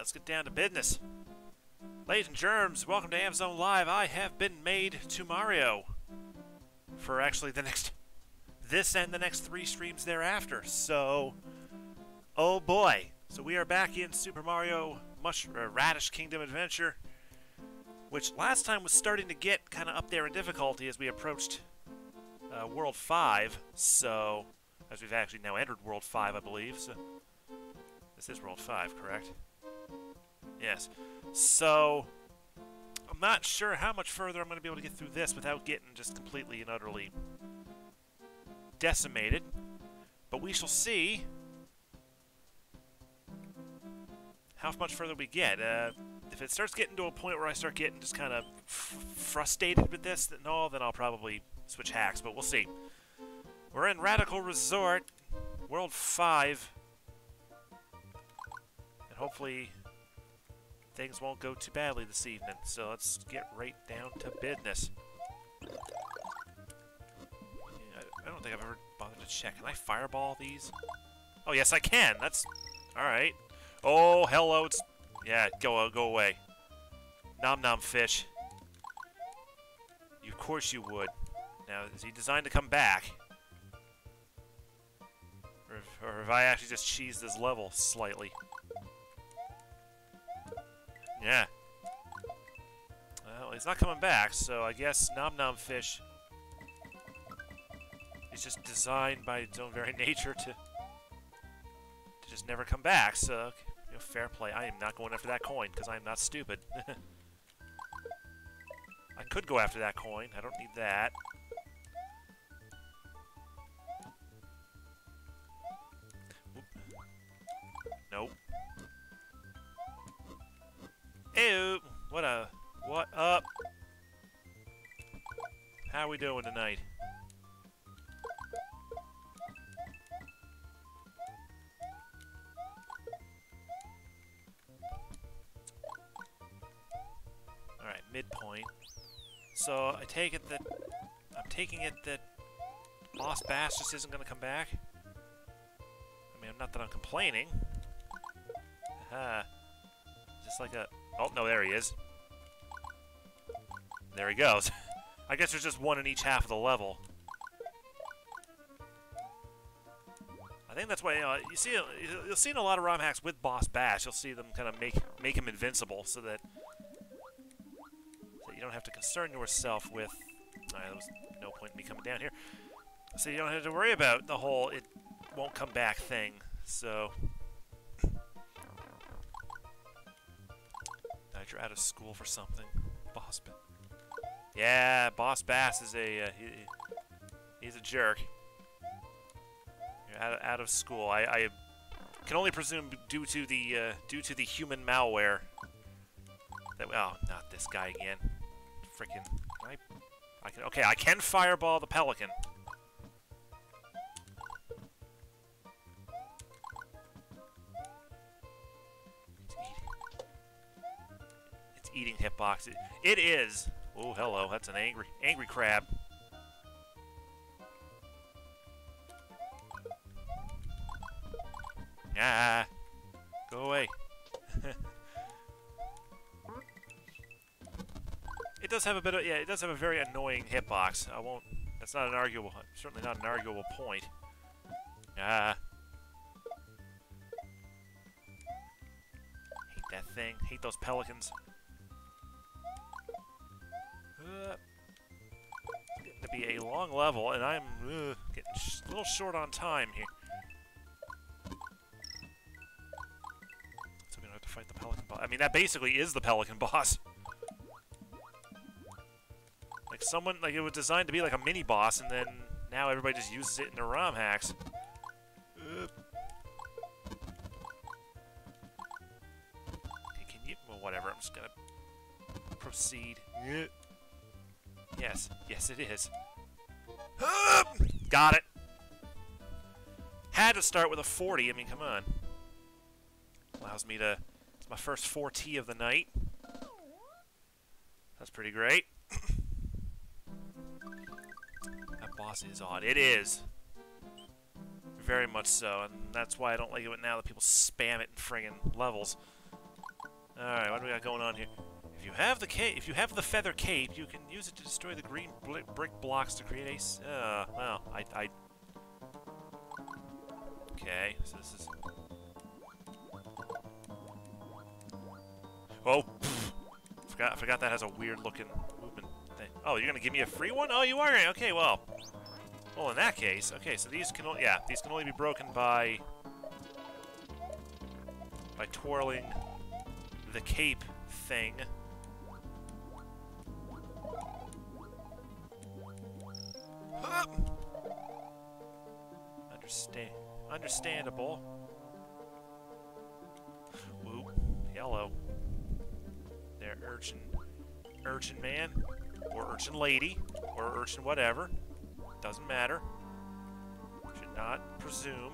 let's get down to business. Ladies and germs, welcome to Amazon Live. I have been made to Mario for actually this and the next 3 streams thereafter. So, oh boy. So we are back in Super Mario Radish Kingdom Adventure, which last time was starting to get kind of up there in difficulty as we approached World 5. So, as we've actually now entered World 5, I believe. So, this is World 5, correct? Yes. So, I'm not sure how much further I'm going to be able to get through this without getting just completely and utterly decimated. But we shall see how much further we get. If it starts getting to a point where I start getting just kind of frustrated with this and all, then I'll probably switch hacks, but we'll see. We're in Radical Resort, World 5, and hopefully things won't go too badly this evening, so let's get right down to business. Yeah, I don't think I've ever bothered to check. Can I fireball these? Oh, yes, I can. That's... alright. Oh, hello. It's... yeah, go away. Nom nom fish. Of course you would. Now, is he designed to come back? Or have I actually just cheesed this level slightly? Yeah. Well, he's not coming back, so I guess Nom Nom Fish is just designed by its own very nature to just never come back, so you know, fair play. I am not going after that coin, because I am not stupid. I could go after that coin. I don't need that. Nope. Ew! What up? How we doing tonight? Alright, midpoint. So, I take it that... I'm taking it that Boss Bass just isn't gonna come back? I mean, not that I'm complaining. Aha. Just like a... oh, no, there he is. There he goes. I guess there's just one in each half of the level. I think that's why, you'll see in a lot of ROM hacks with Boss Bash, you'll see them kind of make him invincible so that you don't have to concern yourself with... alright, there was no point in me coming down here. So you don't have to worry about the whole it won't come back thing, so... you're out of school for something. Boss Bass. Yeah, Boss Bass is a... he's a jerk. You're out of school. I can only presume due to the human malware that... oh, not this guy again. Freaking... I can... okay, I can fireball the pelican. Eating hitbox. It is. Oh, hello. That's an angry crab. Ah, go away. It does have a bit of, yeah, it does have a very annoying hitbox. I won't, that's not an arguable, certainly not an arguable point. Ah. Hate that thing. Hate those pelicans. Getting to be a long level, and I'm getting a little short on time here. So we don't have to fight the pelican boss. I mean, that basically is the pelican boss. Like someone, like it was designed to be like a mini boss, and then now everybody just uses it in their ROM hacks. Okay, can you? Well, whatever. I'm just gonna proceed. Yes. Yes, it is. Got it. Had to start with a 40. I mean, come on. Allows me to... it's my first 4T of the night. That's pretty great. That boss is odd. It is. Very much so. And that's why I don't like it now that people spam it in friggin' levels. Alright, what do we got going on here? If you have the feather cape, you can use it to destroy the green brick blocks to create a... well, I... Okay, so this is... Oh, I forgot that has a weird looking movement thing. Oh, you're gonna give me a free one? Oh, you are? Okay, well, in that case, okay, so these can only be broken by twirling the cape thing. Understandable. Woo, hello. There, urchin man, or urchin lady, or urchin whatever. Doesn't matter. Should not presume.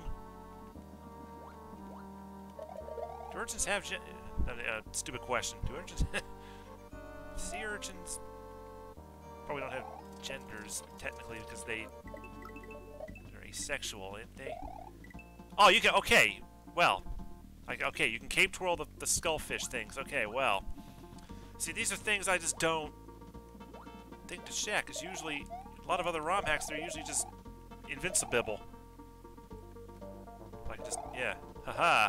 Do urchins have stupid question. Do urchins... Sea urchins probably don't have genders, technically, because they're asexual, ain't they? Oh, you can... Okay, well... okay, you can cape twirl the skullfish things. Okay, well... See, these are things I just don't think to check, because usually... A lot of other ROM hacks, they're usually just... invincible. Like, just... Yeah. Haha.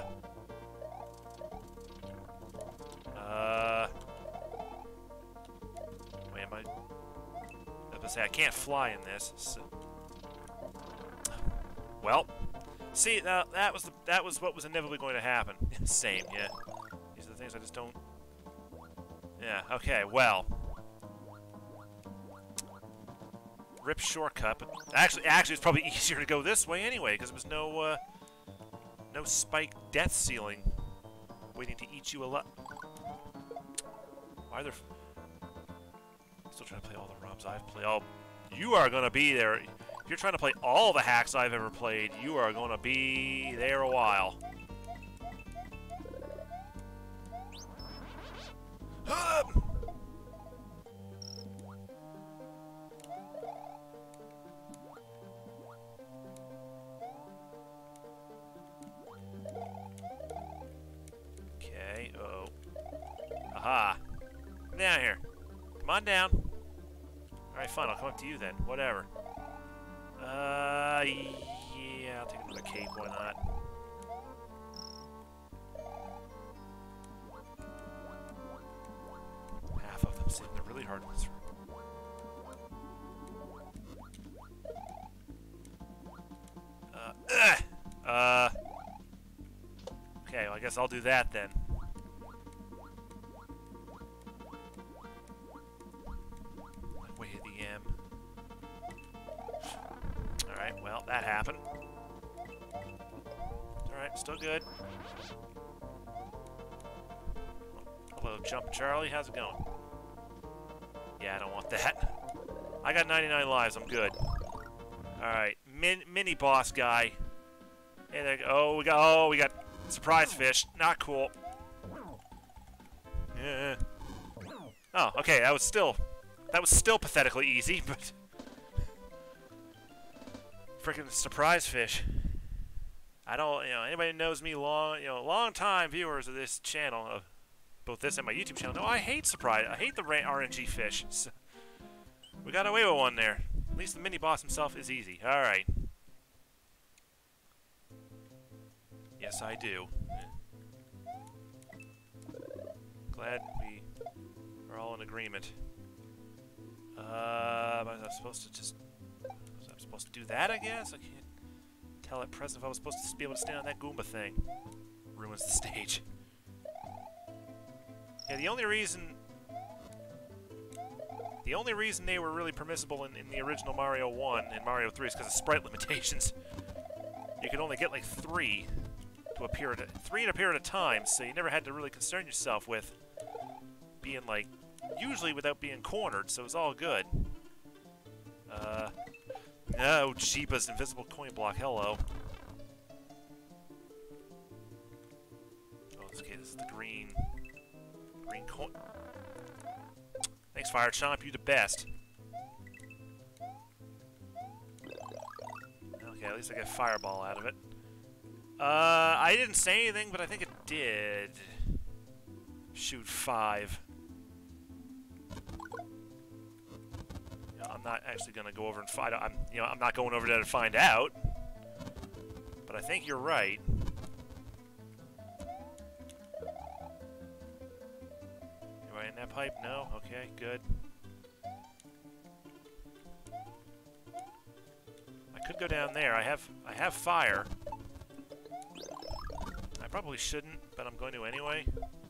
Wait, am I was gonna say, I can't fly in this, so... Well... See, that was what was inevitably going to happen. Same, yeah. These are the things I just don't... Yeah, okay, well... Rip shortcut, but actually it's probably easier to go this way anyway, because there was no spike death ceiling waiting to eat you alive. Why are there... Still trying to play all the ROMs I've played. Oh, you are gonna be there. If you're trying to play all the hacks I've ever played, you are gonna be there a while. Okay, uh-oh. Aha! Come down here. Come on down. Alright, fine, I'll come up to you then. Whatever. Yeah, I'll take another cape, why not? Half of them seem really hard in this room. Okay, well, I guess I'll do that then. Way to the M. Alright, well, that happened. Alright, still good. Hello, Jump Charlie, how's it going? Yeah, I don't want that. I got 99 lives, I'm good. Alright, mini boss guy. Hey there, we got surprise fish. Not cool. Yeah. Oh, okay, that was still pathetically easy, but freaking surprise fish. I don't, anybody who knows me long time viewers of this channel, of both this and my YouTube channel, no, I hate surprise. I hate the RNG fish. So we got away with one there. At least the mini boss himself is easy. All right. Yes, I do. Glad we are all in agreement. But I'm supposed to just... Was I supposed to do that, I guess? I can't tell at present if I was supposed to be able to stand on that Goomba thing. Ruins the stage. Yeah, the only reason they were really permissible in the original Mario 1 and Mario 3 is because of sprite limitations. You could only get like three to appear at a time, so you never had to really concern yourself with being like usually without being cornered, so it was all good. No, Jeebus, invisible coin block, hello. Oh, okay, this is the green coin. Thanks, Fire Chomp, you the best. Okay, at least I get Fireball out of it. I didn't say anything, but I think it did. shoot 5. Yeah, I'm not actually going to go over and find out. I'm not going over there to find out. But I think you're right. Anybody in that pipe? No? Okay, good. I could go down there. I have fire. I probably shouldn't, but I'm going to anyway.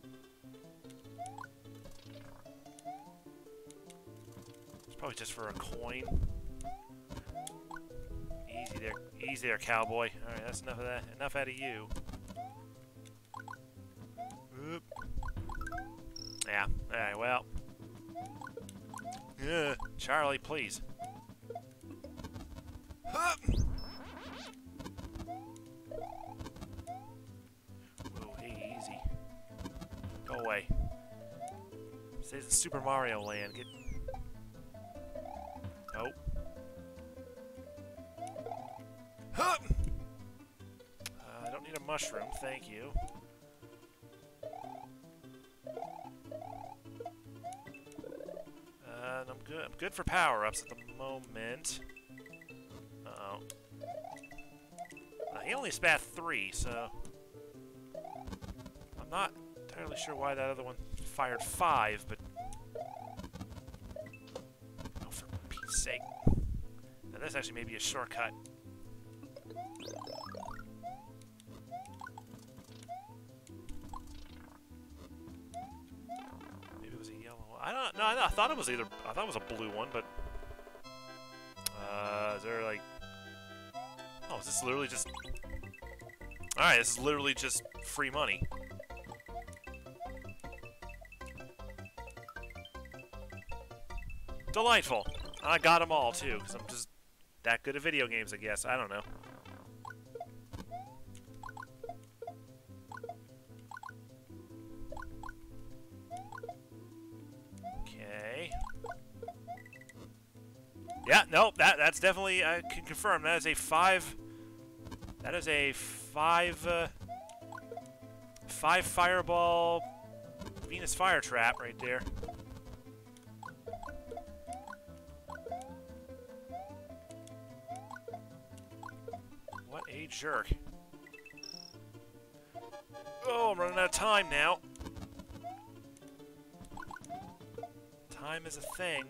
It's probably just for a coin. Easy there, cowboy. Alright, that's enough of that. Enough out of you. Oop. Yeah, alright, well. Charlie, please. Hup. Whoa, hey, easy. Go away. This is Super Mario Land. Get... Nope. Hup. I don't need a mushroom, thank you. And I'm good. I'm good for power-ups at the moment. Uh-oh. He only spat 3, so... I'm not entirely sure why that other one fired 5, but... Oh, for Pete's sake. Now, this actually may be a shortcut. Maybe it was a yellow one. I don't know. I thought it was either... I thought it was a blue one, but... is there, like... Oh, is this literally just... Alright, this is literally just free money. Delightful! I got them all, too, because I'm just that good at video games, I guess. I don't know. Okay. Yeah, no, that's definitely, I can confirm, that is a 5... That is a 5 fireball Venus fire trap right there. What a jerk. Oh, I'm running out of time now. Time is a thing.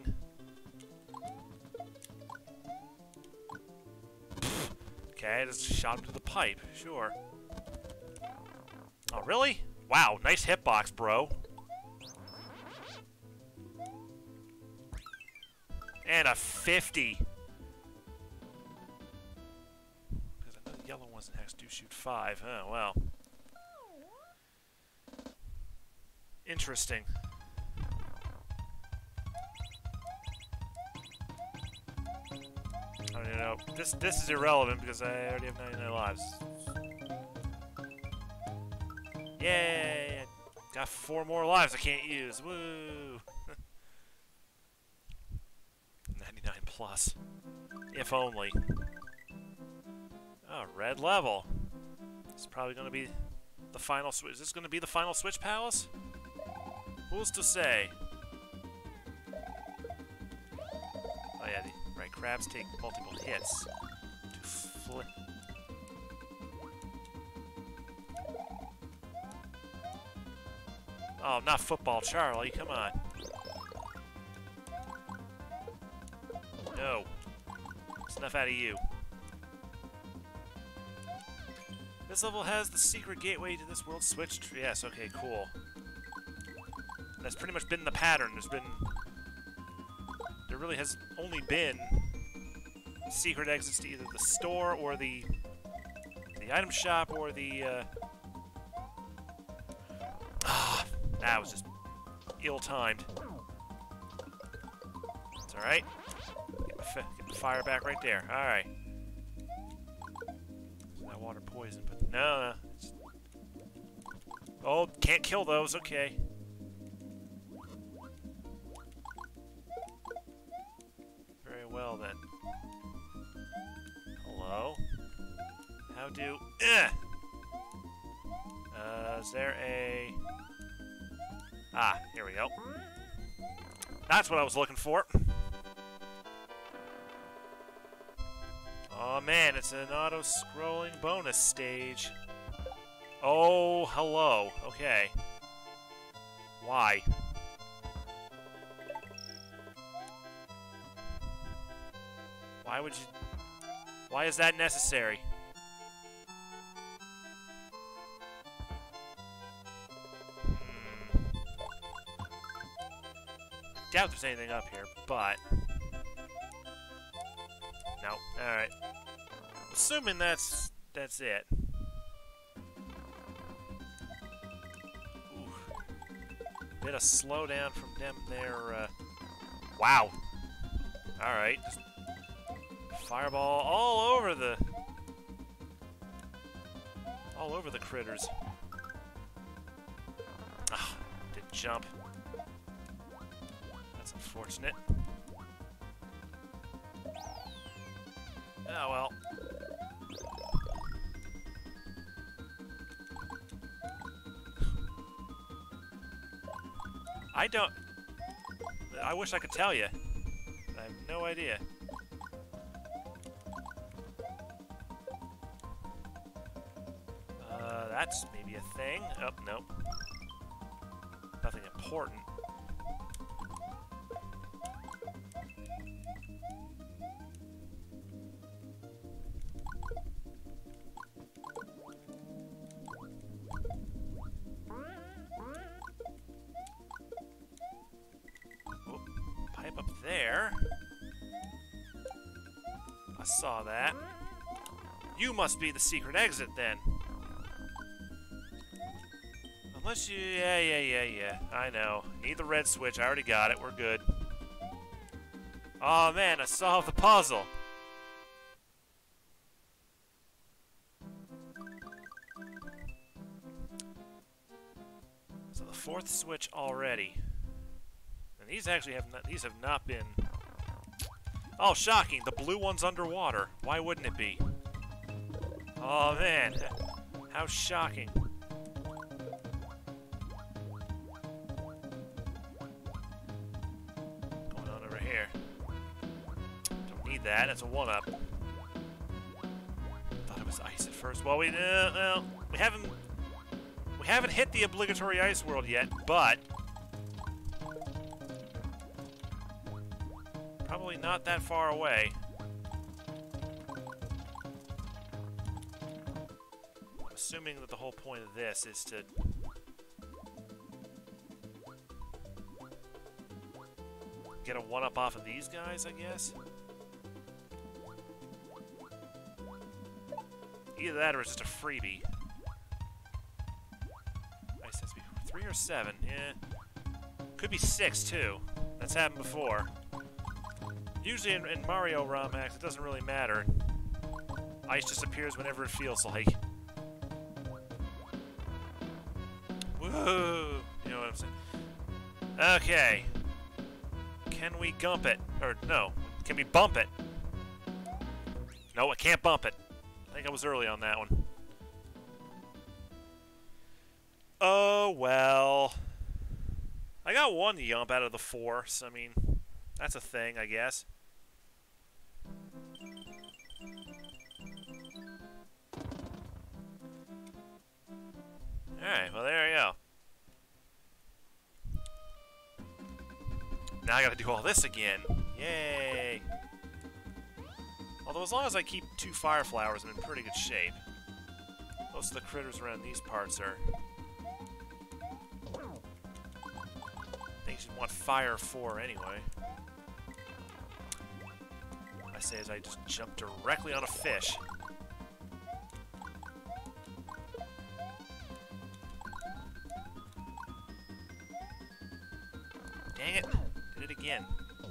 Okay, I just shot him to the pipe. Sure. Oh, really? Wow, nice hitbox, bro. And a 50. Because I know the yellow ones next do shoot 5. Oh, well. Interesting. I don't even know. This is irrelevant because I already have 99 lives. Yay! Got 4 more lives I can't use. Woo! 99 plus. If only. Oh, red level. This is probably going to be the final switch. Is this going to be the final switch palace? Who's to say? Oh yeah, right. Crabs take multiple hits to flip. Oh, not football, Charlie. Come on. No. It's enough out of you. This level has the secret gateway to this world switched. Yes, okay, cool. That's pretty much been the pattern. There really has only been secret exits to either the store or the item shop or the that was just ill-timed. It's alright. Get the fire back right there. Alright. That water poison, but no. Oh, can't kill those. Okay. Very well, then. Hello? How do... Is there a... Ah, here we go. That's what I was looking for. Oh man, it's an auto-scrolling bonus stage. Oh, hello. Okay. Why? Why would you... Why is that necessary? Doubt there's anything up here, but... No. Alright. Assuming that's it. Ooh. Bit of slowdown from them there, Wow. Alright. Just fireball all over the critters. Ah, didn't jump. That's unfortunate. Oh well. I wish I could tell you. I have no idea. That's maybe a thing. Oh, nope. Nothing important. Oh, pipe up there. I saw that. You must be the secret exit, then. Unless you... Yeah. I know. Need the red switch. I already got it. We're good. Oh, man. I solved the puzzle. So the fourth switch already. And these actually have not... These have not been... Oh, shocking. The blue one's underwater. Why wouldn't it be? Oh, man. How shocking. That's a one-up. Thought it was ice at first. Well, we haven't hit the obligatory ice world yet, but probably not that far away. I'm assuming that the whole point of this is to get a one-up off of these guys, I guess. Either that or it's just a freebie. Ice has to be 3 or 7. Yeah. Could be 6, too. That's happened before. Usually in Mario ROM hacks, it doesn't really matter. Ice just appears whenever it feels like. Woo! You know what I'm saying? Okay. Can we gump it? Or, no. Can we bump it? No, I can't bump it. I think I was early on that one. Oh, well. I got one yump out of the 4, so I mean, that's a thing, I guess. Alright, well, there you go. Now I gotta do all this again. Yay! Although as long as I keep 2 fire flowers, I'm in pretty good shape. Most of the critters around these parts are... They should want fire 4 anyway. I say as I just jump directly on a fish. Dang it! Did it again.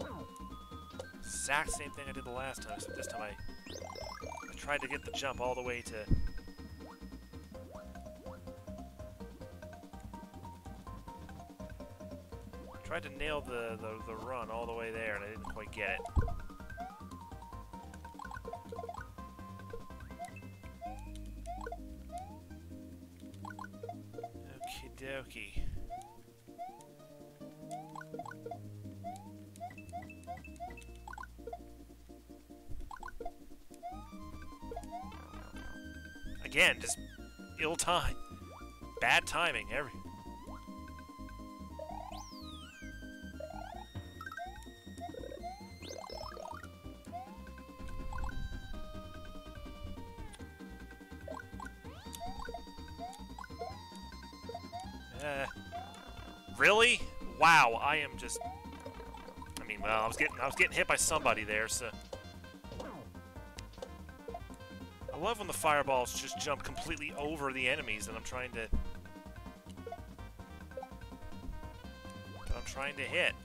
Exact same thing I did the last time, except this time I tried to get the jump all the way to... Tried to nail the run all the way there, and I didn't quite get it. Okie dokie. again, just ill time. Bad timing. Really? Wow, I am just... I mean, well, I was getting hit by somebody there, so... I love when the fireballs just jump completely over the enemies that I'm trying to hit.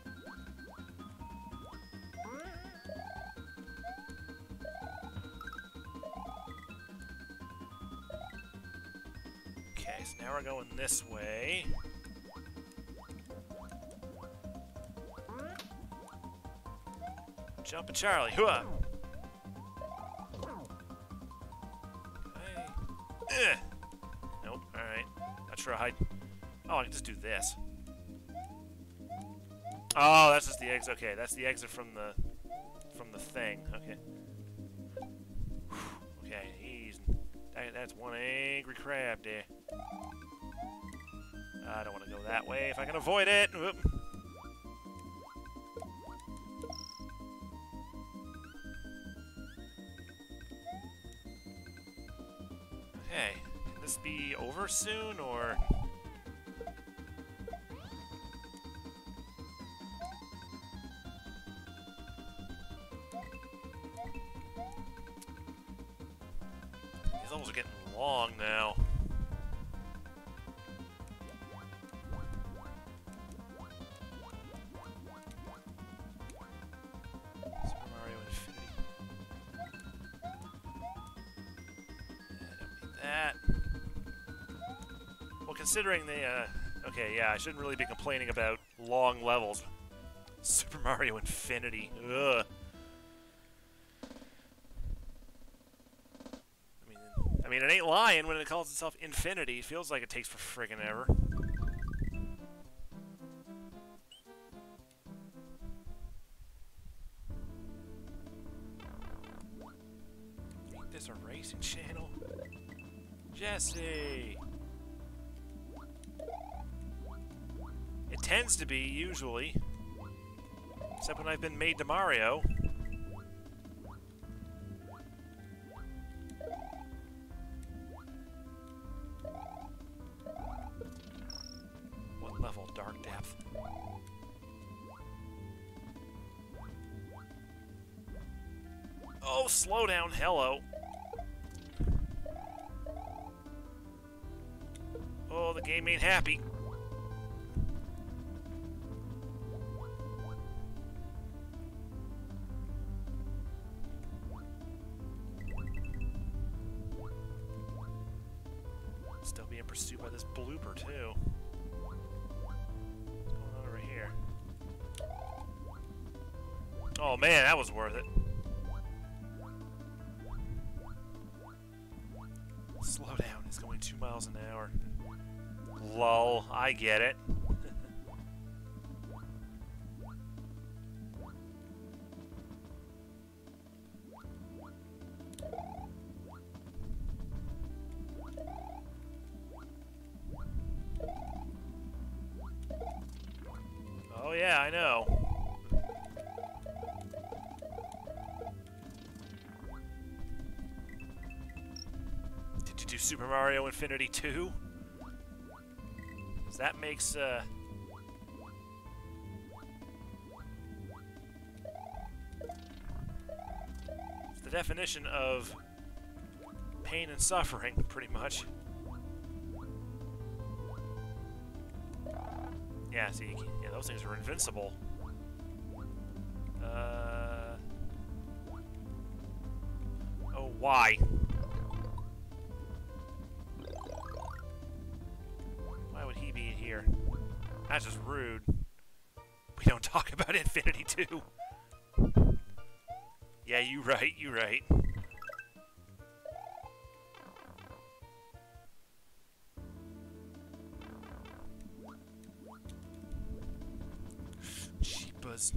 Okay, so now we're going this way. Jumpin' Charlie, hooah! Nope, alright. Not sure how Oh, I can just do this. Oh, that's just the exit. Okay, that's the exit from the thing. Okay. Okay, that's one angry crab there. I don't want to go that way if I can avoid it. Whoop. Okay, can this be over soon, or...? These levels are getting long now. Super Mario Infinity. Don't need that. Well, considering the, okay, yeah, I shouldn't really be complaining about long levels. Super Mario Infinity. Ugh. I mean, it ain't lying when it calls itself Infinity. It feels like it takes for friggin' ever. Ain't this a racing channel? Jesse! It tends to be, usually. Except when I've been made to Mario. What level? Dark Depth. Oh, slow down. Hello. Oh, the game ain't happy. Still being pursued by this blooper, too. What's going on over here? Oh, man, that was worth it. Slow down. It's going 2 miles an hour. Lol, I get it. Oh yeah, I know. Did you do Super Mario Infinity 2? That makes, it's the definition of pain and suffering, pretty much. Yeah, see, yeah, those things are invincible. Oh, why? Why would he be in here? That's just rude. We don't talk about Infinity 2. Yeah, you right, you right. Jeepers.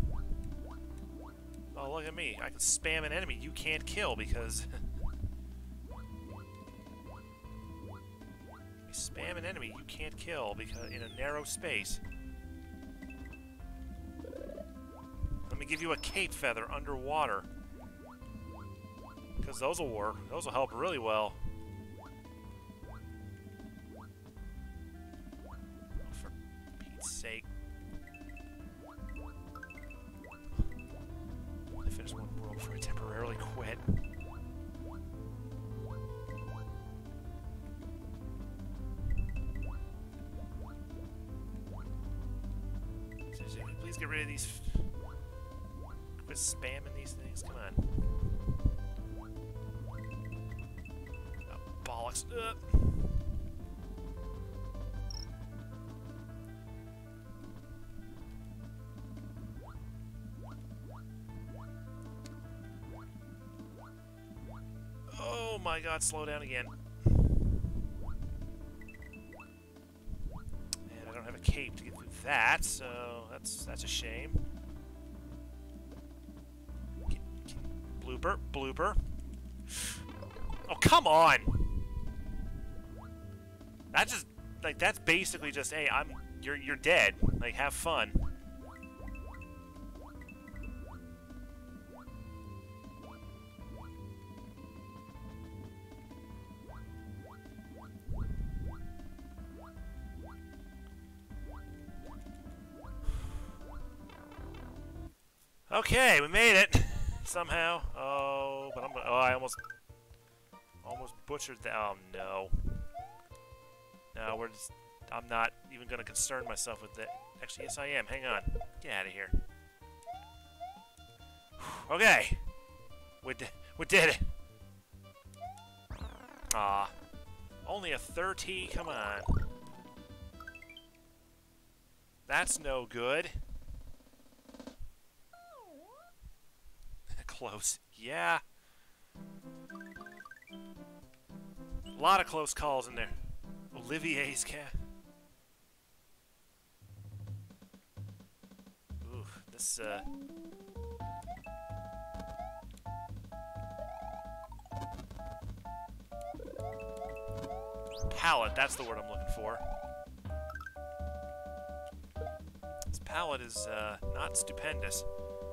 Oh, look at me. I can spam an enemy you can't kill because... You spam an enemy you can't kill because in a narrow space. Let me give you a cape feather underwater. Because those will work. Those will help really well. Oh, for Pete's sake. I finished one world before I temporarily quit. Please get rid of these. Quit spamming these things. Come on. Oh, bollocks. Oh my god, slow down again. And I don't have a cape to get through that, so that's a shame. Blooper, blooper. Oh, come on! That's just, like, that's basically just, hey, you're dead. Like, have fun. Okay, we made it somehow. Oh, but I almost butchered that. Oh no. No, I'm not even gonna concern myself with that. Actually, yes, I am. Hang on. Get out of here. Okay, we did it. Ah, only a 30. Come on. That's no good. Close. Yeah. A lot of close calls in there. Olivier's cat. Ooh, this, palette, that's the word I'm looking for. This palette is, not stupendous.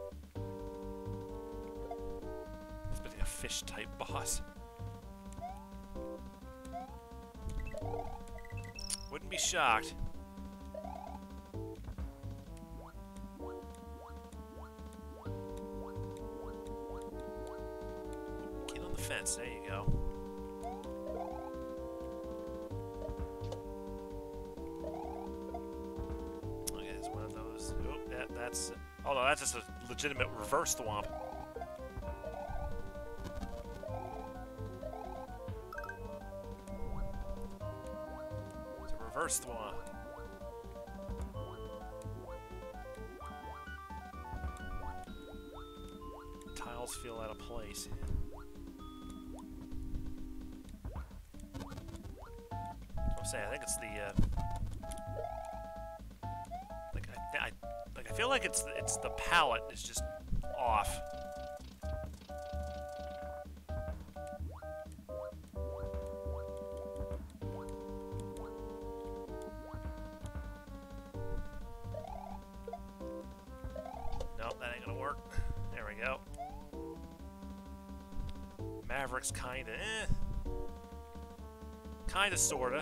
Fish-type boss. Wouldn't be shocked. Get on the fence. There you go. Okay, it's one of those. Oh, that's. Oh no, that's just a legitimate reverse thwomp. First one. Tiles feel out of place. I'm saying, I think it's the I feel like it's the palette is just off. Maverick's kinda, Kinda, sorta.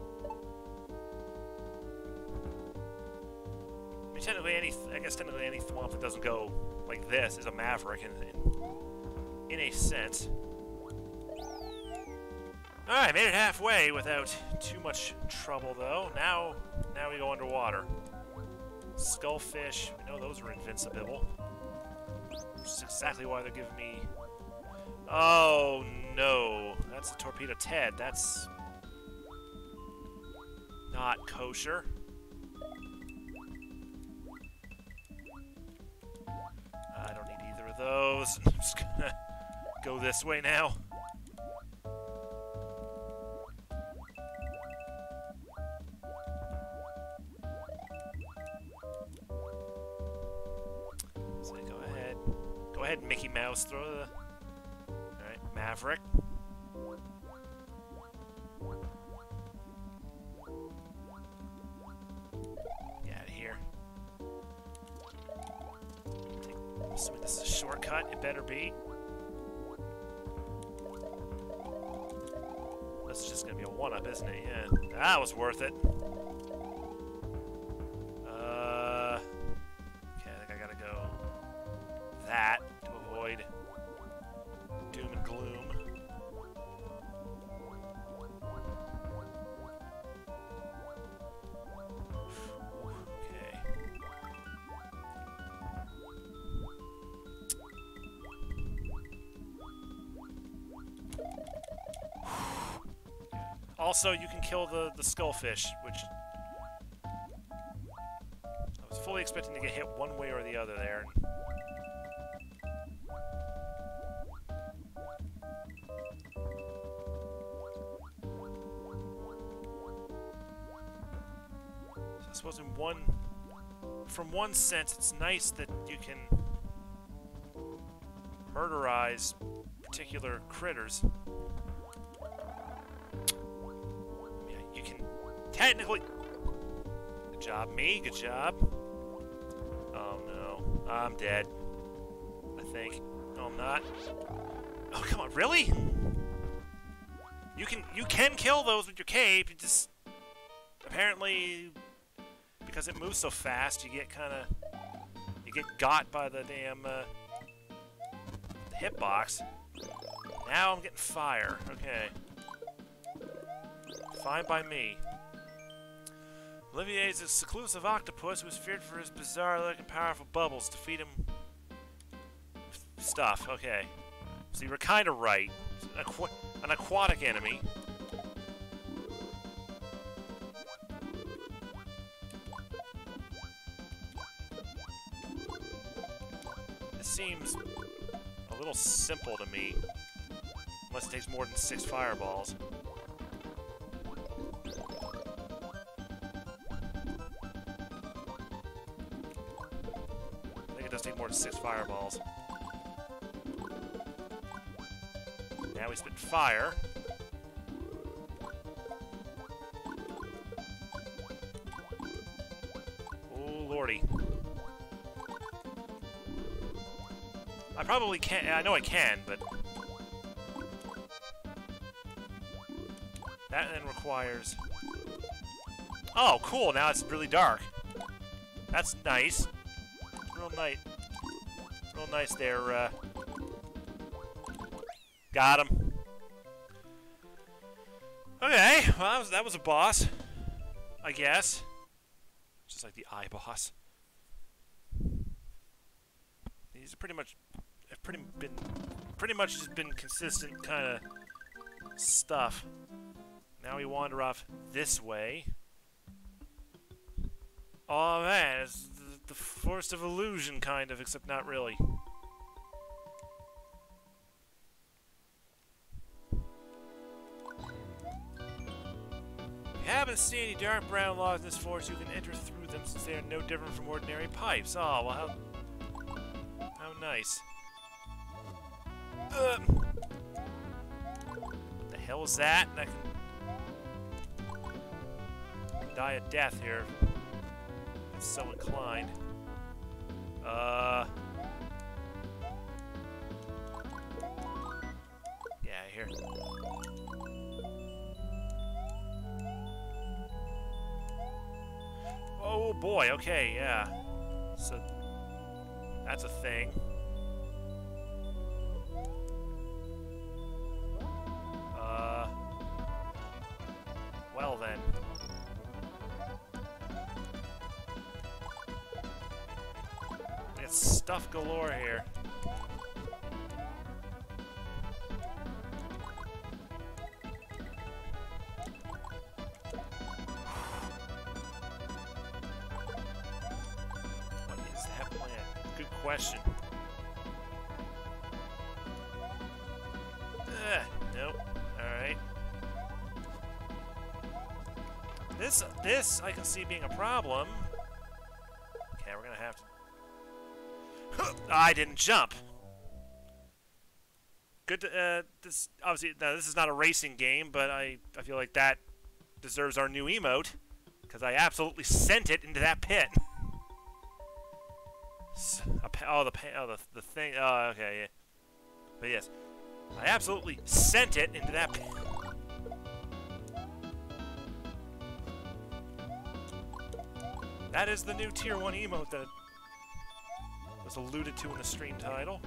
I mean, technically I guess technically any thwomp that doesn't go like this is a Maverick in a sense. Alright, made it halfway without too much trouble, though. Now we go underwater. Skullfish, we know those are invincible. Which is exactly why they're giving me... Oh, no. That's a Torpedo Ted. That's... not kosher. I don't need either of those. I'm just gonna go this way now. So go ahead, Mickey Mouse. Throw the... Alright, Maverick. assuming this is a shortcut, it better be. This is just gonna be a one-up, isn't it? Yeah, that was worth it. Okay, I think I gotta go that to avoid doom and gloom. Okay. Also, you can kill the skullfish, which I was fully expecting to get hit one way or the other there. So I suppose from one sense, it's nice that you can murderize particular critters. Technically, good job, me. Good job. Oh no, I'm dead. I think. No, I'm not. Oh come on, really? You can kill those with your cape. You just apparently because it moves so fast, you get got by the damn hitbox. Now I'm getting fire. Okay, fine by me. Olivier is a seclusive octopus who is feared for his bizarre-looking powerful bubbles to feed him stuff. Okay. So you were kind of right. An aquatic enemy. This seems a little simple to me. Unless it takes more than 6 fireballs. It does take more than 6 fireballs. Now we spit fire. Oh lordy. I probably can't. I know I can, but that then requires. Oh, cool! Now it's really dark. That's nice. Real nice there, got him. Okay, well, that was a boss, I guess. Just like the eye boss. These are pretty much just been consistent kind of stuff. Now we wander off this way. Oh man, it's the Forest of Illusion, kind of, except not really. If you happen to see any dark brown logs in this forest, you can enter through them since they are no different from ordinary pipes. Oh, well, how nice. What the hell is that? And I can die a death here. I'm so inclined. Yeah, here. Oh boy, okay, yeah. So, that's a thing. Well then. It's stuff galore here. What is that plan? Good question. Nope. Alright. This I can see being a problem. Okay, we're gonna have to. I didn't jump. Good. This obviously this is not a racing game, but I feel like that deserves our new emote because I absolutely sent it into that pit. The thing. Oh, okay, yeah. But yes, I absolutely sent it into that pit. That is the new Tier 1 emote that was alluded to in the stream title.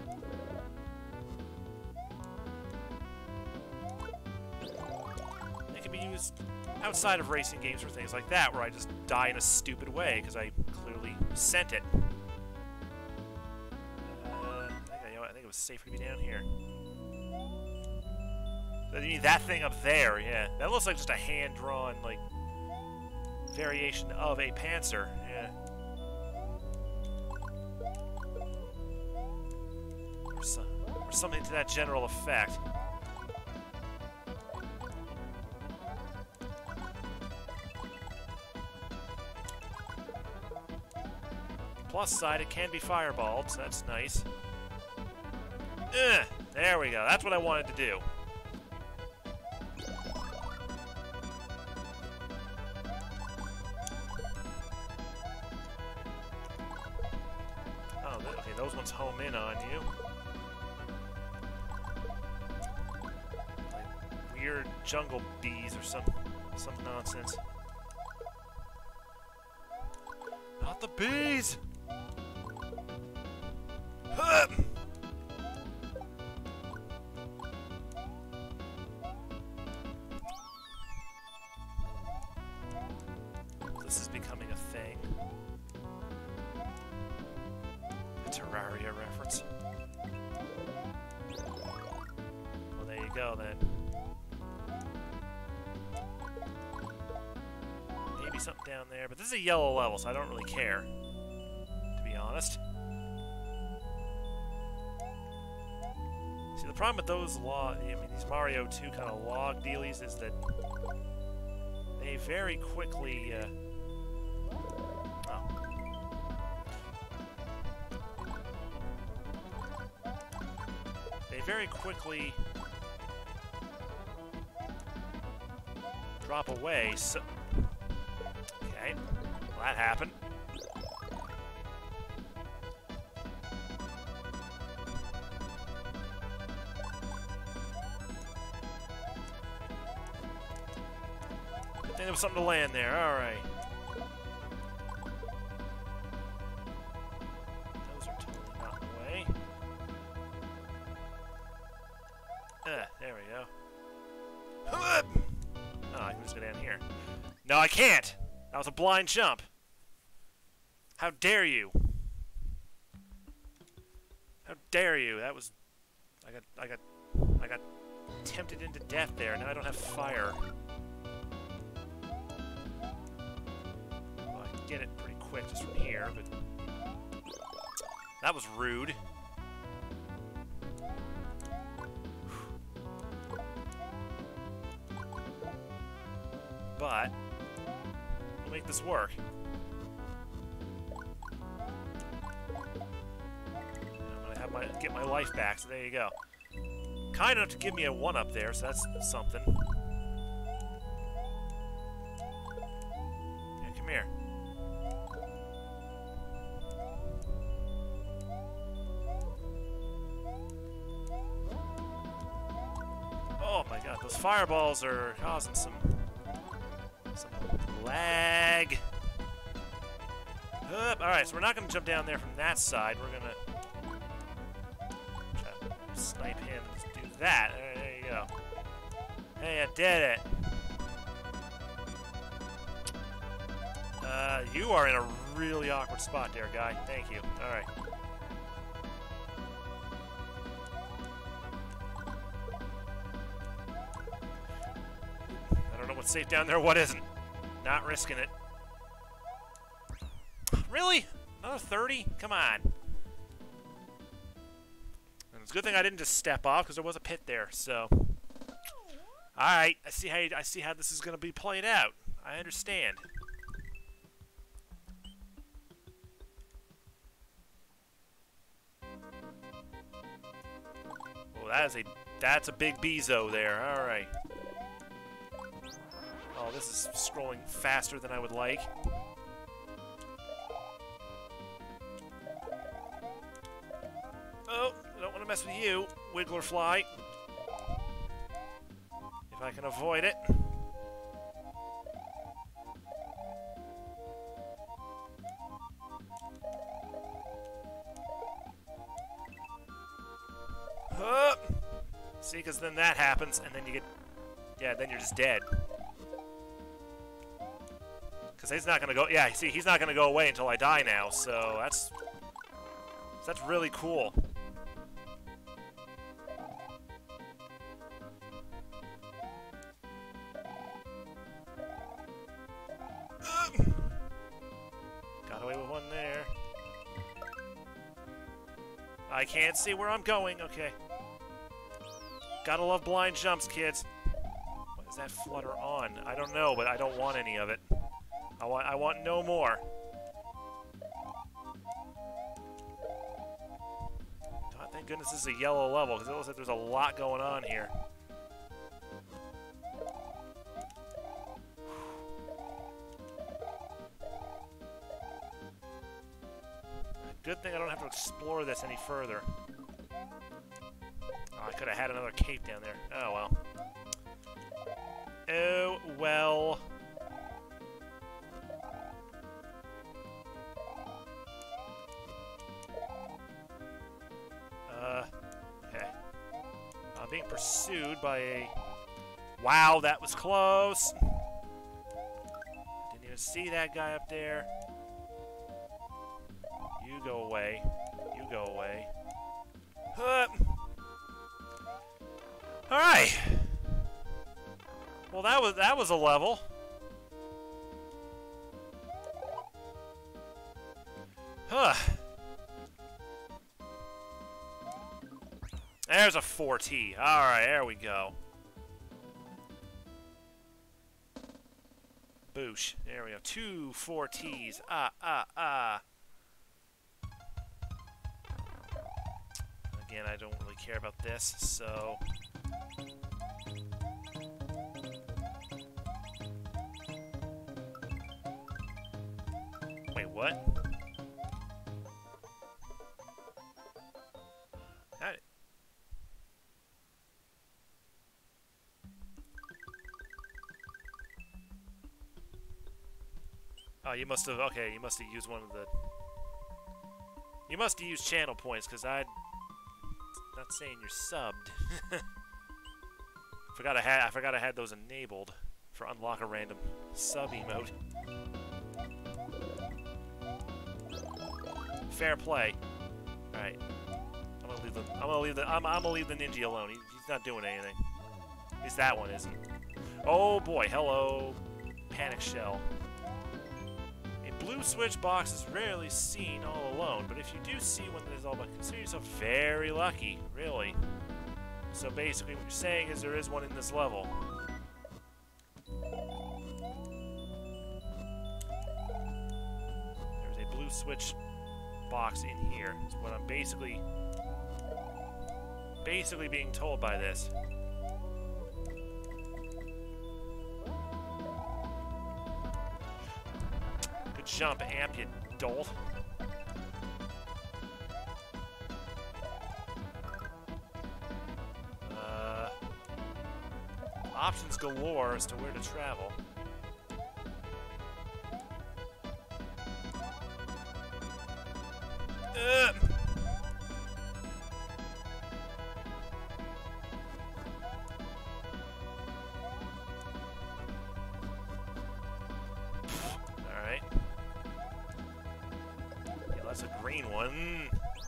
It can be used outside of racing games for things like that, where I just die in a stupid way because I clearly sent it. I think it was safer to be down here. You mean that thing up there? Yeah, that looks like just a hand-drawn, like, variation of a Panzer. Yeah. Or something to that general effect. Plus side, it can be fireballed, so that's nice. There we go. That's what I wanted to do. Oh, okay, those ones home in on you. Like weird jungle bees or some nonsense. Not the bees! This is becoming a thing. A Terraria reference. Well, there you go, then. Maybe something down there, but this is a yellow level, so I don't really care, to be honest. See, the problem with those these Mario 2 kind of log dealies is that they very quickly, they very quickly drop away, so... Okay, well, that happened. There was something to land there. All right. Those are totally not in the way. There we go. Oh, I can just go down here. No, I can't. That was a blind jump. How dare you? How dare you? That was. I got tempted into death there. Now I don't have fire. Get it pretty quick just from here, but that was rude. But we'll make this work. I'm gonna get my life back, so there you go. Kind enough to give me a 1-up there, so that's something. Yeah, come here. Oh my god, those fireballs are causing some lag. Alright, so we're not going to jump down there from that side. We're going to try to snipe him and do that. There you go. Hey, I did it. You are in a really awkward spot there, guy. Thank you. Alright. What's safe down there, what isn't? Not risking it. Really? Another 30? Come on. And it's a good thing I didn't just step off because there was a pit there, so. Alright, I see how this is gonna be played out. I understand. Well, that's a big Bezo there. Alright. Oh, this is scrolling faster than I would like. mess with you, Wigglerfly. If I can avoid it. See, because then that happens, and then you get... Yeah, then you're just dead. Because he's not going to go... Yeah, see, he's not going to go away until I die now, so that's really cool. Got away with one there. I can't see where I'm going. Okay. Gotta love blind jumps, kids. What is that flutter on? I don't know, but I don't want any of it. I want no more. God, thank goodness this is a yellow level, because it looks like there's a lot going on here. Good thing I don't have to explore this any further. Oh, I could have had another cape down there. Oh, well. Oh, well. Okay. I'm being pursued by a... Wow, that was close! Didn't even see that guy up there. You go away. You go away. Alright. Well, that was a level. Huh. There's a 4T. Alright, there we go. Boosh. There we go. 2 4Ts. Again, I don't really care about this, so... Wait, what? How did... Oh, you must have... Okay, you must have used one of the... You must have used channel points, because I'd... Not saying you're subbed. I forgot I had those enabled for unlock a random sub emote. Fair play. All right, I'm gonna leave the ninja alone. He's not doing anything. At least that one isn't. Oh boy, hello, panic shell. A blue switch box is rarely seen all alone, but if you do see one that is all but, consider yourself very lucky, really. So basically what you're saying is there is one in this level. There's a blue switch box in here. Is what I'm basically being told by this. Good jump, Amp, you dolt. Options galore as to where to travel. Alright. Yeah, that's a green one.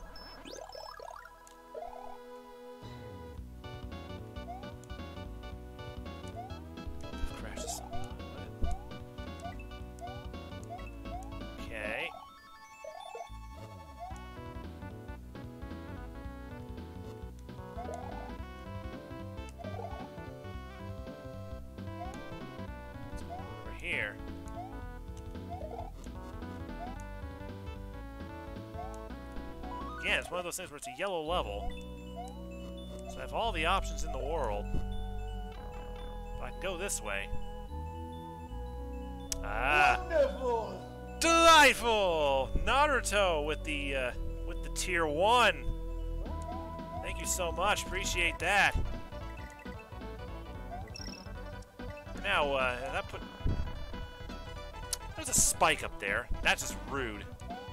Okay. Over here. Again, it's one of those things where it's a yellow level. So I have all the options in the world. But I can go this way. Ah. Wonderful! Delightful! Naruto with the tier 1. Thank you you so much. Appreciate that. Now, that put... There's a spike up there. That's just rude.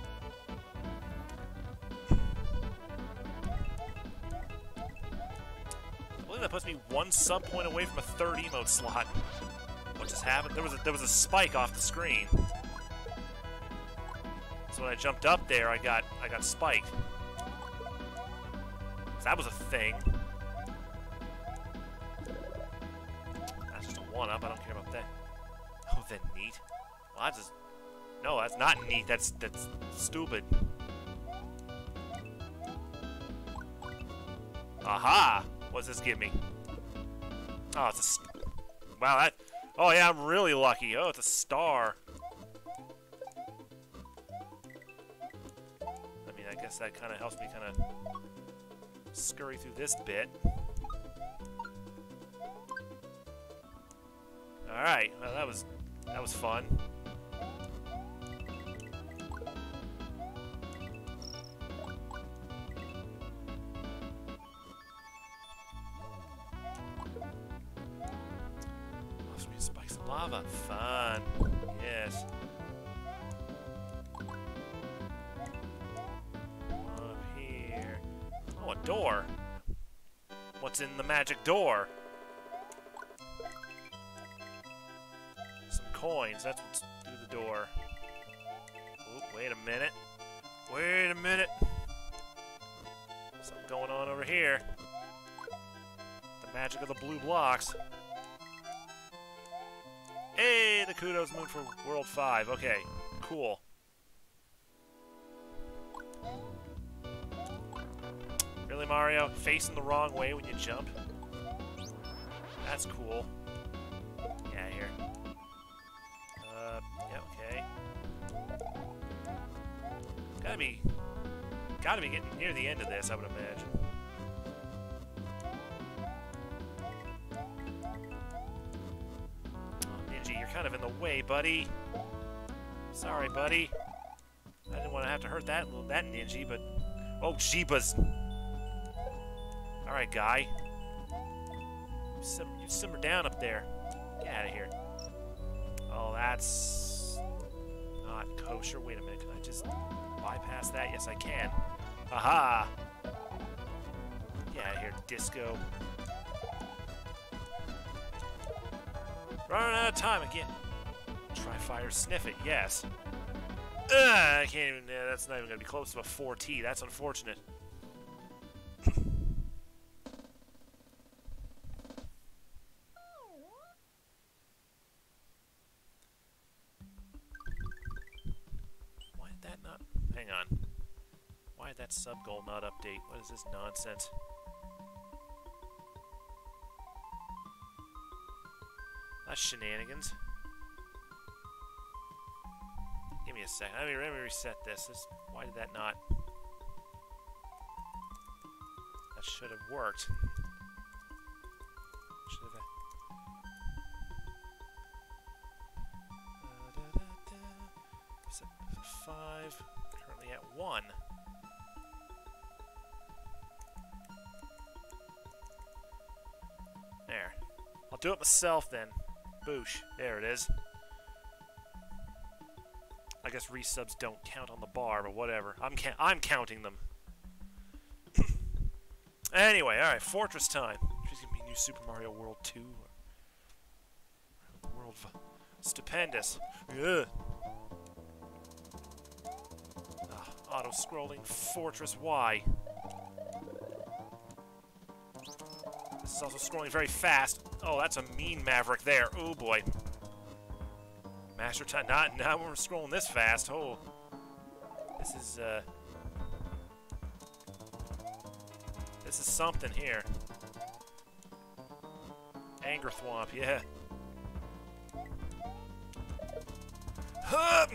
I believe that puts me 1 sub point away from a 3rd emote slot. What just happened? There was a spike off the screen. So when I jumped up there, I got spiked. So that was a thing. That's just a 1-up. I don't care about that. Oh, then neat. Well, that's just... No, that's not neat. That's stupid. Aha! What's this give me? Oh, it's a... Wow, that... Oh, yeah, I'm really lucky. Oh, it's a star. I mean, I guess that kind of helps me kind of scurry through this bit. Alright, well, that was fun. Spikes of lava. Fun. Yes. Up here. Oh, a door. What's in the magic door? Some coins. That's what's through the door. Oh, wait a minute. Wait a minute. Something going on over here. The magic of the blue blocks. Hey, the Kudos Moon for World 5. Okay, cool. Really, Mario? Facing the wrong way when you jump? That's cool. Yeah, here. Yeah, okay. Gotta be getting near the end of this, I would imagine. You're kind of in the way, buddy. Sorry, buddy. I didn't want to have to hurt that ninja, but... Oh, jeebus. Alright, guy. You simmer down up there. Get out of here. Oh, that's... not kosher. Wait a minute. Can I just bypass that? Yes, I can. Aha! Get out of here, disco. Running out of time again. Try fire, sniff it. Yes. I can't even. That's not even gonna be close to a 4T. That's unfortunate. Why did that not? Hang on. Why did that sub goal not update? What is this nonsense? That's shenanigans. Give me a second. Let me reset this. Why did that not? That should have worked. Should have. Set 5. Currently at 1. There. I'll do it myself then. Boosh. There it is. I guess resubs don't count on the bar, but whatever. I'm counting them. Anyway, alright, Fortress time. She's gonna be new Super Mario World 2. World stupendous. Ugh. Auto-scrolling Fortress Y. This is also scrolling very fast. Oh, that's a mean Maverick there. Oh boy. Master time. Not when we're scrolling this fast. Oh. This is something here. Anger Thwomp, yeah. Huh!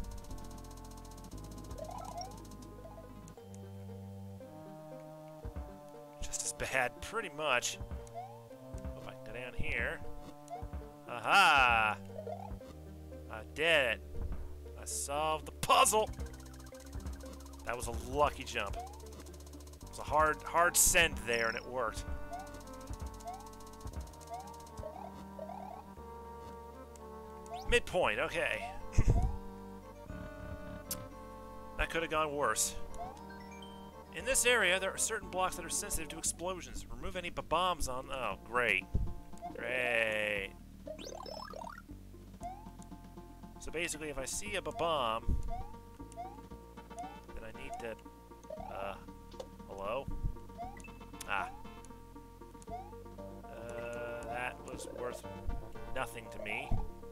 Just as bad, pretty much. If I can go down here. Aha! I did it. solved the puzzle! That was a lucky jump. was a hard send there, and it worked. Midpoint, okay. That could have gone worse. In this area, there are certain blocks that are sensitive to explosions. Remove any bombs on... Oh, great. Great. So basically, if I see a bomb, then I need to... hello? Ah. That was worth nothing to me.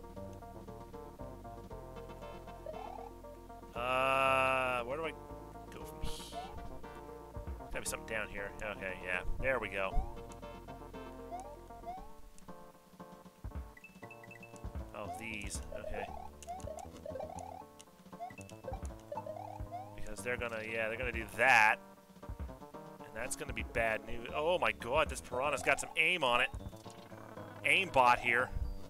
Where do I go from here? Gotta be something down here. Okay, yeah. There we go. Oh, these. Okay. Because they're gonna, yeah, they're gonna do that. And that's gonna be bad news. Oh my god, this piranha's got some aim on it. Aimbot here.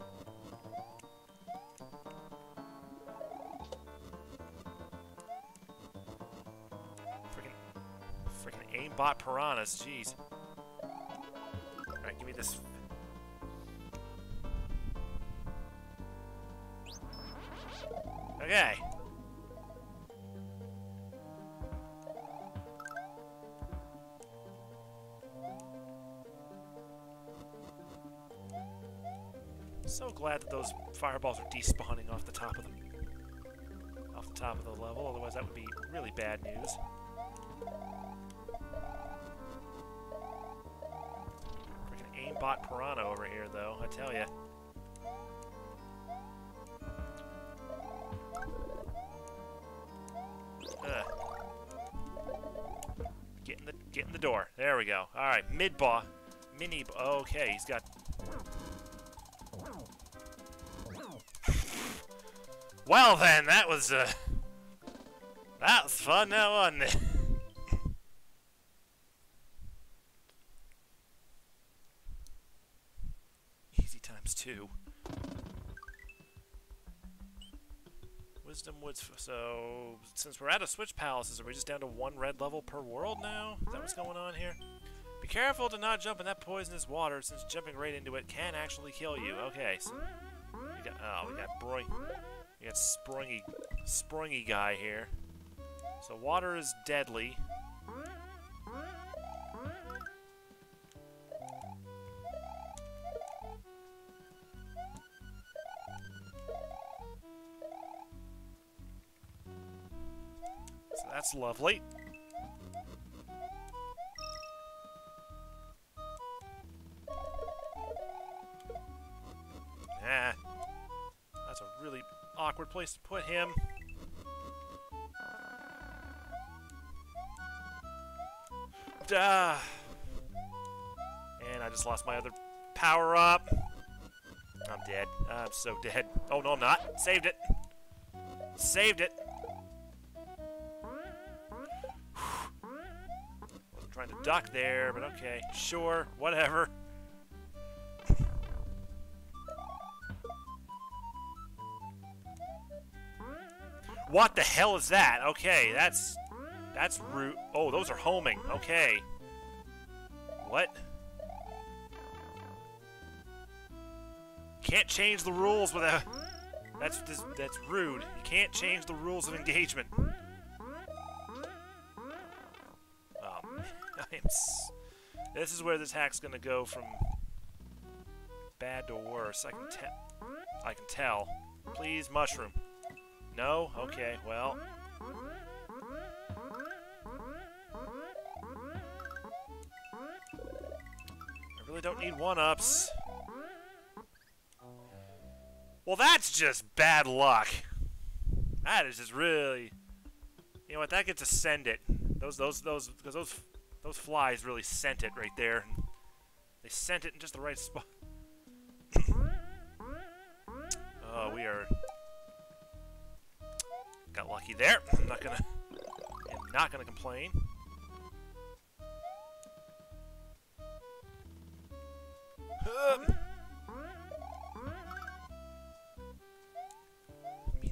Aimbot piranhas, jeez. Alright, give me this. Okay. So glad that those fireballs are despawning off the top of the level, otherwise that would be really bad news. Aimbot piranha over here, though, I tell ya. Get in the door. There we go. All right, okay, he's got. Well then, that was fun, now, wasn't it? Two. Wisdom Woods. So, since we're out of Switch Palaces, are we just down to 1 red level per world now? Is that what's going on here? Be careful to not jump in that poisonous water, since jumping right into it can actually kill you. Okay, so we got Springy guy here. So water is deadly. So that's lovely. That's a really awkward place to put him. And I just lost my other power-up. I'm dead. I'm so dead. Oh, no, I'm not. Saved it. Saved it. Wasn't trying to duck there, but okay. Sure. Whatever. What the hell is that? Okay, that's rude. Oh, those are homing. Okay. What? Can't change the rules without... That's rude. You can't change the rules of engagement. This is where this hack's gonna go from bad to worse. I can tell. Please, mushroom. No? Okay, well. I really don't need one-ups. Well, that's just bad luck. That is just really... You know what, that gets to send it. Those flies really sent it right there. They sent it in just the right spot. Oh, we are... Got lucky there. I'm not gonna complain. I mean,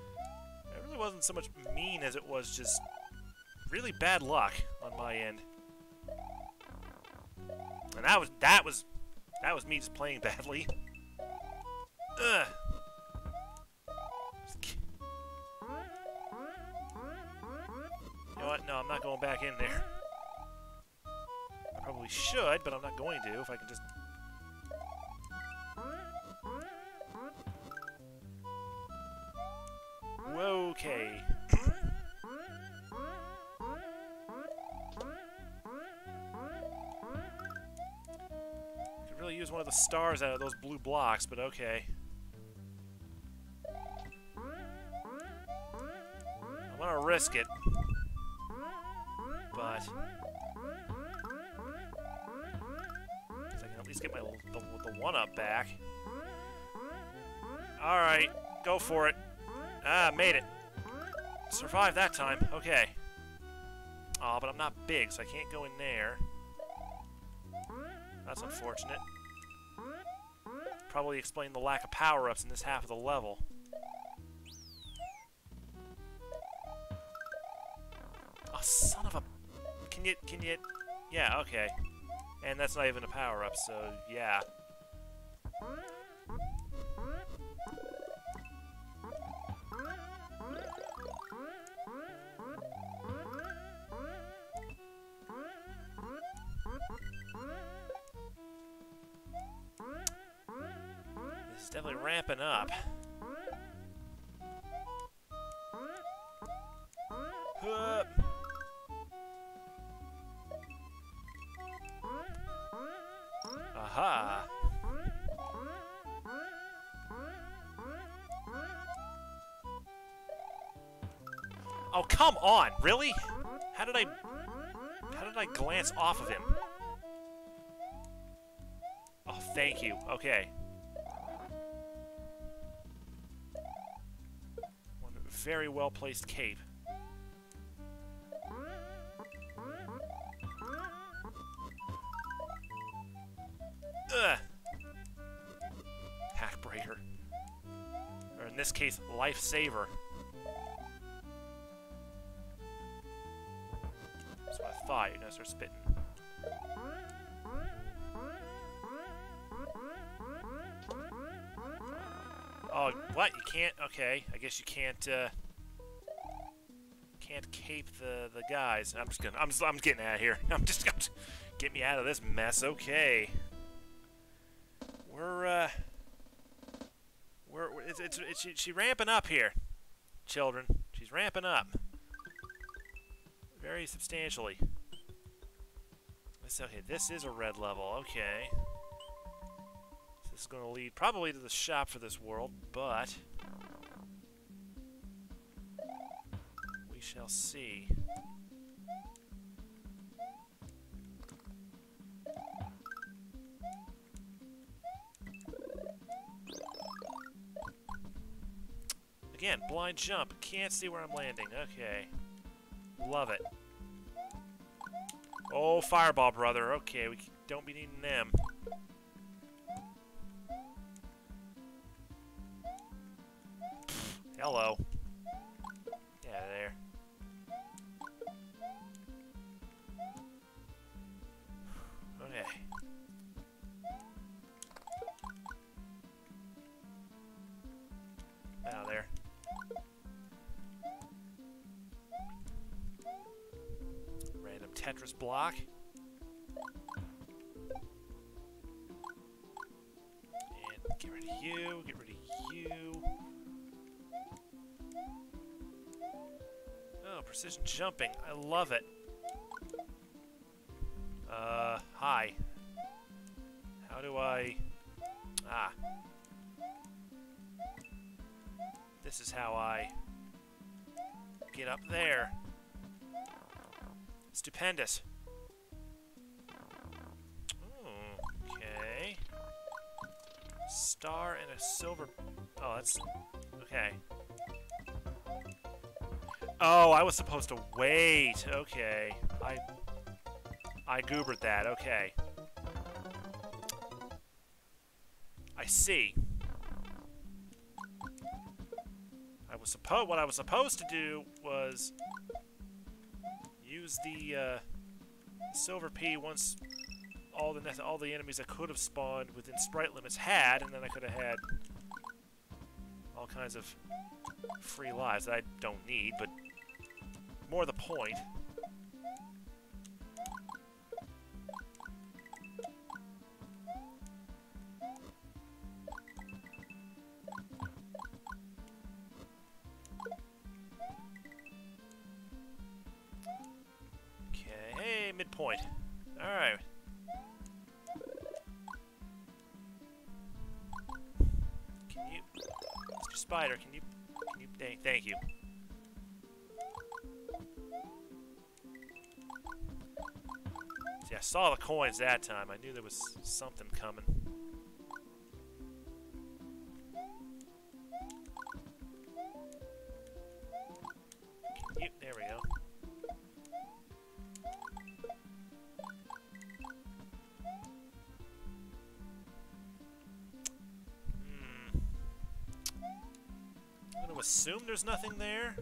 it really wasn't so much mean as it was just really bad luck on my end. And that was me just playing badly. Ugh. You know what? No, I'm not going back in there. I probably should, but I'm not going to if I can just... Okay. Could really use one of the stars out of those blue blocks, but okay. I'm gonna risk it. But... I can at least get my the one-up back. Alright, go for it. Ah, made it. Survived that time. Okay. Aw, but I'm not big, so I can't go in there. That's unfortunate. Probably explain the lack of power-ups in this half of the level. Oh, son of a... Can you... Yeah, okay. And that's not even a power-up, so yeah. This is definitely ramping up. Aha! Oh, come on! Really? How did I glance off of him? Oh, thank you. Okay. One very well-placed cape. Ugh! Hackbreaker. Or in this case, Lifesaver. That's what I thought. You're gonna start spitting. Oh, what? You can't? Okay, I guess you can't. Can't cape the guys. I'm getting out of here. I'm just get me out of this mess. Okay. She's ramping up here, children. She's ramping up very substantially. Okay, this is a red level. Okay, so this is going to lead probably to the shop for this world, but we shall see. Again, blind jump. Can't see where I'm landing. Okay. Love it. Oh, fireball, brother. Okay, we don't be needing them. Pfft, hello. Yeah, there. Okay. Out of there. Tetris block. And get rid of you, get rid of you. Oh, precision jumping. I love it. Hi. How do I... Ah. This is how I get up there. Stupendous. Okay. Star and a silver... Oh, that's... Okay. Oh, I was supposed to wait. Okay. I goobered that. Okay. I see. What I was supposed to do was use the silver P once all the enemies I could have spawned within sprite limits had, and then I could have had all kinds of free lives that I don't need, but more the point. Okay, hey, midpoint. Alright. Can you... Mr. Spider, can you... Thank you. See, I saw the coins that time. I knew there was something coming. Can you... There we go. I'm gonna assume there's nothing there.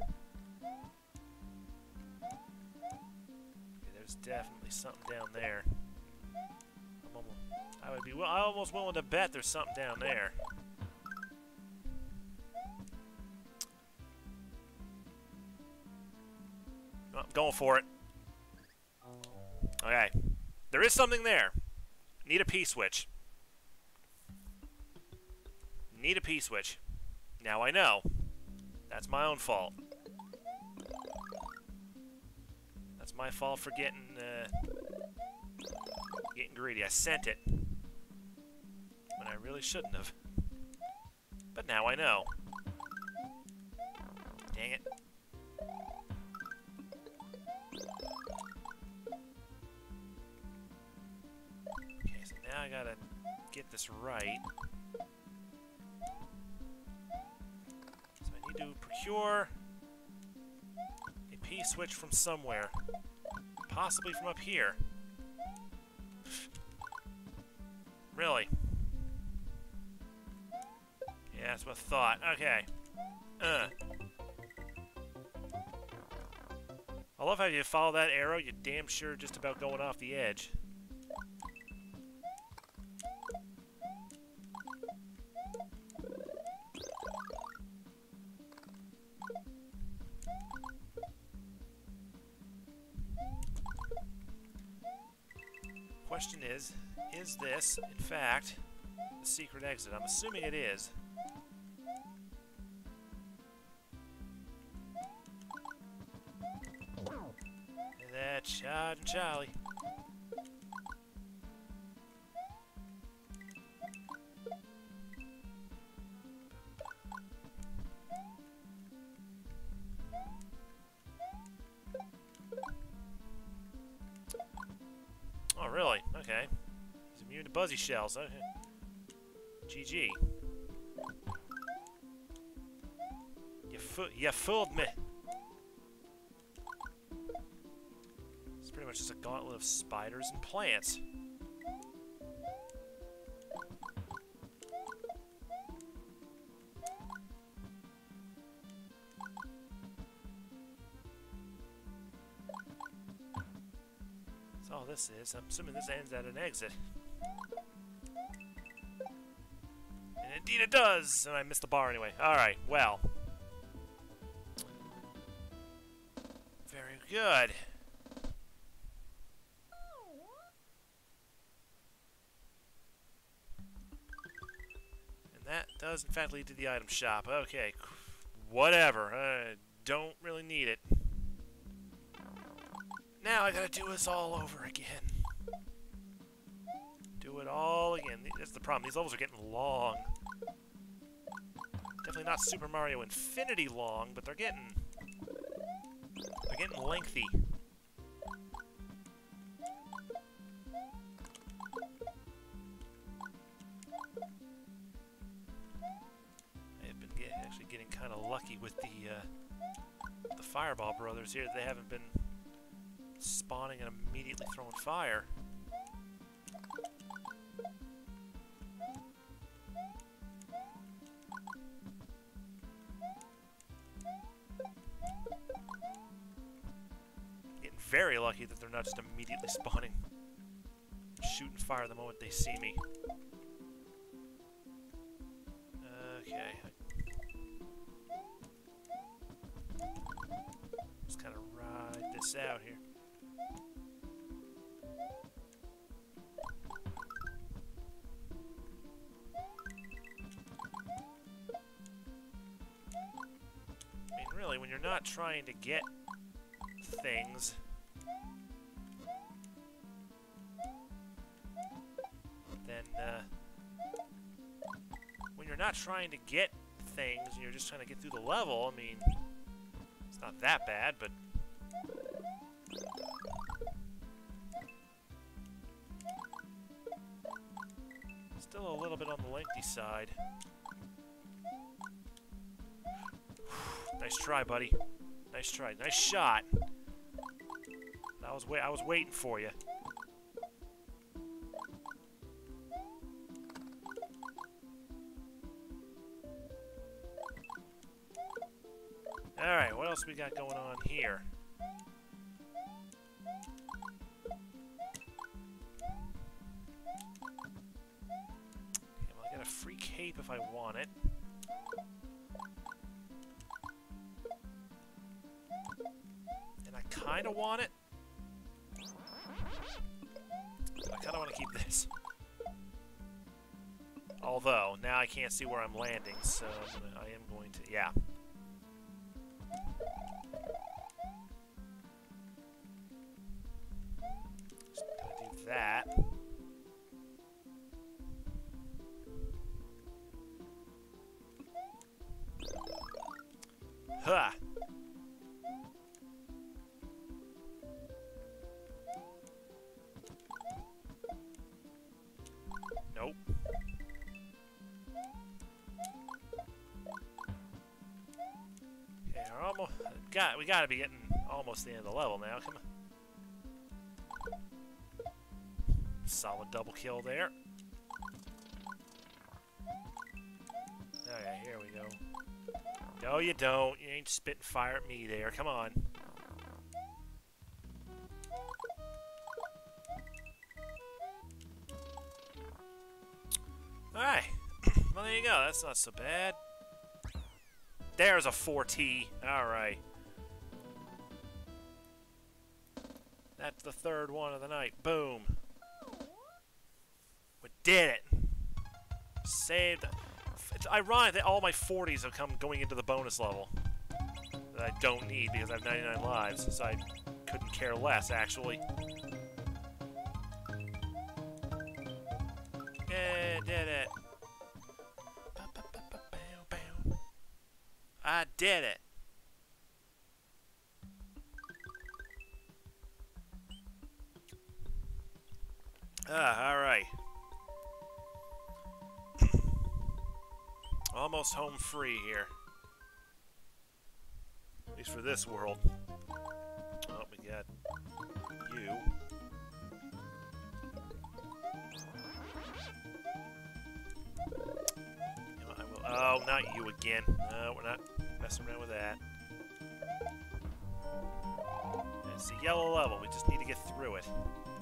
Okay, there's definitely something down there. I'm almost willing to bet there's something down there. Oh, I'm going for it. Okay. There is something there. Need a P-switch. Need a P-switch. Now I know. That's my own fault. That's my fault for getting greedy. I sent it when I really shouldn't have. But now I know. Dang it. Okay, so now I gotta get this right. To procure a P-switch from somewhere. Possibly from up here. Really? Yeah, that's what I thought. Okay. I love how you follow that arrow, you're damn sure just about going off the edge. Question is this, in fact, the secret exit? I'm assuming it is. And that Chad and Charlie. Oh, really? Okay. He's immune to buzzy shells. Okay. GG. You fooled me. It's pretty much just a gauntlet of spiders and plants. That's all this is. I'm assuming this ends at an exit. And indeed it does! And I missed the bar anyway. Alright, well. Very good. And that does in fact lead to the item shop. Okay, whatever. Don't really need it. Now I gotta do this all over again. Do it all again. That's the problem. These levels are getting long. Definitely not Super Mario Infinity long, but they're getting lengthy. I've been actually getting kind of lucky with the Fireball Brothers here. They haven't been spawning and immediately throwing fire. Getting very lucky that they're not just immediately spawning Shoot and fire the moment they see me. Okay. Just kind of ride this out here. I mean, really, when you're not trying to get things, then, when you're not trying to get things and you're just trying to get through the level, I mean, it's not that bad, but still a little bit on the lengthy side. Nice try, buddy. Nice try. Nice shot. I was waiting for you. Alright, what else we got going on here? Okay, well, I got a free cape if I want it. And I kind of want it. I kind of want to keep this. Although, now I can't see where I'm landing, so I am going to... Yeah. Just gonna do that. Huh! Nope. Okay, we're almost... We gotta be getting almost the end of the level now. Come on. Solid double kill there. Okay, here we go. No, you don't. You ain't spitting fire at me there. Come on. Alright. Well, there you go. That's not so bad. There's a 4T. Alright. That's the third one of the night. Boom. We did it. Saved. It's ironic that all my 40s have come going into the bonus level. That I don't need because I have 99 lives, so I couldn't care less, actually. Yeah, did it. I did it. Alright. Almost home free here. At least for this world. Oh, we got you. You know, I will. Oh, not you again. No, we're not messing around with that. It's a yellow level. We just need to get through it.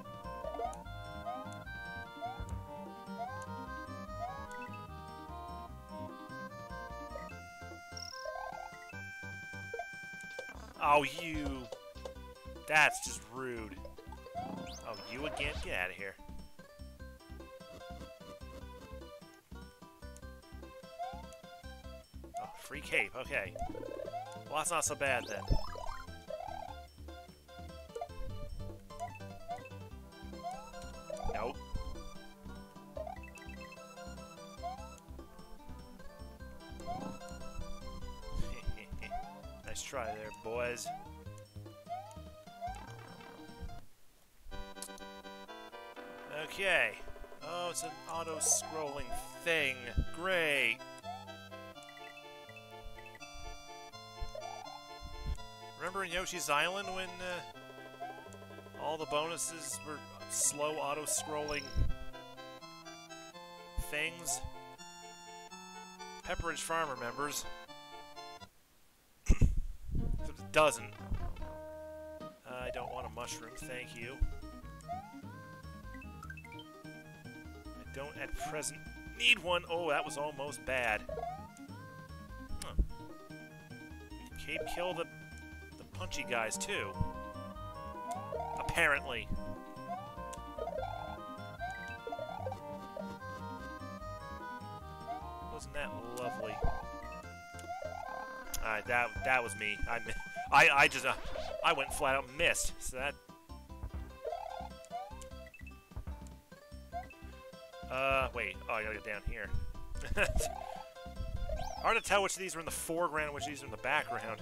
Oh, you! That's just rude. Oh, you again? Get out of here. Oh, free cape. Okay. Well, that's not so bad then. Nope. Nice try there, boys. Okay. Oh, it's an auto-scrolling thing. Great. Remember in Yoshi's Island when all the bonuses were slow auto-scrolling things? Pepperidge Farm remembers. It doesn't. I don't want a mushroom, thank you. don't at present need one. Oh, that was almost bad. Huh. Cape kill the punchy guys, too. Apparently. Wasn't that lovely? Alright, that was me. I just I went flat out and missed. So that. Wait. Oh, I gotta get down here. Hard to tell which of these are in the foreground, which of these are in the background.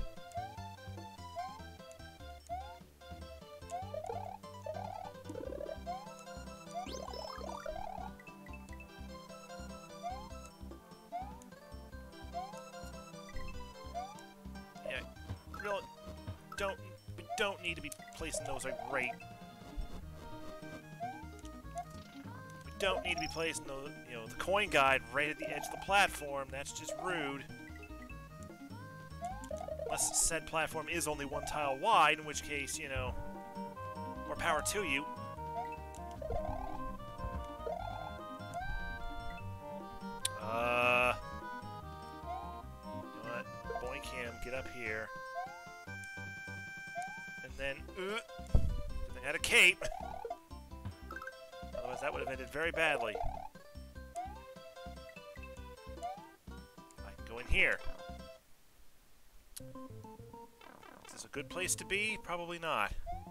Yeah, really we don't need to be placing those like right. Don't need to be placing the, the coin guide right at the edge of the platform. That's just rude. Unless said platform is only one tile wide, in which case, more power to you. You know what? Boink him, get up here. And then, they had a cape. Otherwise, that would have ended very badly. I can go in here. Is this a good place to be? Probably not.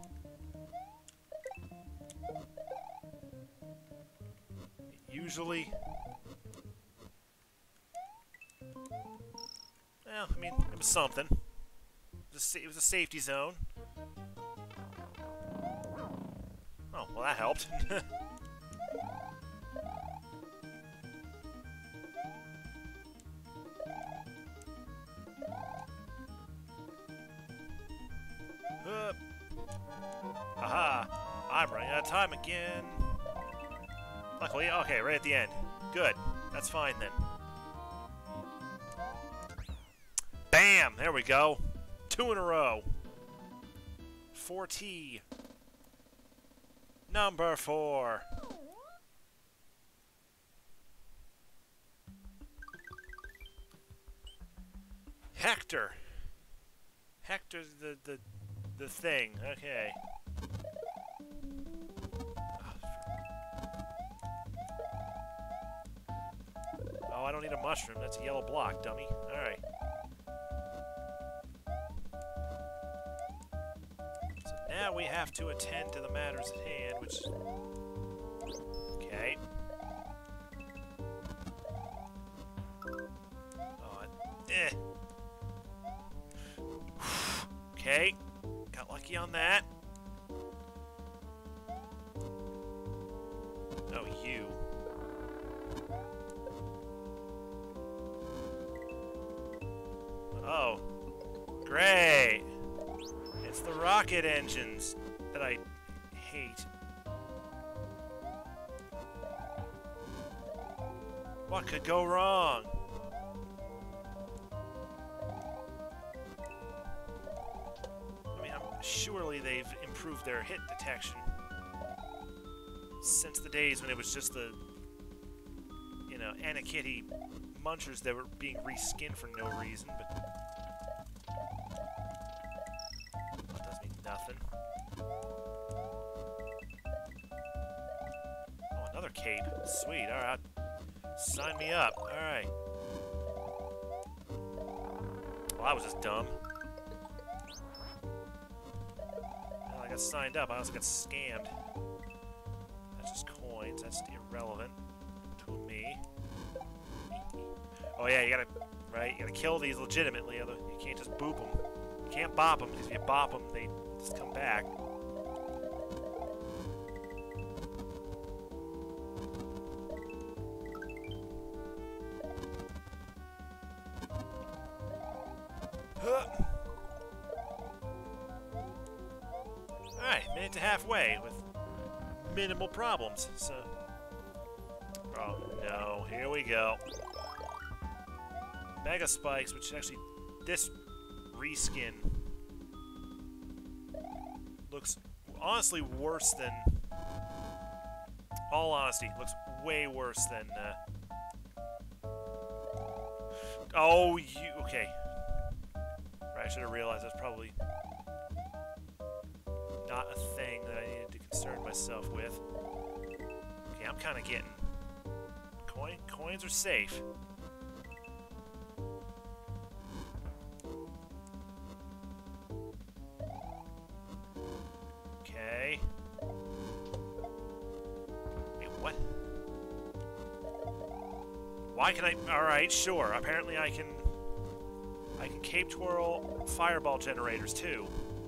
Usually... Well, I mean, it was something. It was a safety zone. Oh, well, that helped. Haha! I'm running out of time again. Luckily, okay, right at the end. Good. That's fine then. Bam! There we go. 2 in a row. 4T. Number 4. Hector. Hector's the thing. Okay. Oh, I don't need a mushroom. That's a yellow block, dummy. Alright. So now we have to attend to the matters at hand, which... Okay. Oh, Okay. Got lucky on that. Oh, you. Oh. Great. It's the rocket engines that I hate. What could go wrong? I mean, surely they've improved their hit detection since the days when it was just the, Anakitty munchers that were being reskinned for no reason, but that does mean nothing. Oh, another cape. Sweet, alright. Sign me up. Alright. Well, that was just dumb. Well, I got signed up. I also got scammed. That's just coins. That's irrelevant to me. Oh yeah, you gotta kill these legitimately. You can't just boop them. You can't bop them, because if you bop them, they just come back. Alright, made it to halfway with minimal problems, so... Oh no, here we go. Mega Spikes, which actually, this reskin looks honestly worse than all honesty, looks way worse than, Oh, you... Okay. Right, I should have realized that's probably not a thing that I needed to concern myself with. Okay, I'm kind of getting... Coins are safe. Okay. Wait, what? Why can I... Alright, sure. Apparently I can cape twirl fireball generators, too.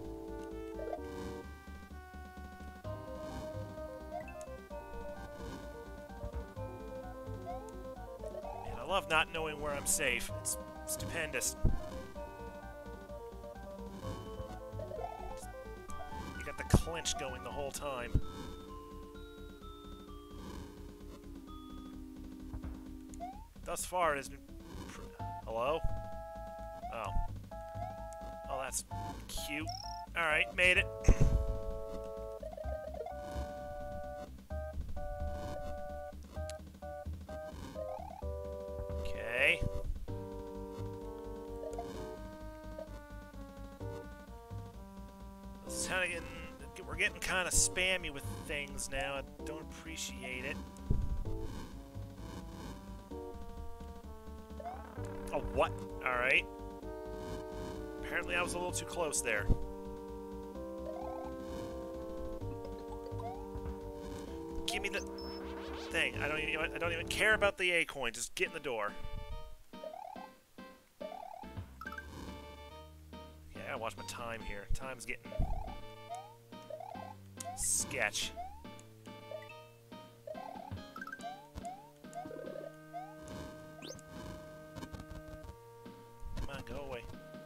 Man, I love not knowing where I'm safe. It's stupendous. You got the clinch going the whole time. Thus far, it has been... Hello? Oh. Oh, that's cute. Alright, made it. Okay. It's kind of getting... We're getting kind of spammy with things now. I don't appreciate it. Oh, what? Alright. Apparently I was a little too close there. Give me the thing. I don't even care about the A coin. Just get in the door. Yeah, I gotta watch my time here. Time's getting sketch. Go away.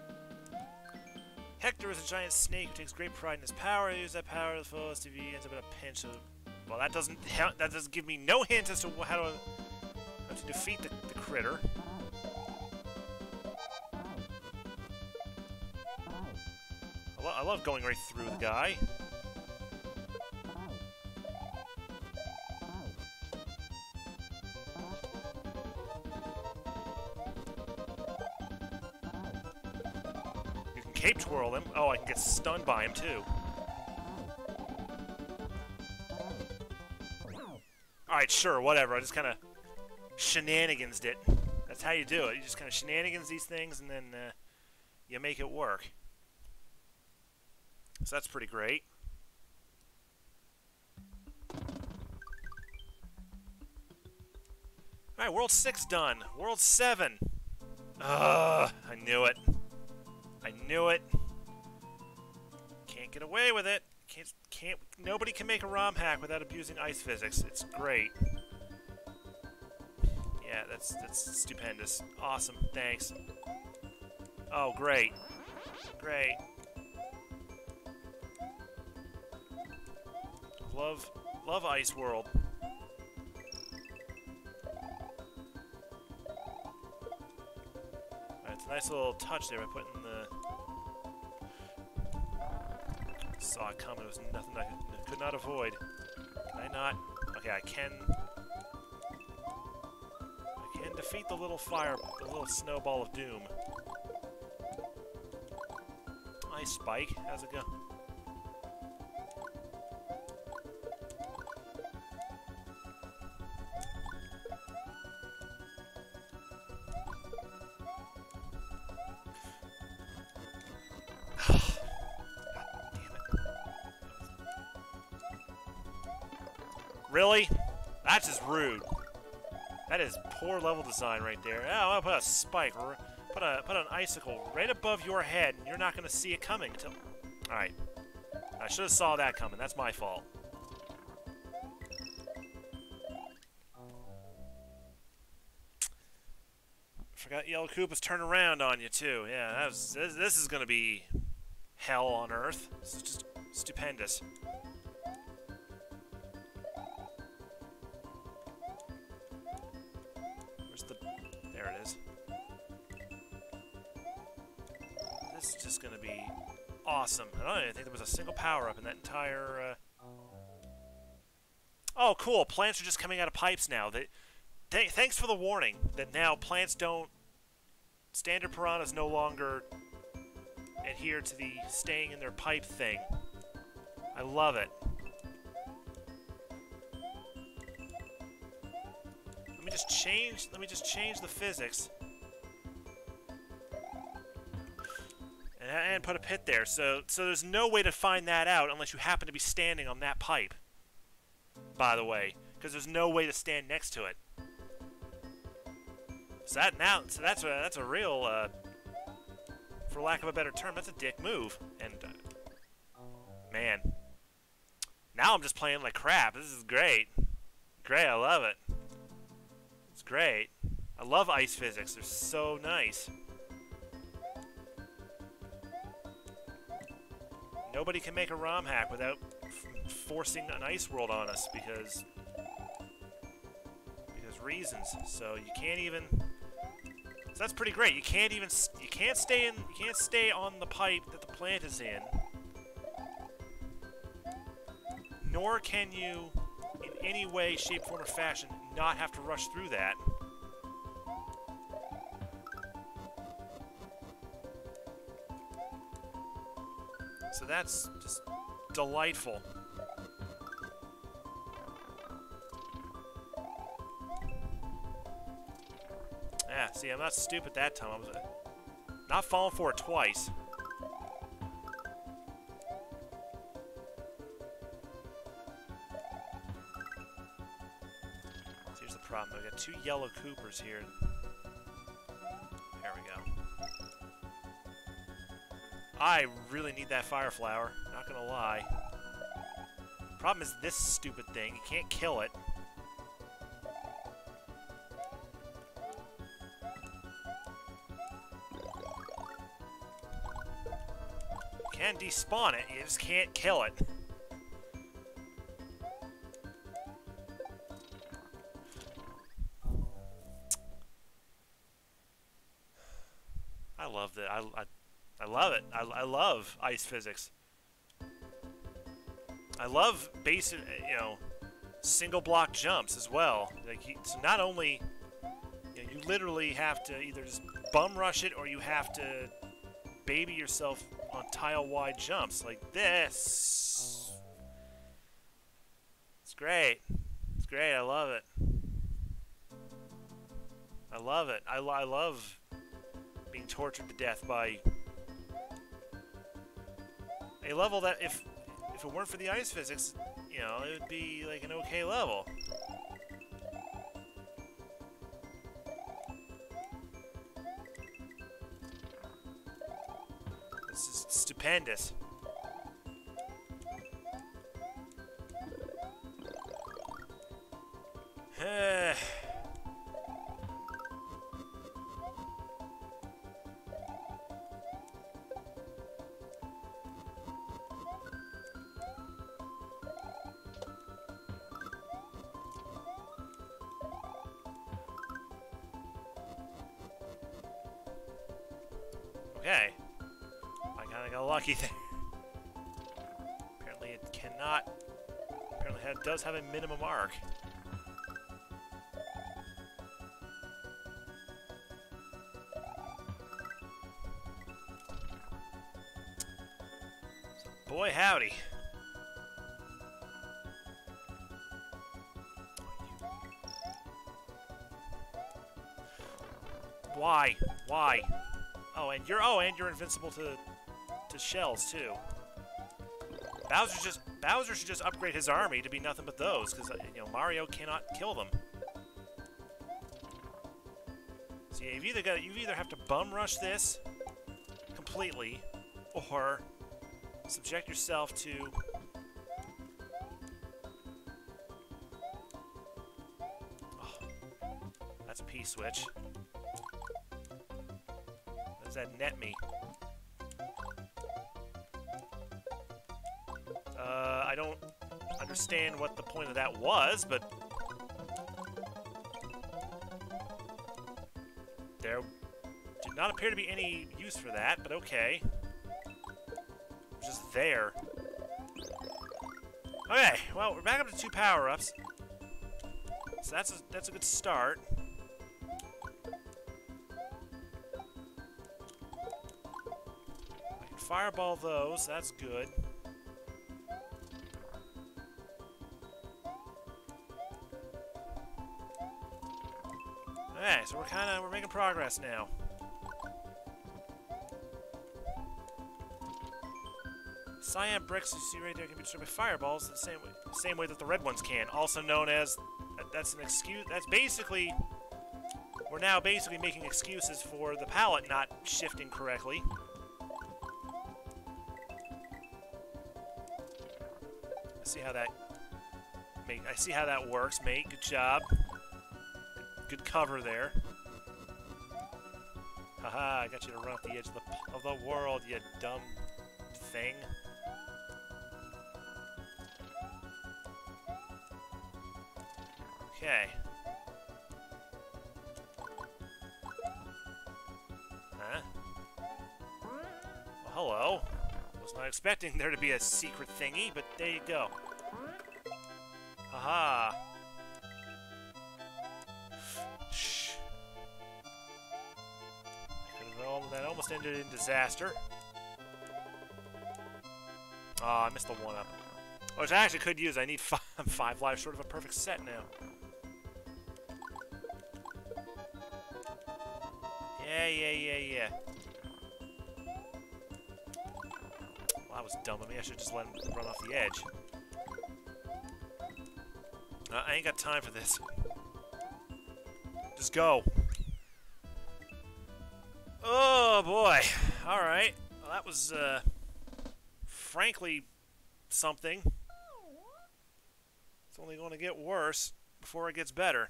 Hector is a giant snake who takes great pride in his power. He uses that power to the fullest if he ends up in a pinch. Well, that doesn't give me no hint as to how to defeat the critter. I love going right through the guy. Cape twirl him. Oh, I can get stunned by him, too. Alright, sure, whatever. I just kind of shenanigans it. That's how you do it. You just kind of shenanigans these things, and then you make it work. So that's pretty great. Alright, World 6 done. World 7. Ugh, I knew it. I knew it. Can't get away with it. Can't. Nobody can make a ROM hack without abusing ice physics. It's great. Yeah, that's stupendous. Awesome. Thanks. Oh, great. Great. Love Ice World. It's a nice little touch there by putting the... Saw it coming. It was nothing I could not avoid. Can I not? Okay, I can defeat the little the little snowball of doom. Nice Spike. How's it go? Really? That's just rude. That is poor level design right there. Oh, I'll put a spike, put an icicle right above your head, and you're not going to see it coming until... Alright. I should have saw that coming. That's my fault. Forgot Yellow Koopa's turn around on you, too. Yeah, this is going to be hell on Earth. This is just stupendous. There it is. This is just going to be awesome. I don't even think there was a single power-up in that entire... Oh, cool. Plants are just coming out of pipes now. Thanks for the warning that now plants don't... Standard piranhas no longer adhere to the staying in their pipe thing. I love it. Let me just change the physics. And put a pit there. So there's no way to find that out unless you happen to be standing on that pipe. By the way, because there's no way to stand next to it. So that's a real, for lack of a better term, that's a dick move. And man, now I'm just playing like crap. This is great. Great, I love it. It's great. I love ice physics. They're so nice. Nobody can make a ROM hack without forcing an ice world on us because reasons. So you can't even. So that's pretty great. You can't stay on the pipe that the plant is in. Nor can you, in any way, shape, form, or fashion, not have to rush through that. So that's just delightful. Yeah, see, I'm not stupid that time. I was not falling for it twice. So here's the problem. I've got 2 yellow Coopers here. There we go. I really need that fire flower, not gonna lie. Problem is this stupid thing. You can't kill it. You can despawn it, you just can't kill it. I love that. I love it. I love ice physics. I love basic, single block jumps as well. Like so not only, you literally have to either just bum rush it or you have to baby yourself on tile-wide jumps like this. It's great. It's great. I love it. I love it. I love being tortured to death by a level that if it weren't for the ice physics, it would be like an okay level. This is stupendous. Okay. I kinda got lucky there. Apparently it cannot... Apparently it does have a minimum arc. So, boy howdy. Why? Why? Oh, and you're invincible to shells too. Bowser should just upgrade his army to be nothing but those, because Mario cannot kill them. So yeah, you either have to bum rush this completely, or subject yourself to that's a P-switch. Does that net me? I don't understand what the point of that was, but there did not appear to be any use for that, but okay. Just there. Okay, well, we're back up to 2 power-ups. so that's a good start. I can fireball those. That's good. Alright, so we're making progress now. Cyan bricks you see right there can be destroyed by fireballs the same way that the red ones can. Also known as, that's an excuse. That's basically, we're now basically making excuses for the pallet not shifting correctly. I see how that works, mate. Good job. Good cover there. Haha, I got you to run off the edge of the world, you dumb thing. Okay. Huh? Well, hello. Was not expecting there to be a secret thingy, but there you go. Haha. Shh. That almost ended in disaster. Oh, I missed the one-up. Which I actually could use. I need five lives short of a perfect set now. Yeah. Well, that was dumb of me. I should just let him run off the edge. I ain't got time for this. Just go. Oh, boy. Alright. Well, that was, frankly, something. It's only going to get worse before it gets better.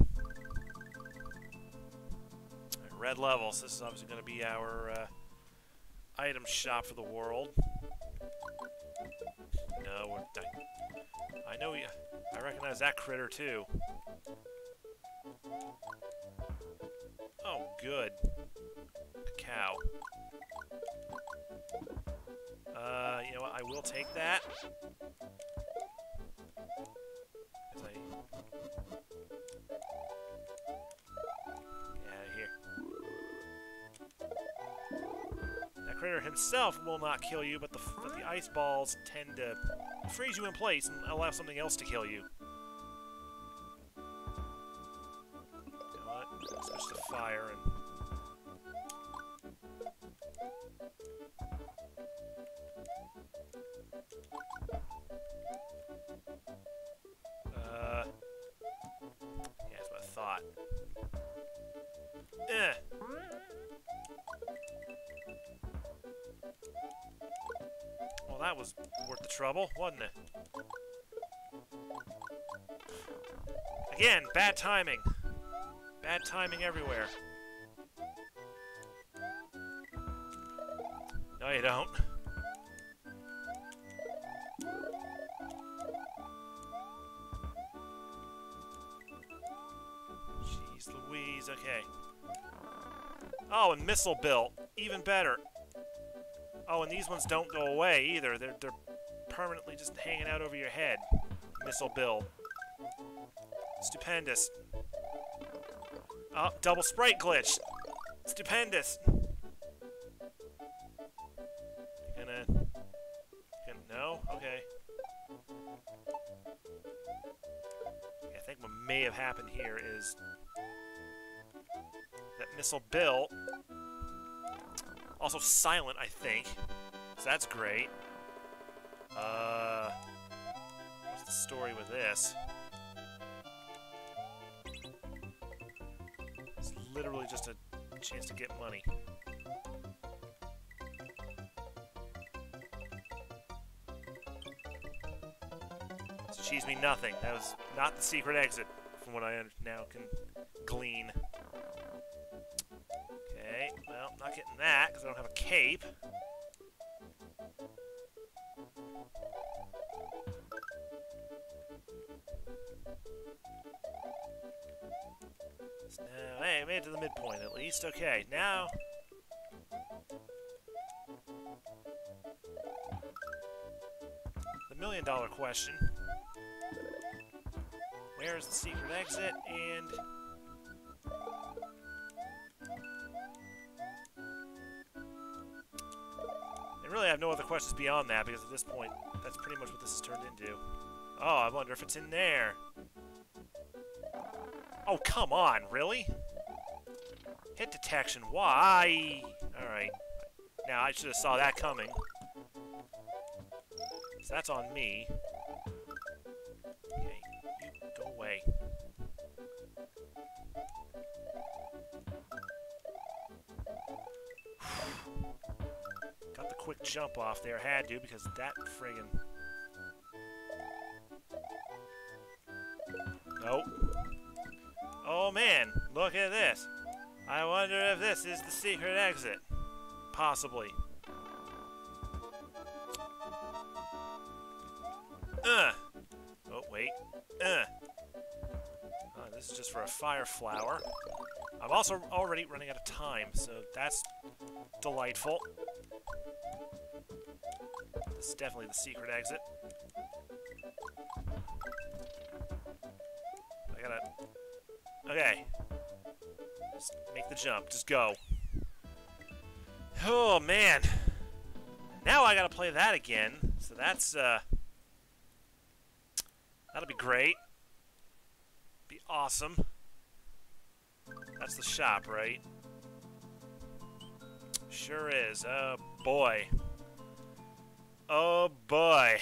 Red levels. This is obviously going to be our item shop for the world. No, I know you. I recognize that critter too. Oh, good. Cow. You know what? I will take that. Critter himself will not kill you, but the ice balls tend to freeze you in place and allow something else to kill you. You know what? Switch to fire and... yeah, that's what I thought. Well, that was worth the trouble, wasn't it? Again, bad timing. Bad timing everywhere. No, you don't. Jeez Louise, okay. Oh, and missile built. Even better. Oh, and these ones don't go away either. They're permanently just hanging out over your head. Missile build. Stupendous. Oh, double sprite glitch. Stupendous. No? Okay. I think what may have happened here is that missile built. Also silent, I think. So that's great. What's the story with this? It's literally just a chance to get money. This achieves me nothing. That was not the secret exit, from what I now can glean. Okay, well, not getting that, because I don't have a cape. So now, hey, made it to the midpoint at least. Okay, now... the $1 million question. Where's the secret exit? And... I really have no other questions beyond that, because at this point, that's pretty much what this has turned into. Oh, I wonder if it's in there. Oh, come on, really? Hit detection, why? Alright. Now, I should have saw that coming. So that's on me. Okay, you go away. Got the quick jump off there, had to, because that friggin'... Nope. Oh man, look at this. I wonder if this is the secret exit. Possibly. Oh, wait. This is just for a fire flower. I'm also already running out of time, so that's delightful. This is definitely the secret exit. I gotta... Okay. Just make the jump. Just go. Oh, man. Now I gotta play that again. So that's, that'll be great. Be awesome. That's the shop, right? Sure is. Oh, boy. Oh, boy.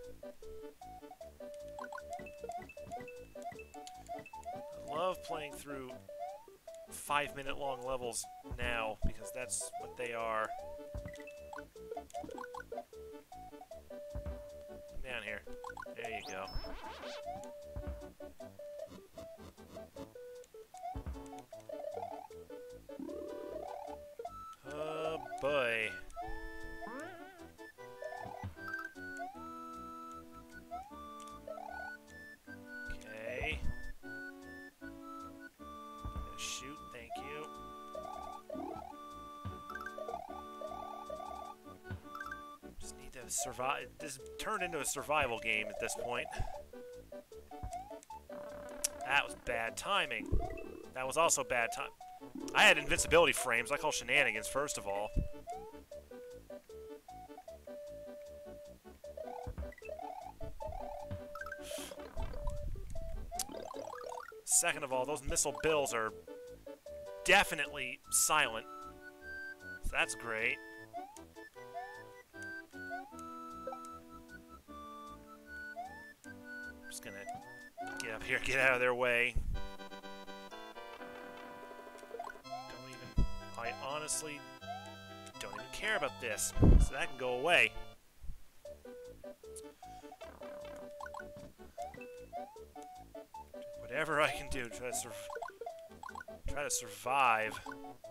I love playing through 5-minute-long levels now, because that's what they are. Down here. There you go. Oh, boy. Okay. Shoot, thank you. Just need to survive. This turned into a survival game at this point. That was bad timing. That was also bad time. I had invincibility frames. I call shenanigans, first of all. Second of all, those missile bills are definitely silent. So that's great. I'm just gonna get up here, get out of their way. I honestly don't even care about this, so that can go away. Whatever I can do to try to survive.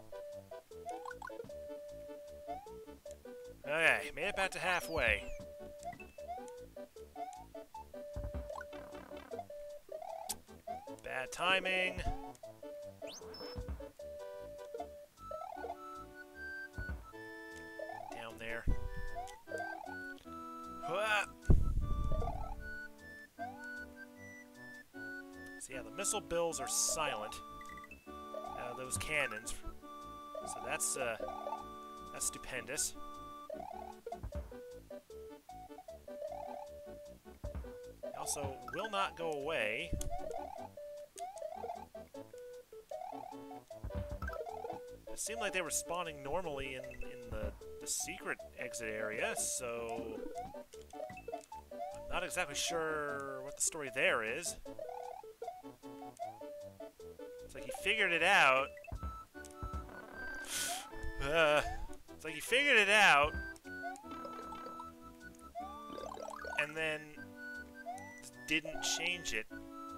Okay, made it back to halfway. Bad timing. Down there. So yeah, the missile bills are silent. Those cannons. So that's stupendous. Also, will not go away. It seemed like they were spawning normally in the secret exit area, so I'm not exactly sure what the story there is. It's like he figured it out. It's like he figured it out, and then didn't change it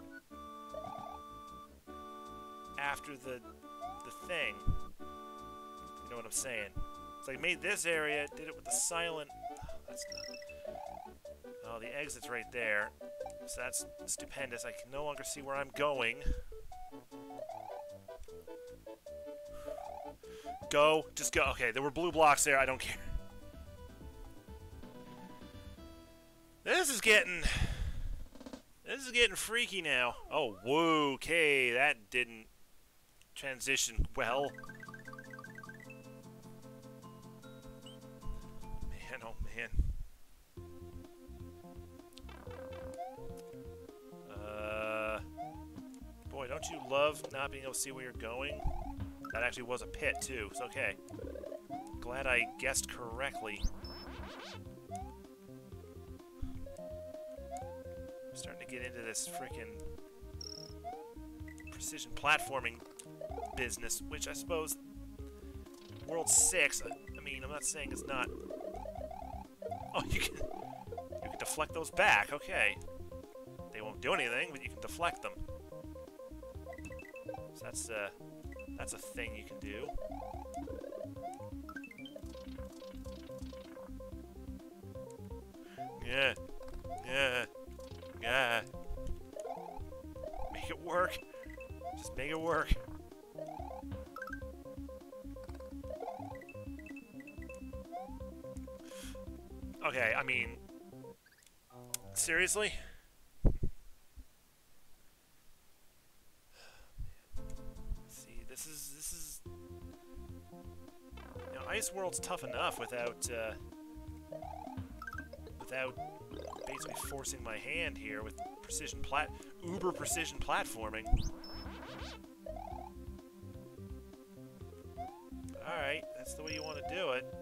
after the thing. You know what I'm saying? It's like made this area, did it with the silent. That's not. Oh, the exit's right there. So that's stupendous. I can no longer see where I'm going. Go. Just go. Okay, there were blue blocks there. I don't care. This is getting This is getting freaky now. Oh, whoa, okay, that didn't transition well. Man, oh man. Boy, don't you love not being able to see where you're going? That actually was a pit, too. It's okay. Glad I guessed correctly. I'm starting to get into this frickin' precision platforming business, which I suppose World 6, I mean, I'm not saying it's not... Oh, you can deflect those back, okay. They won't do anything, but you can deflect them. So that's a thing you can do. Yeah. Yeah. Yeah. Make it work. Just make it work. Okay, I mean... Seriously? This is... You know, Ice World's tough enough without basically forcing my hand here with uber precision platforming. Alright, that's the way you want to do it.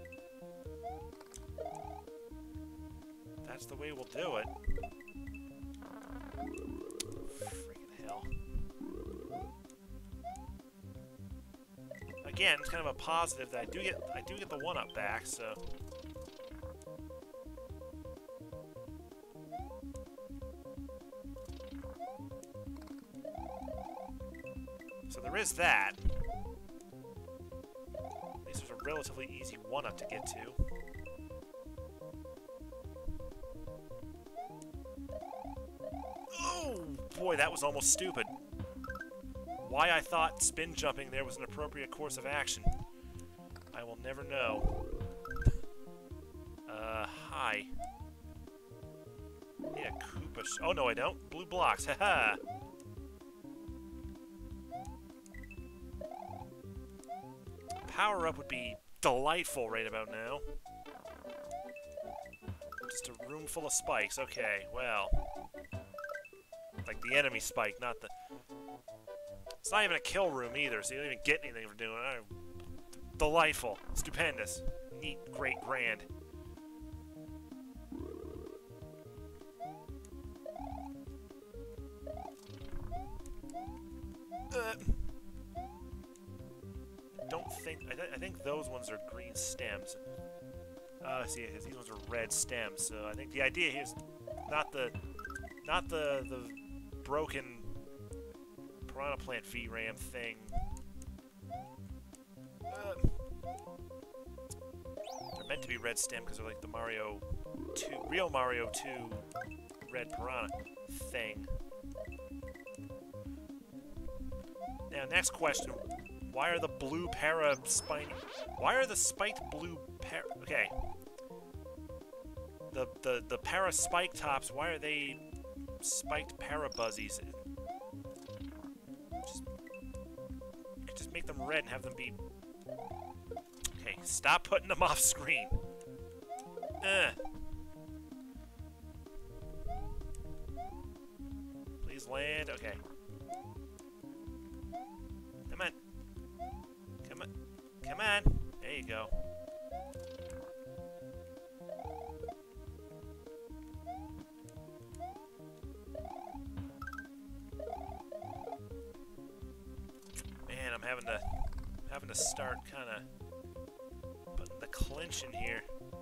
That's the way we'll do it. Freaking hell. Again, it's kind of a positive that I do get the 1-up back, so. So there is that. At least there's a relatively easy 1-up to get to. Oh boy, that was almost stupid. Why I thought spin jumping there was an appropriate course of action, I will never know. Hi. Yeah, Koopa. Oh, no, I don't. Blue blocks. Haha. Power up would be delightful right about now. Just a room full of spikes. Okay, well. Like the enemy spike, not the... It's not even a kill room either, so you don't even get anything for doing it. Delightful. Stupendous. Neat, great, grand. Don't think... I think those ones are green stems. See, these ones are red stems, so I think the idea here is not the broken Piranha Plant VRAM thing. They're meant to be red stem because they're like the Mario 2, real Mario 2 red piranha thing. Now, next question. Why are the blue para spiny... Why are the spiked blue para... Okay. The para spike tops, why are they spiked para buzzies? Just make them red and have them be... Okay, stop putting them off screen. Please land. Okay. Come on. Come on. Come on. There you go. Man, I'm having to start kind of putting the clinch in here.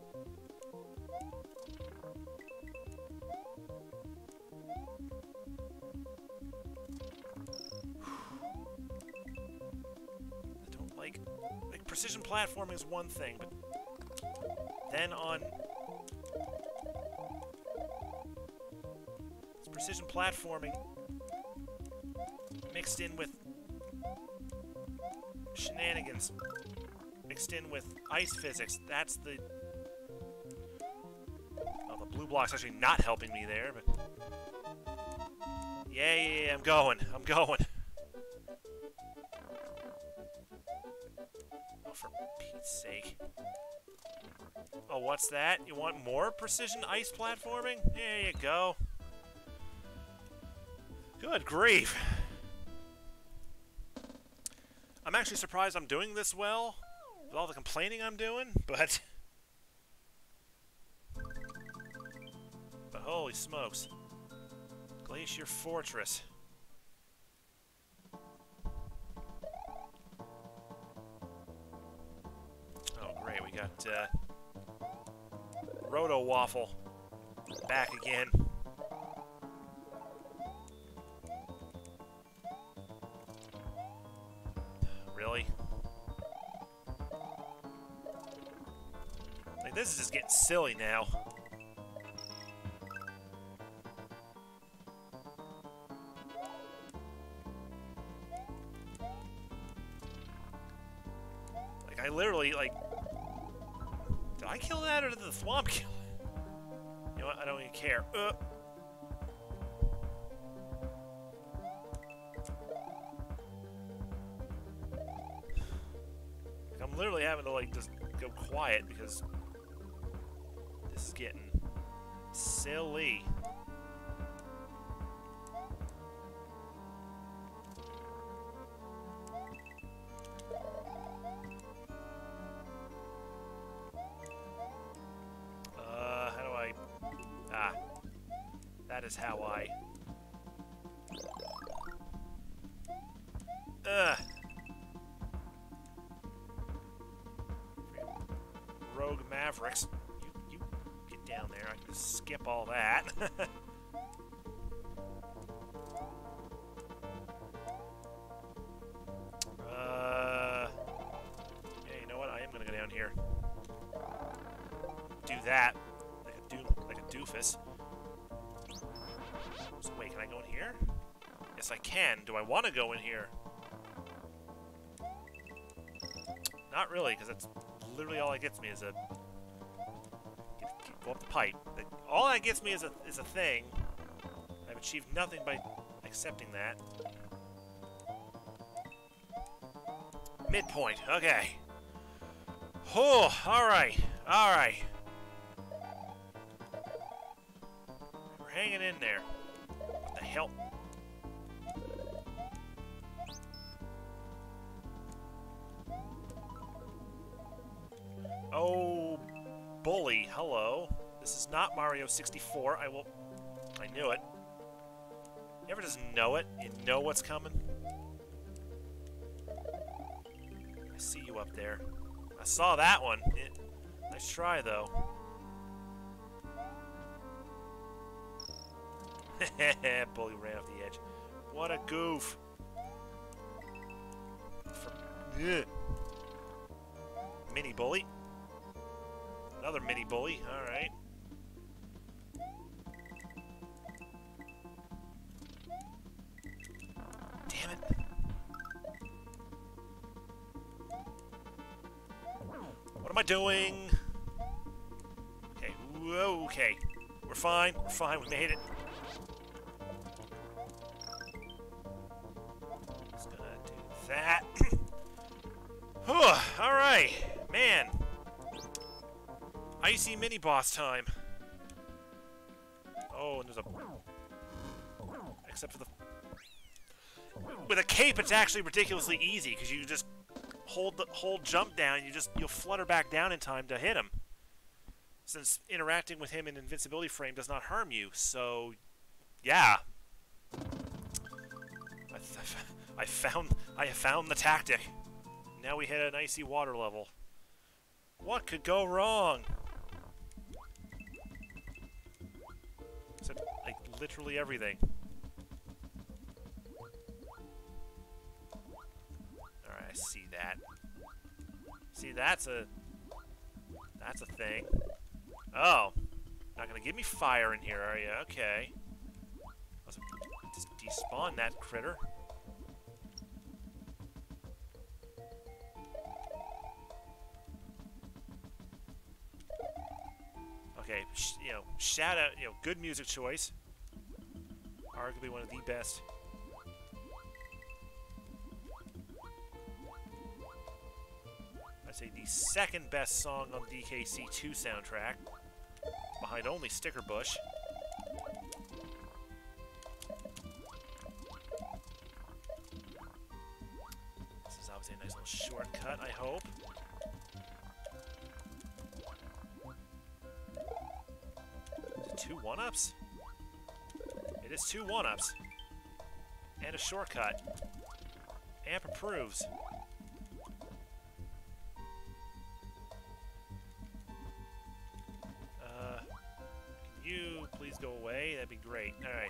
Like precision platforming is one thing, but then on it's precision platforming mixed in with shenanigans, mixed in with ice physics. That's the... Well, the blue block's actually not helping me there, but... Yeah, I'm going. I'm going. Oh, for Pete's sake. Oh, what's that? You want more precision ice platforming? There you go. Good grief. I'm actually surprised I'm doing this well with all the complaining I'm doing, but holy smokes. Glacier Fortress. Oh, great. We got Roto Waffle back again. Really? Like, this is just getting silly now. Like, I literally, like... Did I kill that or did the Thwomp kill it? You know what? I don't even care. I'm literally having to, like, just go quiet because this is getting silly. How do I... Ah. That is how I... Rogue Mavericks. You get down there. I can just skip all that. Yeah, you know what? I am gonna go down here. Do that. Like a doofus. So wait, can I go in here? Yes, I can. Do I want to go in here? Not really, because that's literally all it gets me is a... Go up the pipe. All that gets me is a thing. I've achieved nothing by accepting that. Midpoint. Okay. Oh, alright. Alright. We're hanging in there. What the hell? Oh, bully. Hello. This is not Mario 64. I knew it. You ever just know it? You know what's coming? I see you up there. I saw that one. Nice try, though. Bully ran off the edge. What a goof. Mini bully. Another mini bully. Alright. Damn it. What am I doing? Okay. Whoa, okay. We're fine. We're fine. We made it. Just gonna do that. Alright. Man. Icy mini-boss time. Oh, and there's a... Except for the... With a cape, it's actually ridiculously easy, because you just hold jump down, and you'll flutter back down in time to hit him. Since interacting with him in invincibility frame does not harm you, so... Yeah. I found the tactic. Now we hit an icy water level. What could go wrong? Except, like, literally everything. Alright, I see that. See, that's a thing. Oh. Not gonna give me fire in here, are you? Okay. Let's just despawn that critter. Okay, shout out, good music choice. Arguably one of the best. I'd say the second best song on the DKC2 soundtrack, behind only Sticker Bush. This is obviously a nice little shortcut, I hope. Is it 2 1-ups? It is 2 1-ups. And a shortcut. Amp approves. Can you please go away? That'd be great. Alright.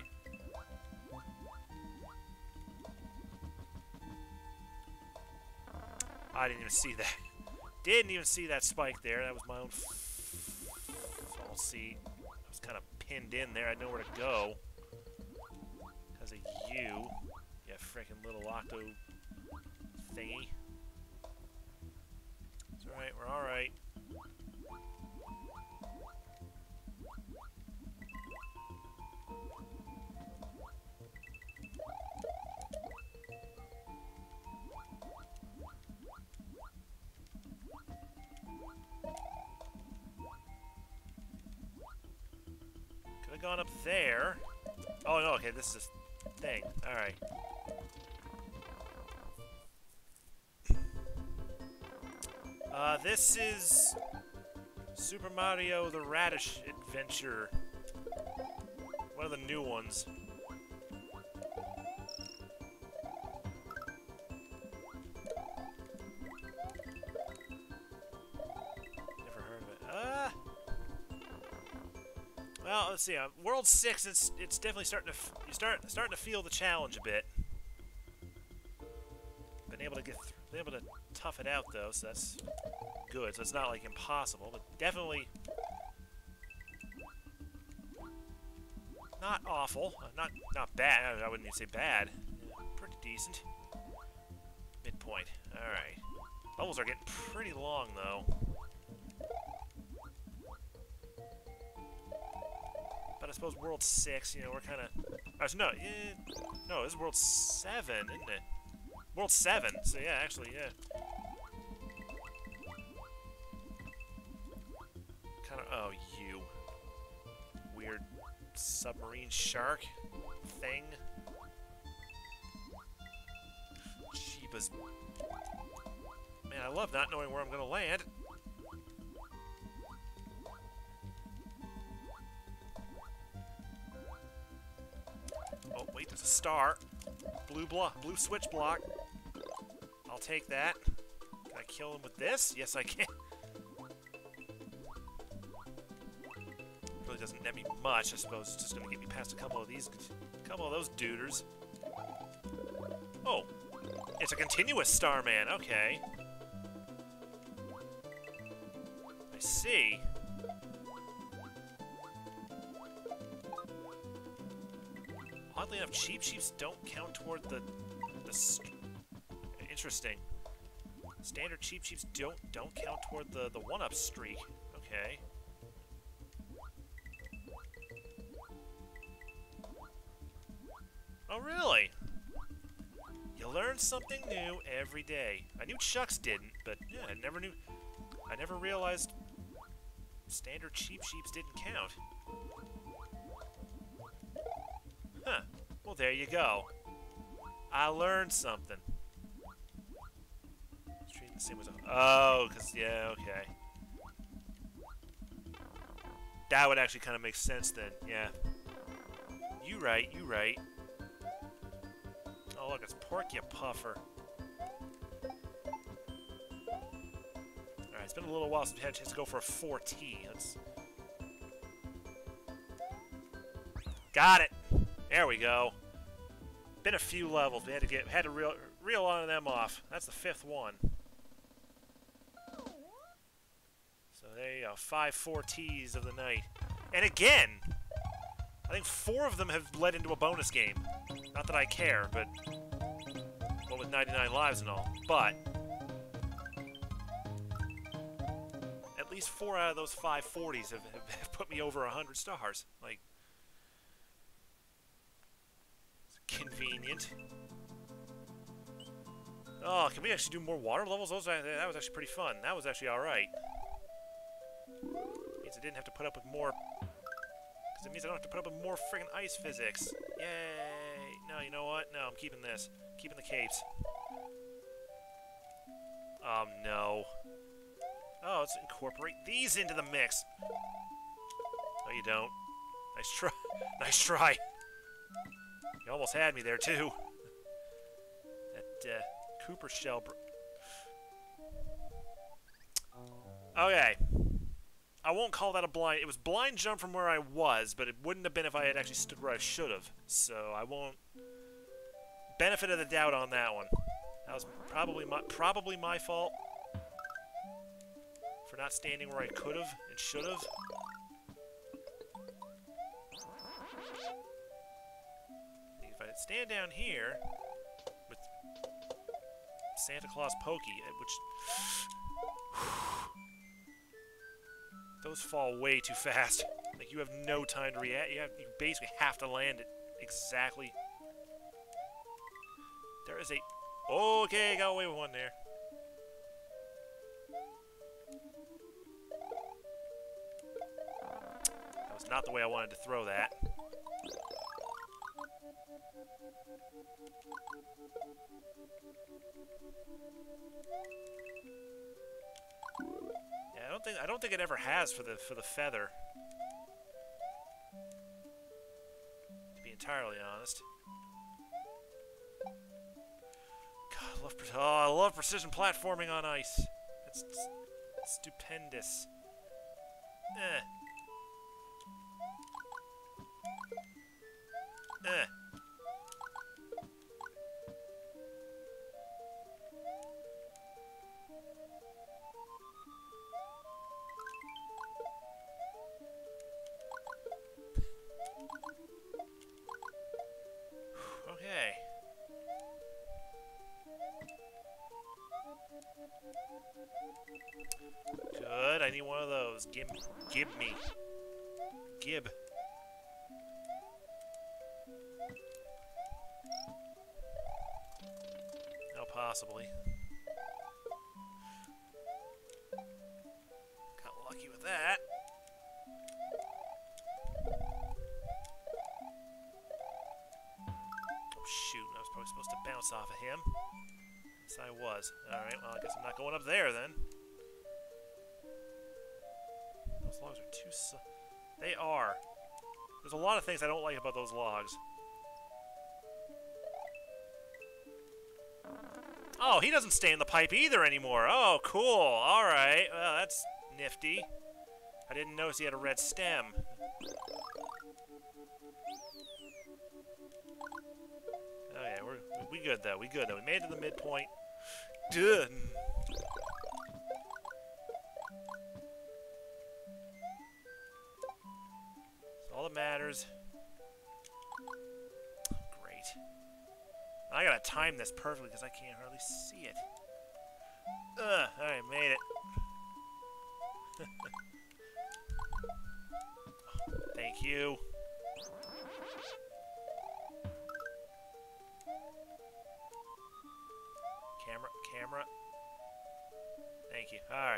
I didn't even see that. Didn't even see that spike there. That was my own false seat. I was kind of pinned in there. I know where to go. Because of you. You freaking little octo thingy. It's alright. We're alright. Gone up there. Oh no, okay, this is a thing. Alright. This is Super Mario the Radish Adventure. One of the new ones. Never heard of it. Well, let's see. World 6, it's definitely starting to feel the challenge a bit. Been able to tough it out though, so that's good. So it's not like impossible, but definitely not awful. Not bad. I wouldn't even say bad. Yeah, pretty decent. Midpoint. All right. Levels are getting pretty long though. But I suppose World 6, you know, we're kind of... no, no, this is World 7, isn't it? World 7, so yeah, actually, yeah. Kind of... Oh, you. Weird submarine shark thing. Jeebus. Man, I love not knowing where I'm going to land. Oh, wait, there's a star. Blue switch block. I'll take that. Can I kill him with this? Yes, I can. Really doesn't net me much, I suppose. It's just gonna get me past a couple of those duders. Oh, it's a continuous Starman. Okay. I see. Oddly enough, Cheep Sheeps don't count toward the interesting. Standard Cheep Sheeps don't count toward the 1-up streak. Okay. Oh really? You learn something new every day. I knew Chucks didn't, but yeah, I never realized standard Cheep Sheeps didn't count. Huh. Well, there you go. I learned something. Treating the same as oh, because, yeah, okay. That would actually kind of make sense then, yeah. You right, you right. Oh, look, it's Porky Puffer. Alright, it's been a little while since we had a chance to go for a 4T. Let's... Got it! There we go. Been a few levels. We had to reel one of them off. That's the 5th one. So there you go. 5 4Ts of the night. And again, I think 4 of them have led into a bonus game. Not that I care, but well, with 99 lives and all. But at least 4 out of those 5 40s have put me over 100 stars. Like. convenient. Oh, can we actually do more water levels? That was actually pretty fun. That was actually alright. Means I didn't have to put up with more... Because it means I don't have to put up with more friggin' ice physics. Yay! No, you know what? No, I'm keeping this. Keeping the capes. No. Oh, let's incorporate these into the mix. No, you don't. Nice try. Nice try. You almost had me there, too. That, Cooper shell... Okay. I won't call that a blind... It was blind jump from where I was, but it wouldn't have been if I had actually stood where I should have. So I won't... Benefit of the doubt on that one. That was probably my fault. For not standing where I could have and should have. If I stand down here... with Santa Claus Pokey, which... Those fall way too fast. Like, you have no time to react. You basically have to land it exactly. There is a... Okay, got away with one there. That was not the way I wanted to throw that. Yeah, I don't think it ever has for the feather. To be entirely honest. God, I love precision platforming on ice. It's stupendous. Eh. Eh. Okay. Good, I need one of those. Give me. Gib. No, possibly. Got lucky with that. Oh shoot, I was probably supposed to bounce off of him. Yes, I was. Alright, well, I guess I'm not going up there then. Those logs are too They are. There's a lot of things I don't like about those logs. Oh, he doesn't stay in the pipe either anymore. Oh, cool. Alright. Well, that's nifty. I didn't notice he had a red stem. Oh, yeah, we good, though. We good, though. We made it to the midpoint. Duh. That's all that matters. Great. I gotta time this perfectly because I can't hardly see it. Alright, made it. Thank you. Camera. Thank you. Alright.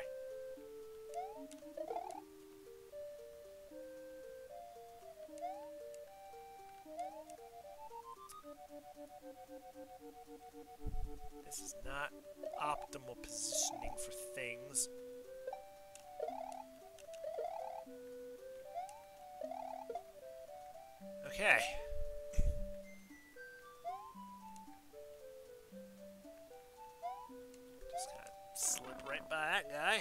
This is not optimal positioning for things. Okay. Just gotta slip right by that guy.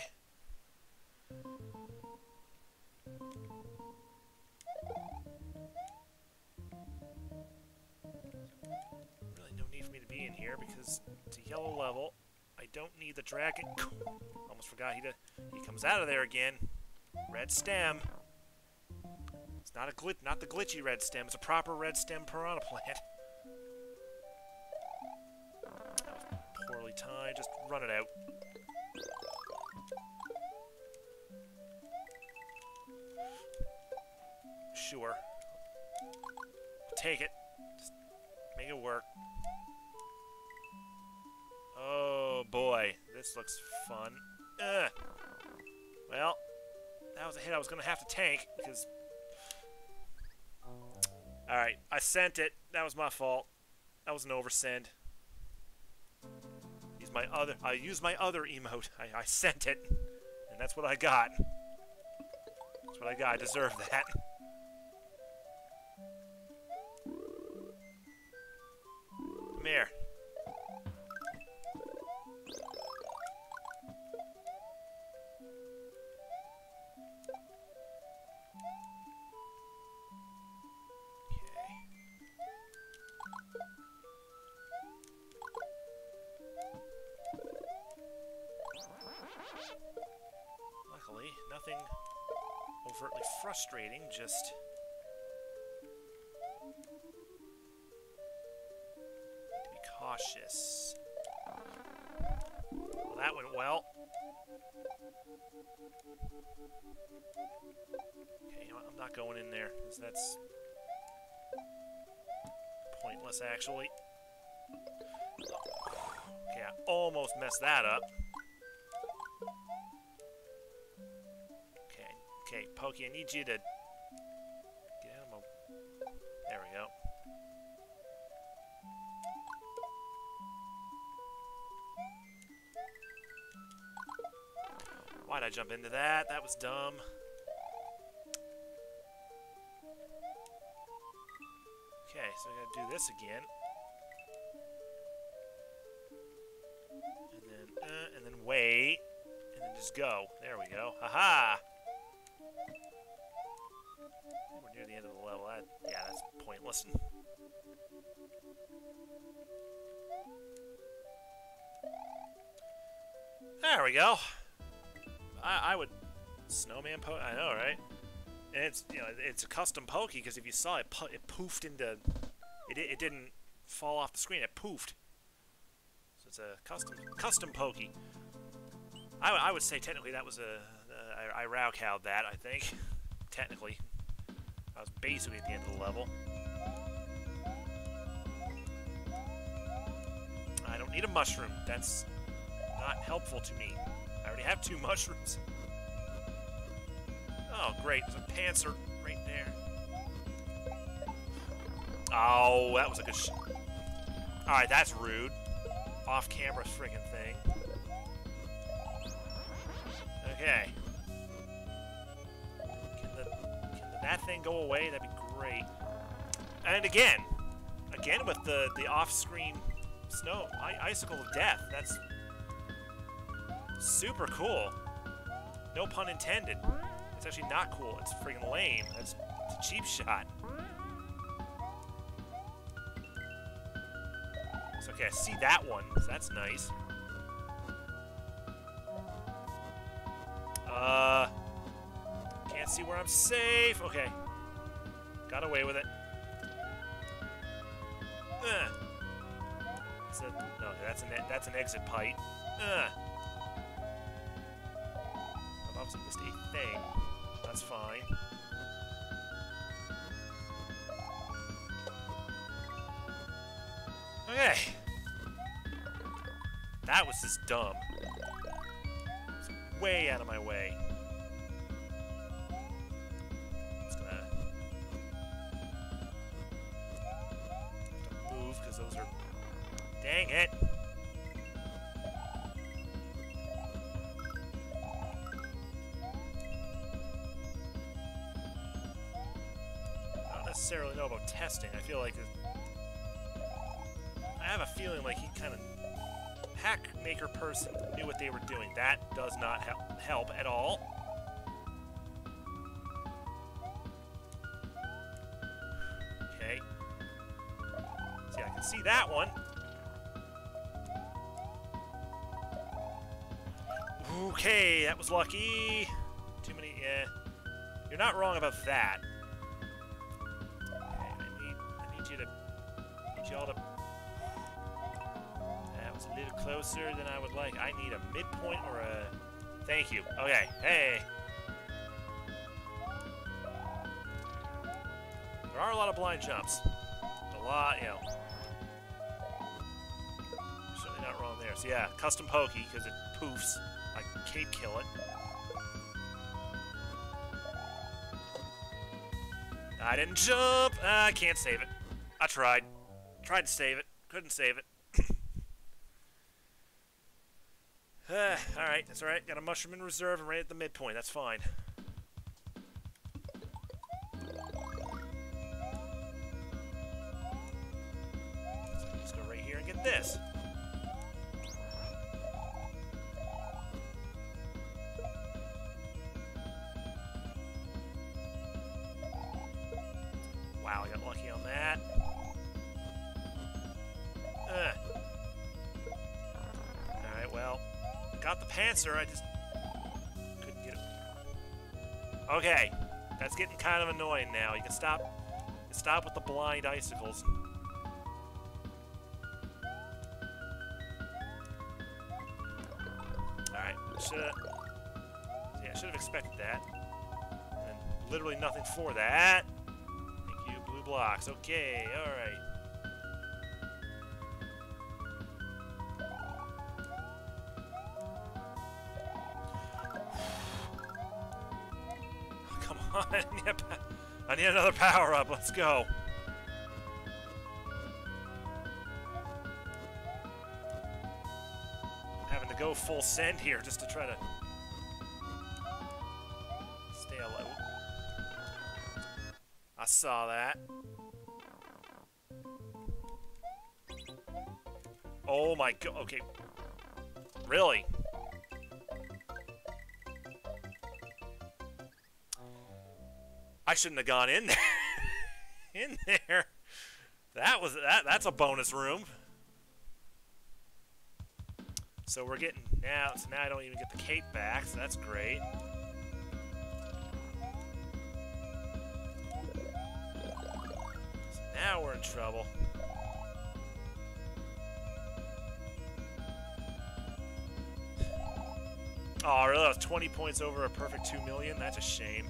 Really no need for me to be in here because it's a yellow level. I don't need the dragon. Almost forgot he comes out of there again. Red stem. It's not not the glitchy red stem. It's a proper red stem piranha plant. That was poorly timed. Just run it out. Sure. Take it. Just Make it work. Oh, boy. This looks fun. Ugh. Well, that was a hit I was going to have to tank, because... Alright, I sent it. That was my fault. That was an oversend. I used my other emote. I sent it. And that's what I got. That's what I got. I deserve that. Come here. Luckily, nothing overtly frustrating, just... to be cautious. Well, that went well. Okay, you know what? I'm not going in there, because that's pointless, actually. Okay, I almost messed that up. Okay, Pokey, I need you to get out of my... There we go. Why'd I jump into that? That was dumb. Okay, so we gotta do this again. And then wait. And then just go. There we go. Haha! We're near the end of the level. Yeah, that's pointless. There we go. I would... Snowman Poke? I know, right? And it's, you know, it's a custom Pokey, because if you saw it, it poofed into... It didn't fall off the screen, it poofed. So it's a custom Pokey. I would say technically that was a... I Rowcowed that, I think. Technically. I was basically at the end of the level. I don't need a mushroom. That's not helpful to me. I already have 2 mushrooms. Oh, great. There's a Panzer right there. Oh, that was a good shot. Alright, that's rude. Off-camera friggin' thing. Okay. Can that thing go away? That'd be great. And again with the off-screen snow icicle of death. That's super cool. No pun intended. It's actually not cool. It's friggin' lame. It's a cheap shot. So, okay, I see that one. So that's nice. Can't see where I'm safe. Okay. Got away with it. No, that's an exit pipe. I've obviously missed a thing. That's fine. Okay. That was just dumb. It's way out of my way. Just gonna have to move because those are... Dang it! I don't necessarily know about testing. I feel like I have a feeling like he kind of hack maker person knew what they were doing. That does not help at all. Okay. See, I can see that one. Okay, that was lucky. Too many, yeah. You're not wrong about that. Okay, I need you to... need y'all to... That was a little closer than I would like. I need a midpoint or a... Thank you. Okay, hey! There are a lot of blind jumps. A lot, you know. on there. So yeah, custom pokey, because it poofs. I cape kill it. I didn't jump! I can't save it. I tried. Tried to save it. Couldn't save it. Alright, that's alright. Got a mushroom in reserve and right at the midpoint. That's fine. So let's go right here and get this. Wow, I got lucky on that. Alright, well. Got the Panzer, I just couldn't get it. Okay, that's getting kind of annoying now. You can stop with the blind icicles. Alright, yeah, I should have expected that. And literally nothing for that. Thank you, blue blocks. Okay, alright. I need another power-up. Let's go. I'm having to go full send here just to try to stay alive. I saw that. Oh my god. Okay. Really? I shouldn't have gone in there. In there. That's a bonus room. So we're getting now. So now I don't even get the cape back. So that's great. So now we're in trouble. Oh, really? That was 20 points over a perfect 2 million? That's a shame.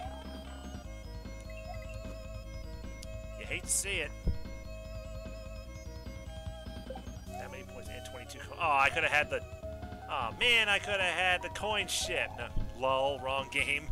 You hate to see it. That many points and 22. Oh, I could have had the... Oh, man, I could have had the coin ship. No, lol, wrong game.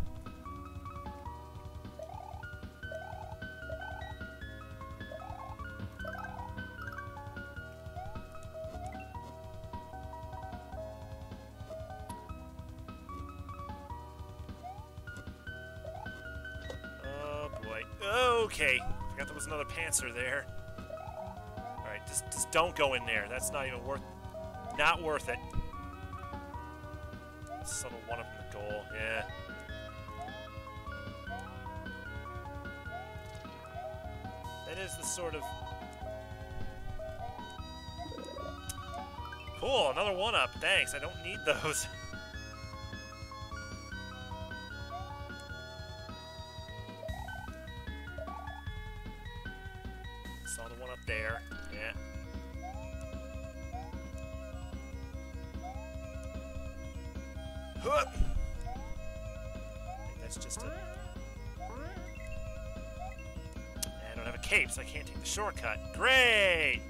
Okay, forgot there was another Panzer there. Alright, just don't go in there. That's not even worth... Not worth it. Subtle one up from the goal, yeah. That is the sort of... Cool, another one-up. Thanks, I don't need those. Saw the one up there. Yeah. I think that's just a... I don't have a cape, so I can't take the shortcut. Great!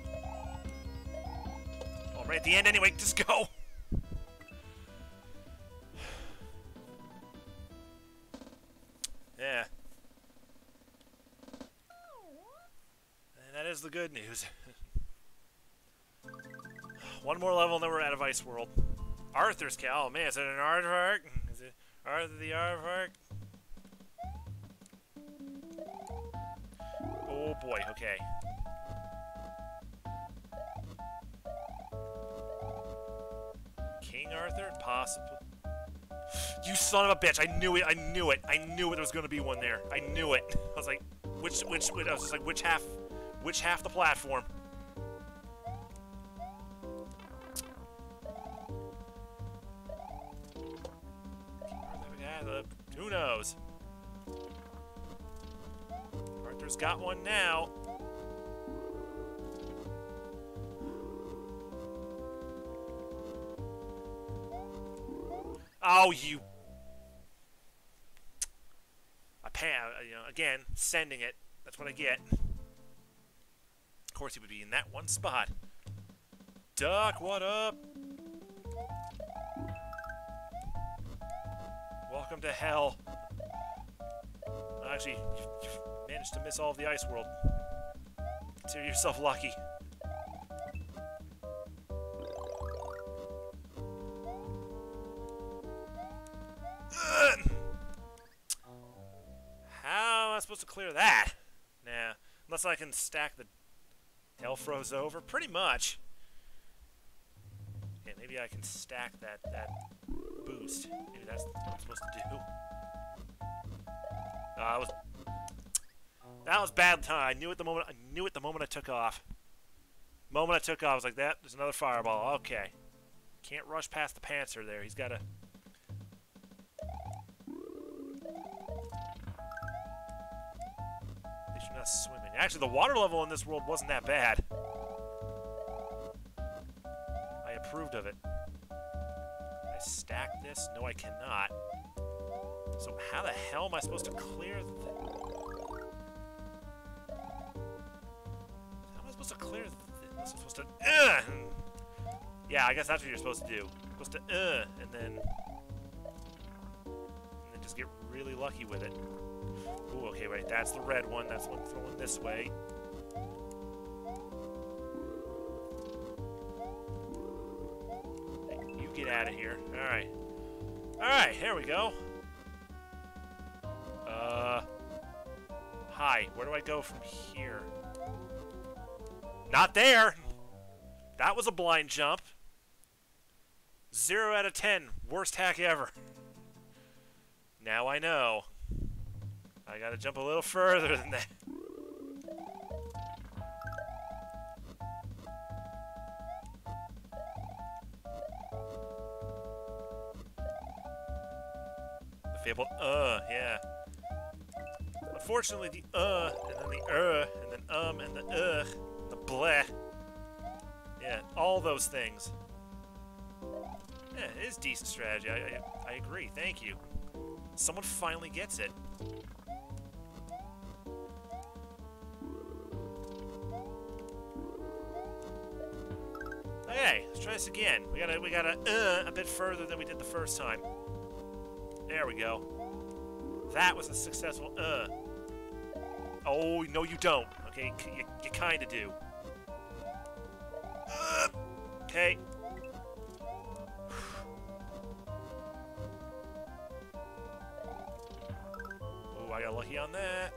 Oh, right at the end anyway, just go! Yeah. And that is the good news. One more level and then we're out of Ice World. Arthur's Cal. Oh man, is it an aardvark? Is it Arthur the aardvark? Oh boy, okay. King Arthur? Possible. You son of a bitch! I knew it! I knew it! I knew there was gonna be one there. I knew it! I was like, I was just like, which half the platform? Who knows? Arthur's got one now. Oh, you! You know, again, sending it. That's what I get. Of course, he would be in that one spot. Duck, what up? Welcome to hell. Actually, you've managed to miss all of the ice world. Consider yourself lucky. How am I supposed to clear that? Nah, unless I can stack the... Hell froze over? Pretty much. Okay, maybe I can stack that boost. Maybe that's what I'm supposed to do. That was bad time. I knew it the moment I took off. I was like, that, there's another fireball. Okay. Can't rush past the Panzer there. He's gotta... At least you're not swimming. Actually, the water level in this world wasn't that bad. I approved of it. Can I stack this? No, I cannot. So how the hell am I supposed to clear the... How am I supposed to clear the... I'm supposed to... Yeah, I guess that's what you're supposed to do. You're supposed to and then just get really lucky with it. Ooh, okay, wait, that's the red one. That's the one throwing this way. Hey, you get out of here. Alright. Alright, here we go. Hi, where do I go from here? Not there! That was a blind jump. 0 out of 10. Worst hack ever. Now I know. I gotta jump a little further than that. The fabled, yeah. Unfortunately, the and then the and then and the the bleh. Yeah, all those things. Yeah, it is decent strategy. I agree. Thank you. Someone finally gets it. Okay, let's try this again. We gotta a bit further than we did the first time. There we go. That was a successful Oh, no you don't. Okay, you kinda do. Okay. Oh, I got lucky on that.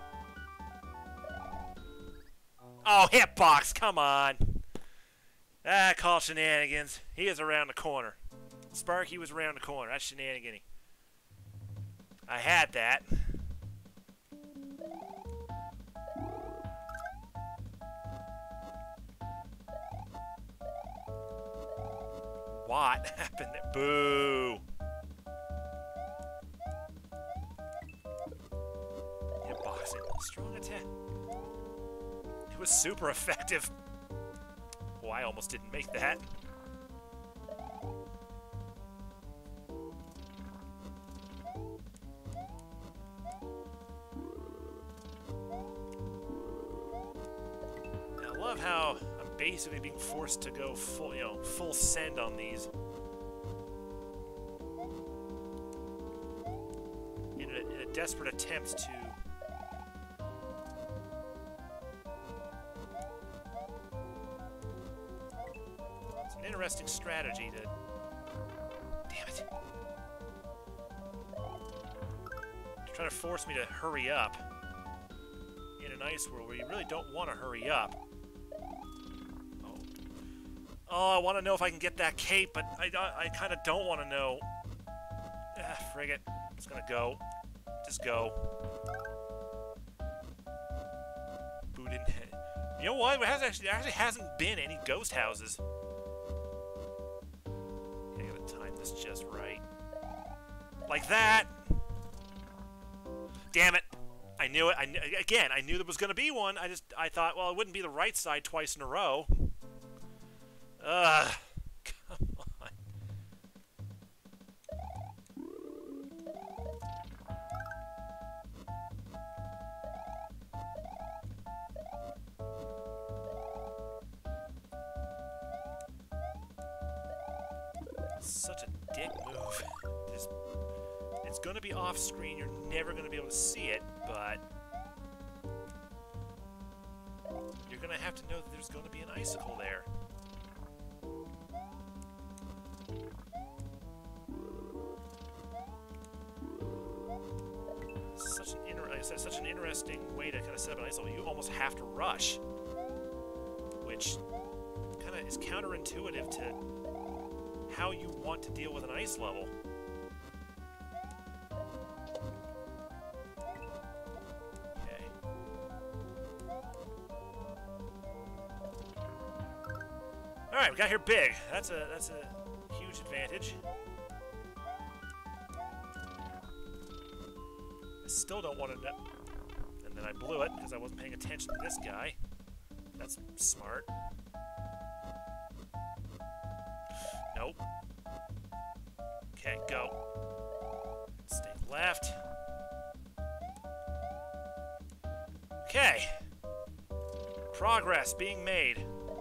Oh, hitbox, come on. Ah, call shenanigans. He is around the corner. Sparky was around the corner. That's shenanigan-y. I had that. What happened there? Boo! Hitboxing. Strong attack. It was super effective. Oh, I almost didn't make that. I love how I'm basically being forced to go full, full send on these. In a desperate attempt to... It's an interesting strategy to... Damn it. To try to force me to hurry up. In an ice world where you really don't want to hurry up. Oh, I want to know if I can get that cape, but I kind of don't want to know. Ah, frig it. I'm just gonna go. Just go. Boot in. You know what? There actually hasn't been any ghost houses. Okay, I gotta time this just right. Like that! Damn it! I knew it. Again, I knew there was gonna be one. I thought, well, it wouldn't be the right side twice in a row. Ugh. Come on. Such a dick move. It's going to be off screen. You're never going to be able to see it, but you're going to have to know that there's going to be an icicle there. Such an interesting way to kind of set up an ice level. You almost have to rush, which kind of is counterintuitive to how you want to deal with an ice level. Okay. All right, we got here big. That's a huge advantage. Still don't want to know. And then I blew it because I wasn't paying attention to this guy. That's smart. Nope. Okay, go. Stay left. Okay. Progress being made.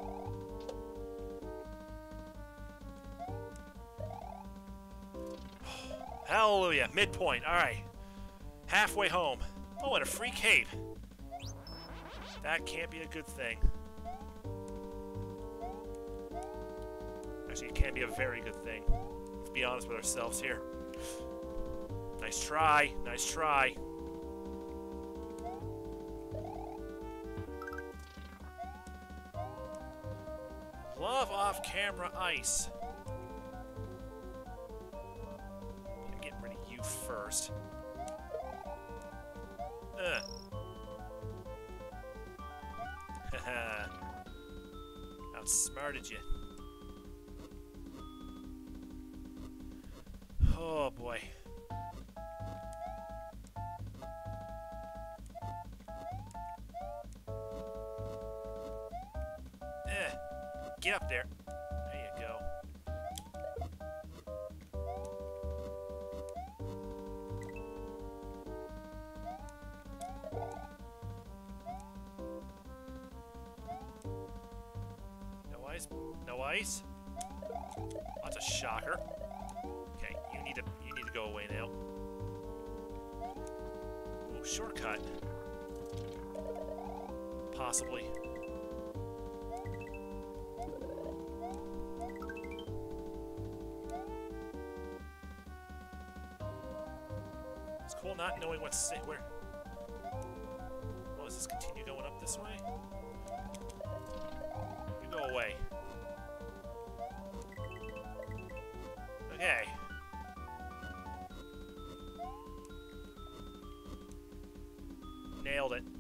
Hallelujah. Midpoint. All right. Halfway home. Oh, and a free cape. That can't be a good thing. Actually, it can be a very good thing. Let's be honest with ourselves here. Nice try. Nice try. Love off-camera ice. I'm getting rid of you first. Haha. Outsmarted you. Oh boy. Get up there. There you go. No ice? That's a shocker. Okay, you need to go away now. Ooh, shortcut. Possibly. It's cool not knowing what's where. Oh, does this continue going up this way? You go away. Okay. Nailed it.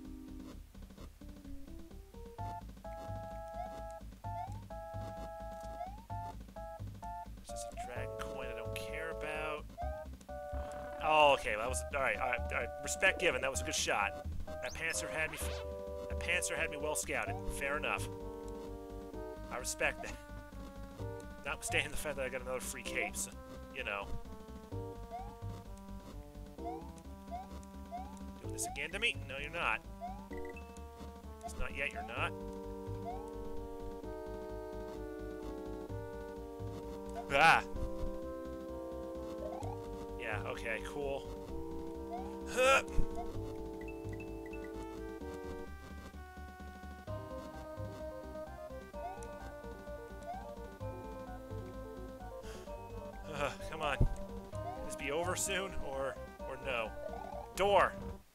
It's just a dragon coin I don't care about. Oh, okay. That was all right. All right. Respect given. That was a good shot. That Panzer had me. That Panzer had me well scouted. Fair enough. I respect that. Notwithstanding the fact that I got another free cape, so, you know. Doing this again to me? No, you're not. It's not yet, you're not. Ah! Yeah, okay, cool. Huh. Come on. Can this be over soon, or no? Door!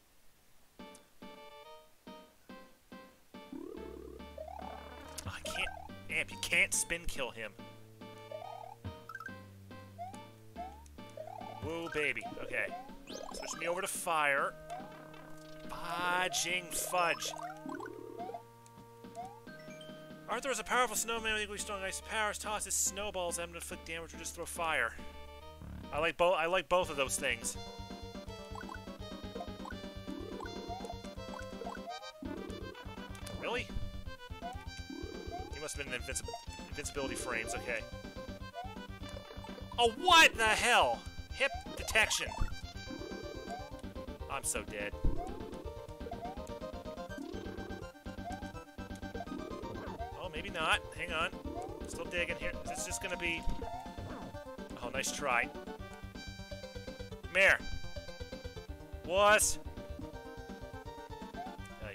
Oh, I can't... Amp, you can't spin kill him. Woo, baby. Okay. Switch me over to fire. Fudging fudge. Arthur is a powerful snowman with equally strong ice powers. Tosses snowballs at him to inflict damage or just throw fire. I like both of those things. Really? He must have been in invincibility frames. Okay. Oh, what the hell? Hip detection. I'm so dead. Oh, maybe not. Hang on. Still digging here. Is this just gonna be... Oh, nice try. Come here. What? Hey.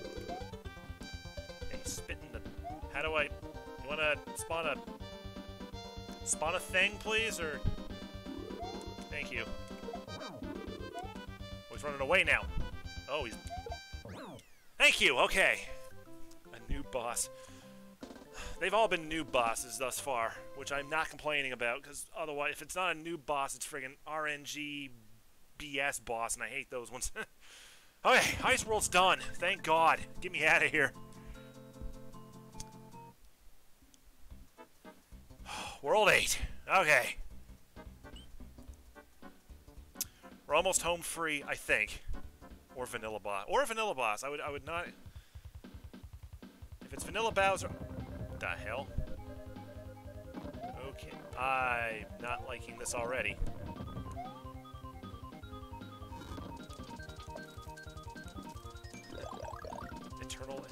Hey, spit in the... How do I... You wanna spawn a thing, please, or... Thank you. Oh, he's running away now. Oh, he's... Thank you, okay. A new boss. They've all been noob bosses thus far, which I'm not complaining about, because otherwise, if it's not a noob boss, it's friggin' RNG BS boss, and I hate those ones. Okay, Ice World's done. Thank God. Get me out of here. World 8. Okay. We're almost home free, I think. Or vanilla boss. Or a vanilla boss. I would not... If it's vanilla Bowser... What the hell? Okay. I'm not liking this already. Eternal...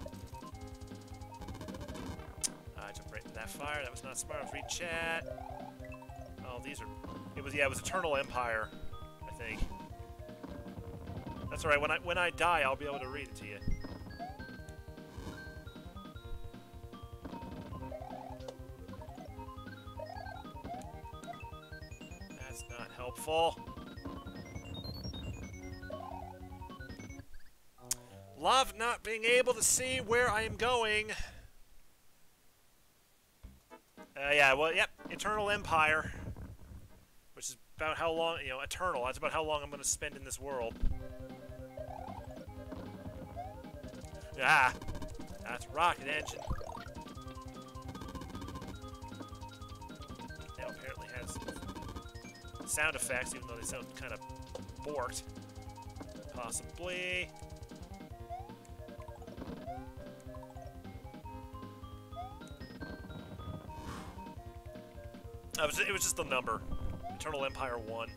I jumped right into that fire. That was not smart. Let's read chat. Oh, these are... It was Eternal Empire, I think. That's alright. When I die, I'll be able to read it to you. That's not helpful. Love not being able to see where I am going. Yeah, well, yep, Eternal Empire. Which is about how long, you know, eternal. That's about how long I'm going to spend in this world. Ah! That's rocket engine. Now apparently has sound effects, even though they sound kind of borked. Possibly. It was just the number. Eternal Empire 1.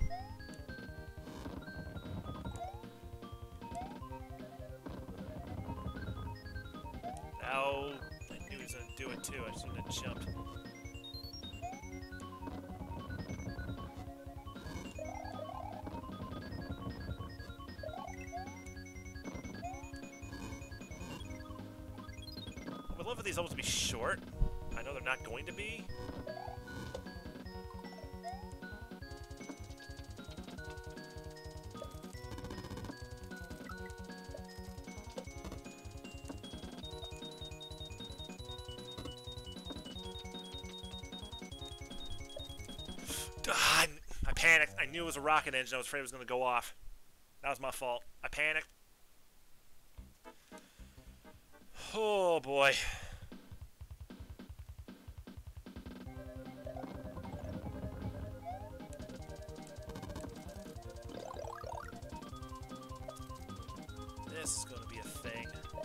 Oh, I knew he was going to do it too. I shouldn't have jumped. I would love for these levels to be short. I know they're not going to be. I panicked. I knew it was a rocket engine. I was afraid it was going to go off. That was my fault. I panicked. Oh, boy. This is going to be a thing.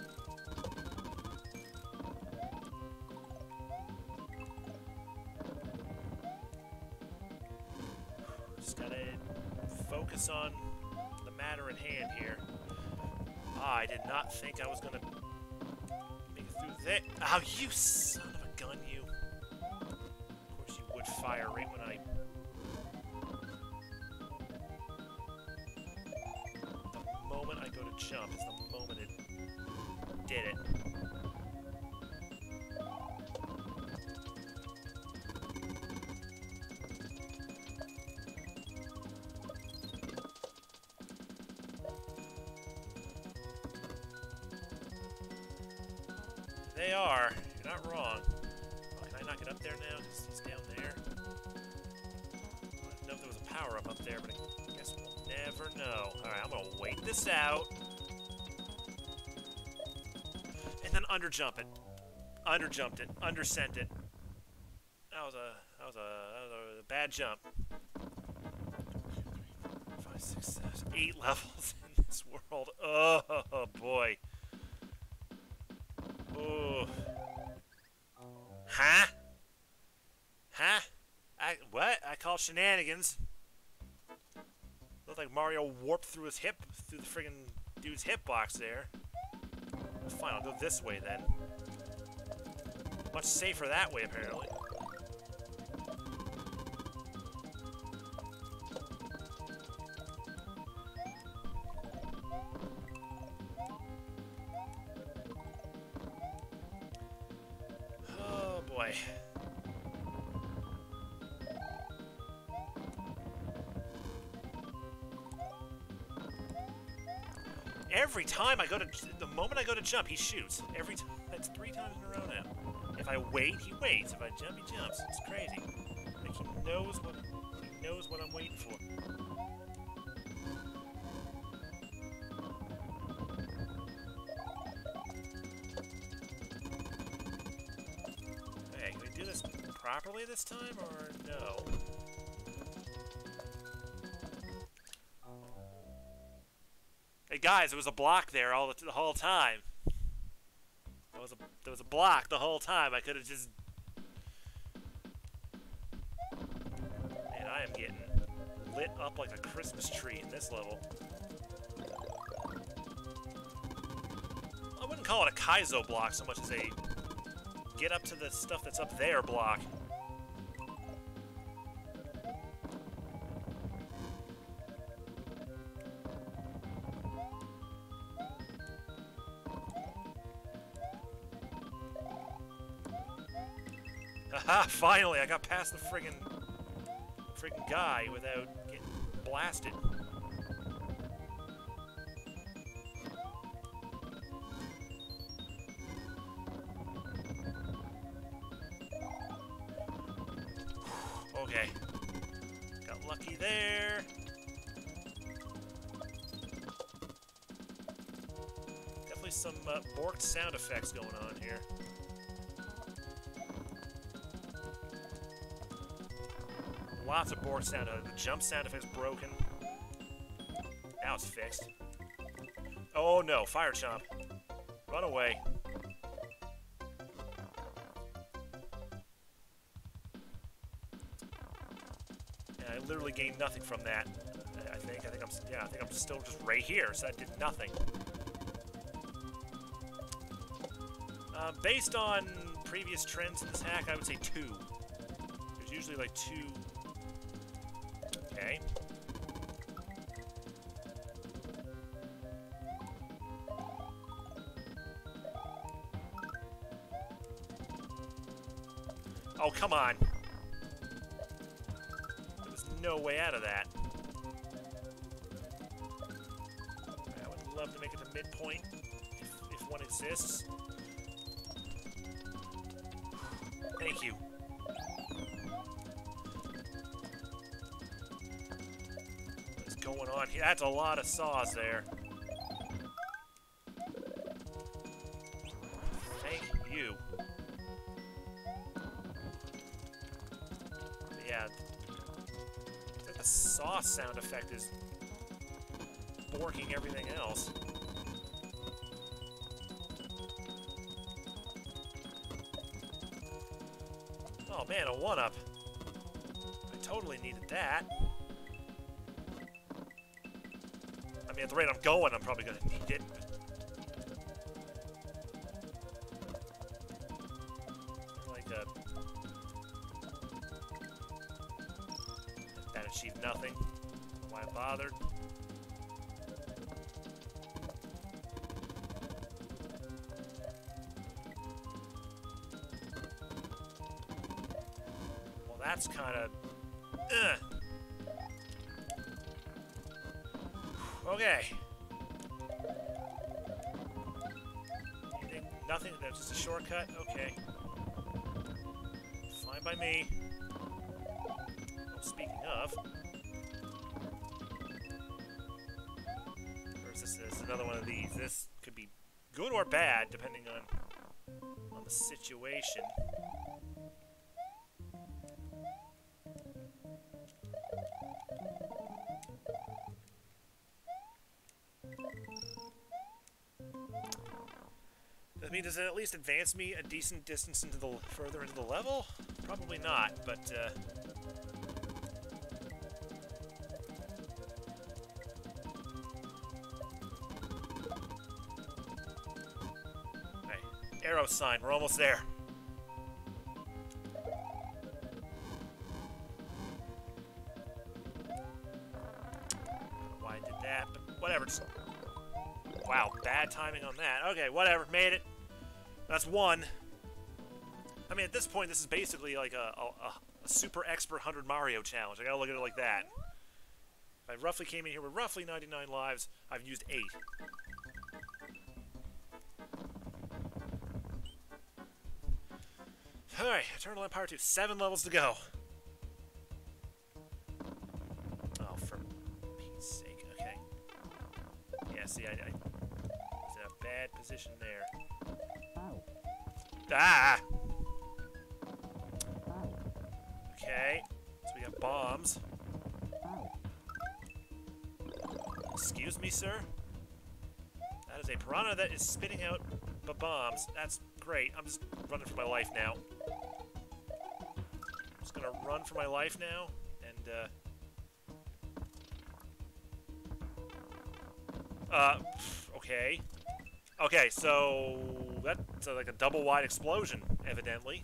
Just gotta focus on the matter at hand here. Ah, I did not think I was gonna make it through that. Oh, you son of a gun, you. Of course you would fire right when I... The moment I go to jump is the moment it did it. They are. You're not wrong. Oh, can I not get up there now? He's down there. I didn't know if there was a power-up up there, but I guess we'll never know. Alright, I'm gonna wait this out. And then underjump it. Underjumped it. Undersent it. That was a bad jump. 5, 6, 7, 8 levels in this world. Oh boy. Ooh. Huh? Huh? What? I call shenanigans. Looked like Mario warped through his hip, through the friggin' dude's hitbox there. Fine, I'll go this way then. Much safer that way, apparently. Every time I go to... The moment I go to jump, he shoots. Every time. That's 3 times in a row now. If I wait, he waits. If I jump, he jumps. It's crazy. Like, he knows what I'm waiting for. Hey, can we do this properly this time, or no? Hey guys, there was a block there the whole time. There was a block the whole time. I could have just... Man, I am getting lit up like a Christmas tree in this level. I wouldn't call it a Kaizo block so much as a get up to the stuff that's up there block. Haha, finally, I got past the friggin' guy without getting blasted. Okay. Got lucky there. Definitely some borked sound effects going on here. Lots of borked sound. The jump sound effect's broken. Now it's fixed. Oh no, fire chomp. Run away. And I literally gained nothing from that. I think I'm still just right here, so I did nothing. Based on previous trends in this hack, I would say 2. There's usually like 2. Okay. Oh, come on. There was no way out of that. I would love to make it to midpoint if one exists. Thank you. What's going on here? That's a lot of saws there. Thank you. Yeah. I think the saw sound effect is borking everything else. Oh man, a 1-up. I totally needed that. I mean, at the rate I'm going, I'm probably gonna need it. Like a... That achieved nothing. Why I bothered. That's kind of... Okay. Anything? Nothing? That's just a shortcut? Okay. Fine by me. Well, speaking of... Or is this another one of these? This could be good or bad, depending on the situation. I mean, does it at least advance me a decent distance into the further into the level? Probably not, but hey, arrow sign, we're almost there. I don't know why I did that, but whatever. Wow, bad timing on that. Okay, whatever, made it. That's 1. I mean, at this point, this is basically like a super expert 100 Mario challenge. I gotta look at it like that. I roughly came in here with roughly 99 lives. I've used 8. Alright, Eternal Empire 2. 7 levels to go. Oh, for Pete's sake. Okay. Yeah, see, I was in a bad position there. Ah! Okay. So we got bombs. Excuse me, sir? That is a piranha that is spitting out bombs. That's great. I'm just running for my life now. I'm just gonna run for my life now, and, okay. Okay, so that's like a double-wide explosion, evidently.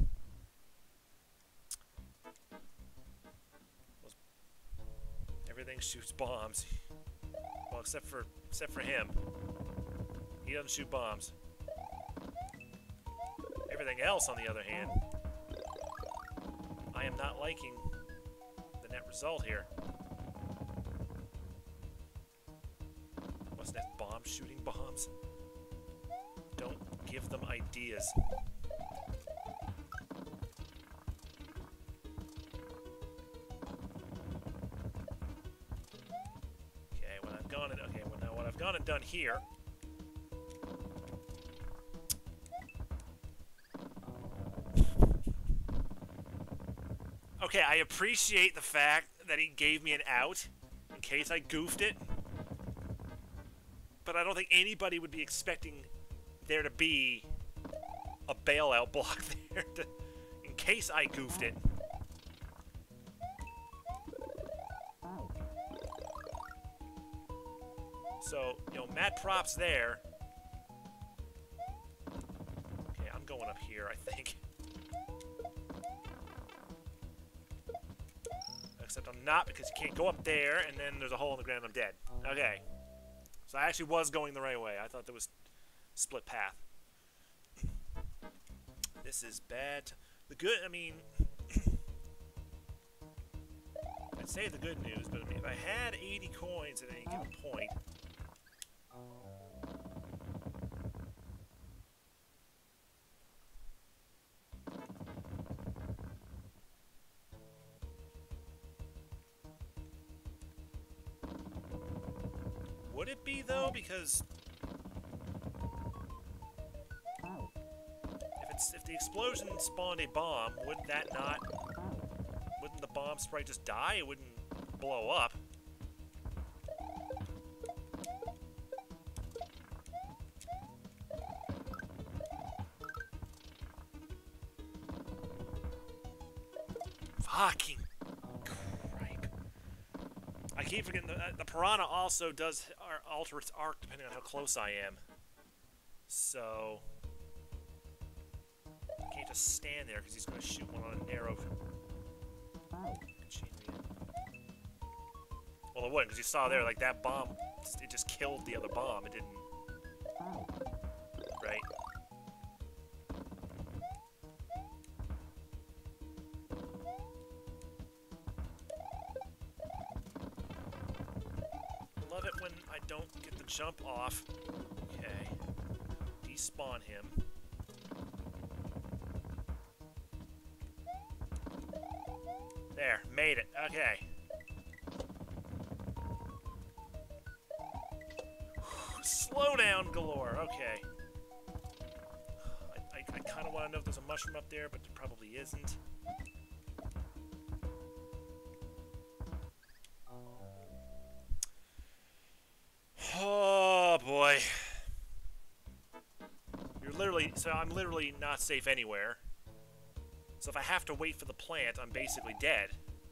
Everything shoots bombs. Well, except for him. He doesn't shoot bombs. Everything else, on the other hand, I am not liking the net result here. What's next? Bombs shooting bombs? Don't give them ideas. Okay, what I've gone and done here. Okay, I appreciate the fact that he gave me an out in case I goofed it. But I don't think anybody would be expecting there to be a bailout block there in case I goofed it. So, you know, mad props there. Okay, I'm going up here, I think. Except I'm not, because you can't go up there, and then there's a hole in the ground and I'm dead. Okay. So I actually was going the right way. I thought there was split path. This is bad. The good, I mean... I'd say the good news, but I mean, if I had 80 coins at any given point... Would it be, though? Because... If the explosion spawned a bomb, wouldn't that not... Wouldn't the bomb spray just die? It wouldn't blow up. Fucking cripe. I keep forgetting the piranha also does alter its arc depending on how close I am. So... I can't just stand there because he's going to shoot one on a narrow... Well, it wouldn't, because you saw there, like, that bomb, it just killed the other bomb. It didn't... Right? Love it when I don't get the jump off. Okay. Despawn him. There, made it. Okay. Slow down galore. Okay. I kind of want to know if there's a mushroom up there, but there probably isn't. Oh boy. You're literally, so I'm literally not safe anywhere. So if I have to wait for the plant, I'm basically dead.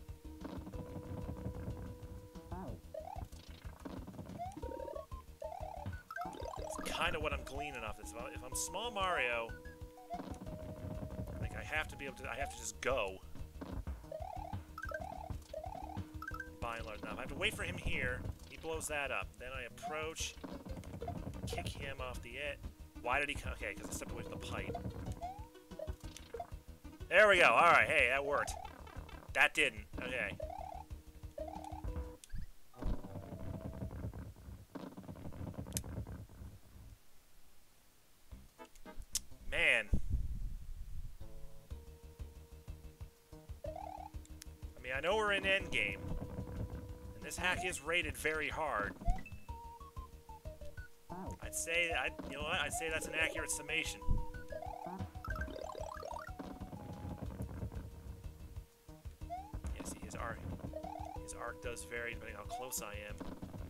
It's kind of what I'm gleaning off this. If I'm small Mario, like I have to be able to, I have to just go. By and large. Now, if I have to wait for him here, he blows that up. Then I approach, kick him off the edge. Why did he come? Okay, because I stepped away from the pipe. There we go. Alright, hey, that worked. That didn't. Okay. Man. I know we're in endgame, and this hack is rated very hard. I'd say, you know what? I'd say that's an accurate summation. Yeah, see, his arc does vary depending on how close I am.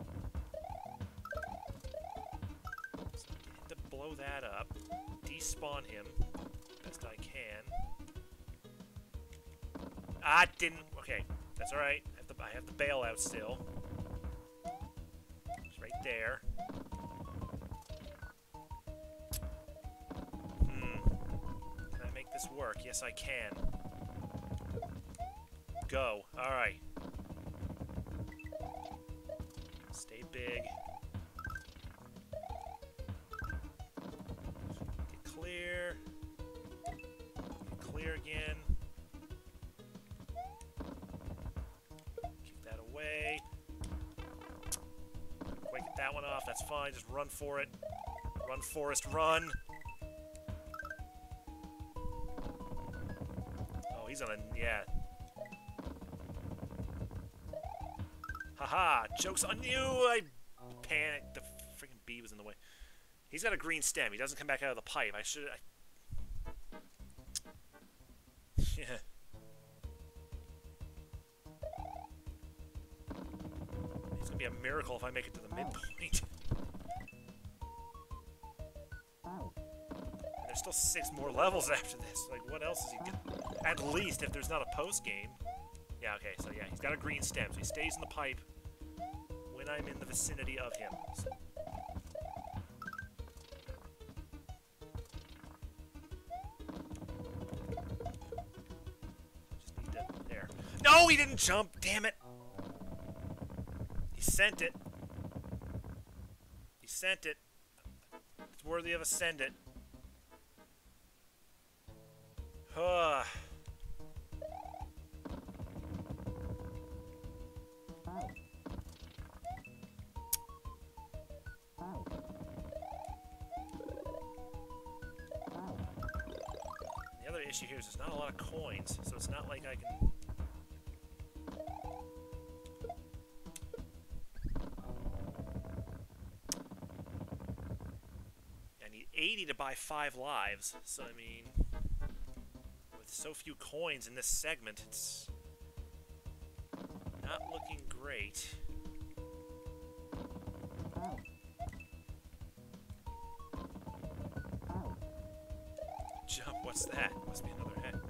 So I get him to blow that up, despawn him best I can. Ah, didn't. Okay, that's all right. I have the bailout still. It's right there. Can I make this work? Yes, I can. Go. All right. Stay big. Get clear. Get clear again. Keep that away. Quick, get that one off. That's fine. Just run for it. Run, Forrest, run. Oh, he's on a... yeah. Haha, joke's on you! I panicked. The freaking bee was in the way. He's got a green stem. He doesn't come back out of the pipe. I should... Yeah. It's gonna be a miracle if I make it to the midpoint. And there's still 6 more levels after this. Like, what else is he doing? At least, if there's not a post-game. Yeah, okay, so yeah, he's got a green stem, so he stays in the pipe when I'm in the vicinity of him. So. Just need to... there. No, he didn't jump! Damn it! He sent it. He sent it. It's worthy of a send it. Huh. The other issue here is there's not a lot of coins, so it's not like I can... I need 80 to buy 5 lives, so I mean... with so few coins in this segment, it's... not looking great. Jump, what's that? Must be another head.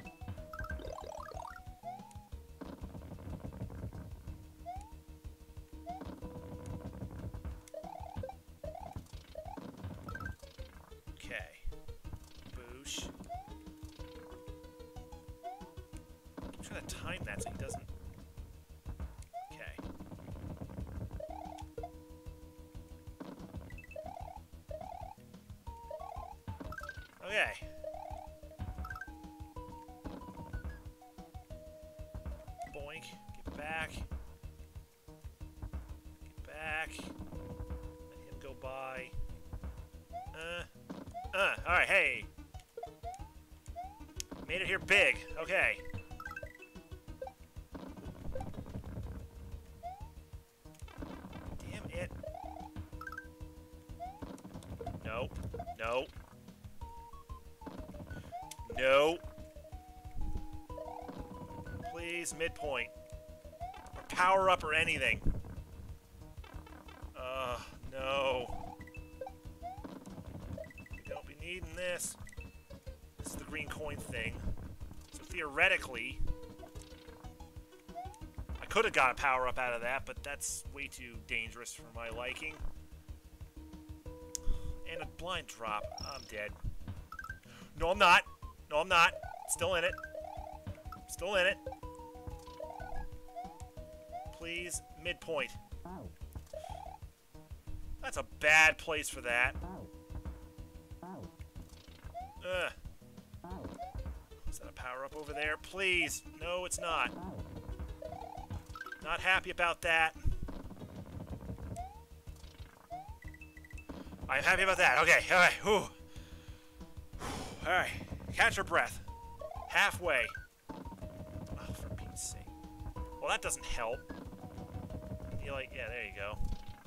Okay. Boosh. I'm trying to time that so he doesn't... Okay. Okay. Boink. Get back. Get back. Let him go by. Alright, hey. Made it here big. Okay. Damn it. No. No. No. Please, midpoint. Or power up or anything. No. We don't be needing this. This is the green coin thing. So theoretically, I could have got a power up out of that, but that's way too dangerous for my liking. And a blind drop. I'm dead. No, I'm not. No, I'm not. Still in it. Still in it. Please, midpoint. That's a bad place for that. Is that a power-up over there? Please. No, it's not. Not happy about that. I'm happy about that. Okay, alright. Whew. Alright. Catch your breath. Halfway. Oh, for Pete's sake. Well, that doesn't help. You like, yeah, there you go.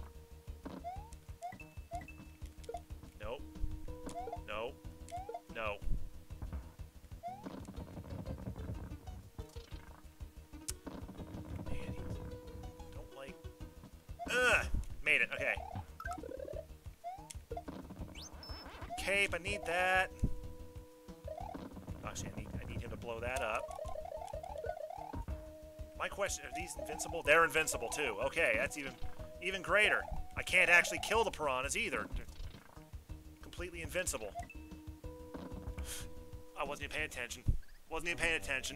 Nope. No. No. Man, don't like... Ugh! Made it, okay. Cape, I need that. Actually, I need him to blow that up. My question, are these invincible? They're invincible, too. Okay, that's even greater. I can't actually kill the piranhas, either. They're completely invincible. I wasn't even paying attention. Wasn't even paying attention.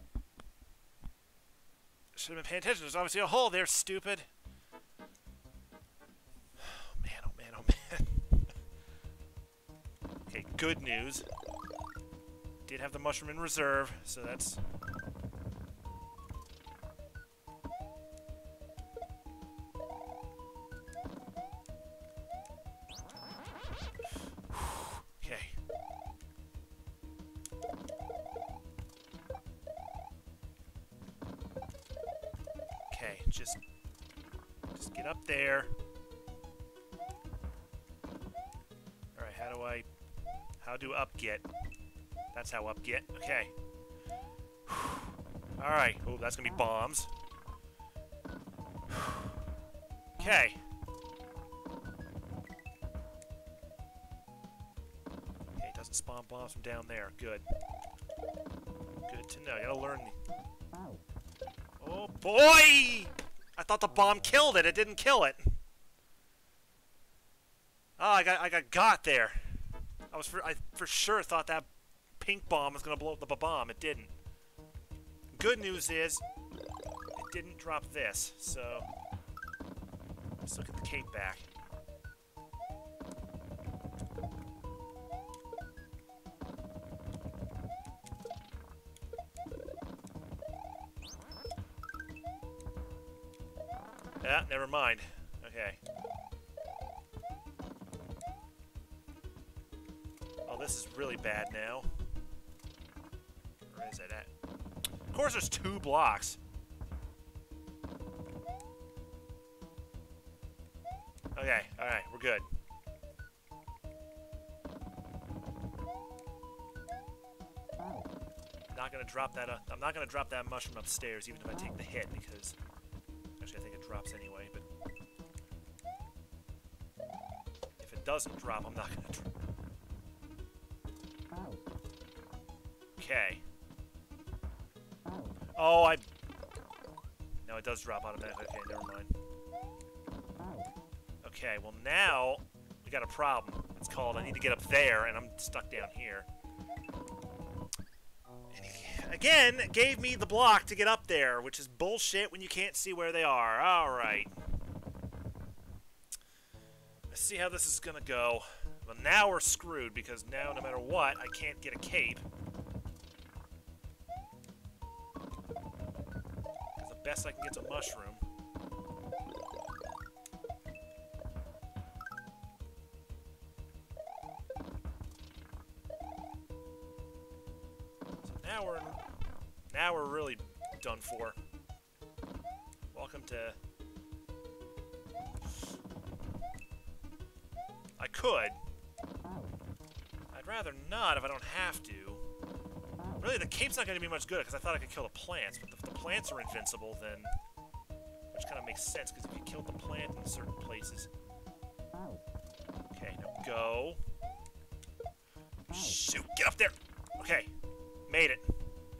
Should have been paying attention. There's obviously a hole there, stupid. Oh, man, oh, man, oh, man. Okay, good news. Did have the mushroom in reserve, so that's... Okay. Okay, just get up there. Alright, how do up get? That's how up get. Okay. Alright. Oh, that's gonna be bombs. Okay. Okay, it doesn't spawn bombs from down there. Good. Good to know. I gotta learn the... Oh, boy! I thought the bomb killed it. It didn't kill it. Oh, I got there. I for sure thought that pink bomb was going to blow up the bomb. It didn't. Good news is, it didn't drop this, so let's look at the cape back. Yeah, never mind. Okay. Oh, this is really bad now. Where is it at? Of course there's 2 blocks. Okay, alright, we're good. Not gonna drop that I'm not gonna drop that mushroom upstairs even if I take the hit, because actually I think it drops anyway, but if it doesn't drop, I'm not gonna drop. Okay. Oh, no, it does drop automatically. Okay, never mind. Okay, well now we got a problem. It's called I need to get up there, and I'm stuck down here. And he, again, gave me the block to get up there, which is bullshit when you can't see where they are. Alright. Let's see how this is gonna go. Well, now we're screwed, because now, no matter what, I can't get a cape. Because the best I can get's a mushroom. So now we're really done for. Welcome to... I could. I'd rather not if I don't have to. Really, the cape's not going to be much good because I thought I could kill the plants, but if the plants are invincible, then... Which kind of makes sense, because if you killed the plant in certain places... Okay, now go. Shoot, get up there! Okay, made it.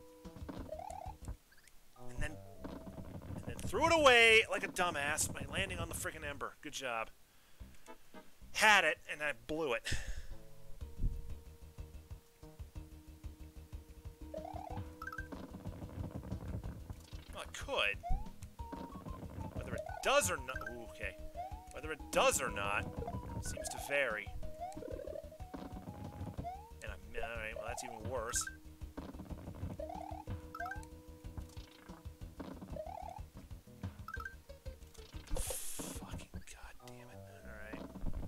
And then threw it away like a dumbass by landing on the frickin' ember. Good job. Had it, and I blew it. Well, I could. Whether it does or not... Ooh, okay. Whether it does or not seems to vary. And I'm... Alright, well, that's even worse. Fucking goddamn it. Alright.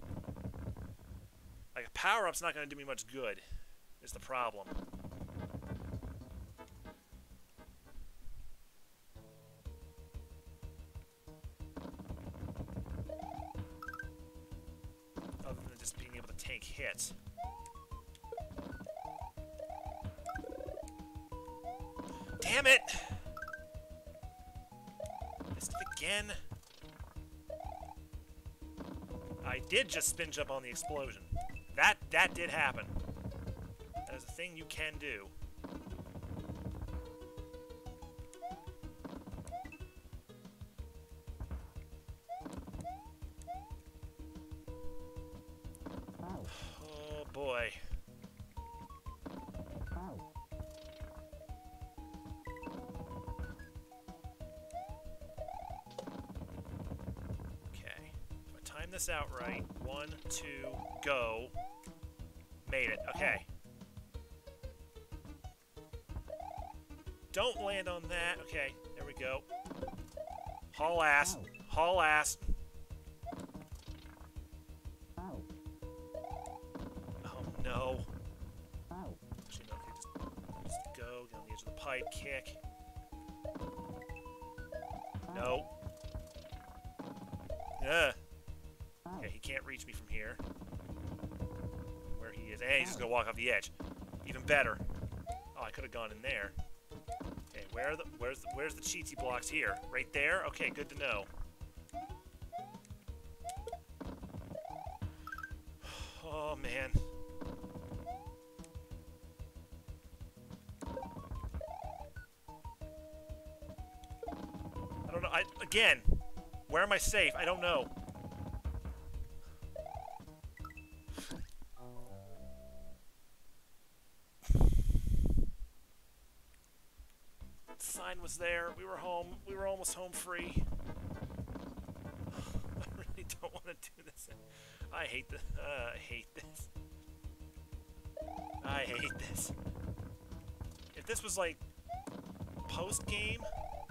Like, a power-up's not going to do me much good, is the problem. tank hits. Damn it! Missed it again. I did just spin jump on the explosion. That did happen. That is a thing you can do. Oh boy. Okay. If I time this out right, 1, 2, go. Made it. Okay. Don't land on that. Okay, there we go. Haul ass. Haul ass. Oh no. Actually, no, okay, just go. Get on the edge of the pipe. Kick. No. Ugh. Okay, he can't reach me from here. Where he is. And he's just gonna walk off the edge. Even better. Oh, I could have gone in there. Okay, where's the cheatsy blocks here? Right there? Okay, good to know. Oh man. I don't know. Again, where am I safe? I don't know. Sign was there. We were home. We were almost home free. I really don't want to do this. I hate this. I hate this. I hate this. If this was like post game.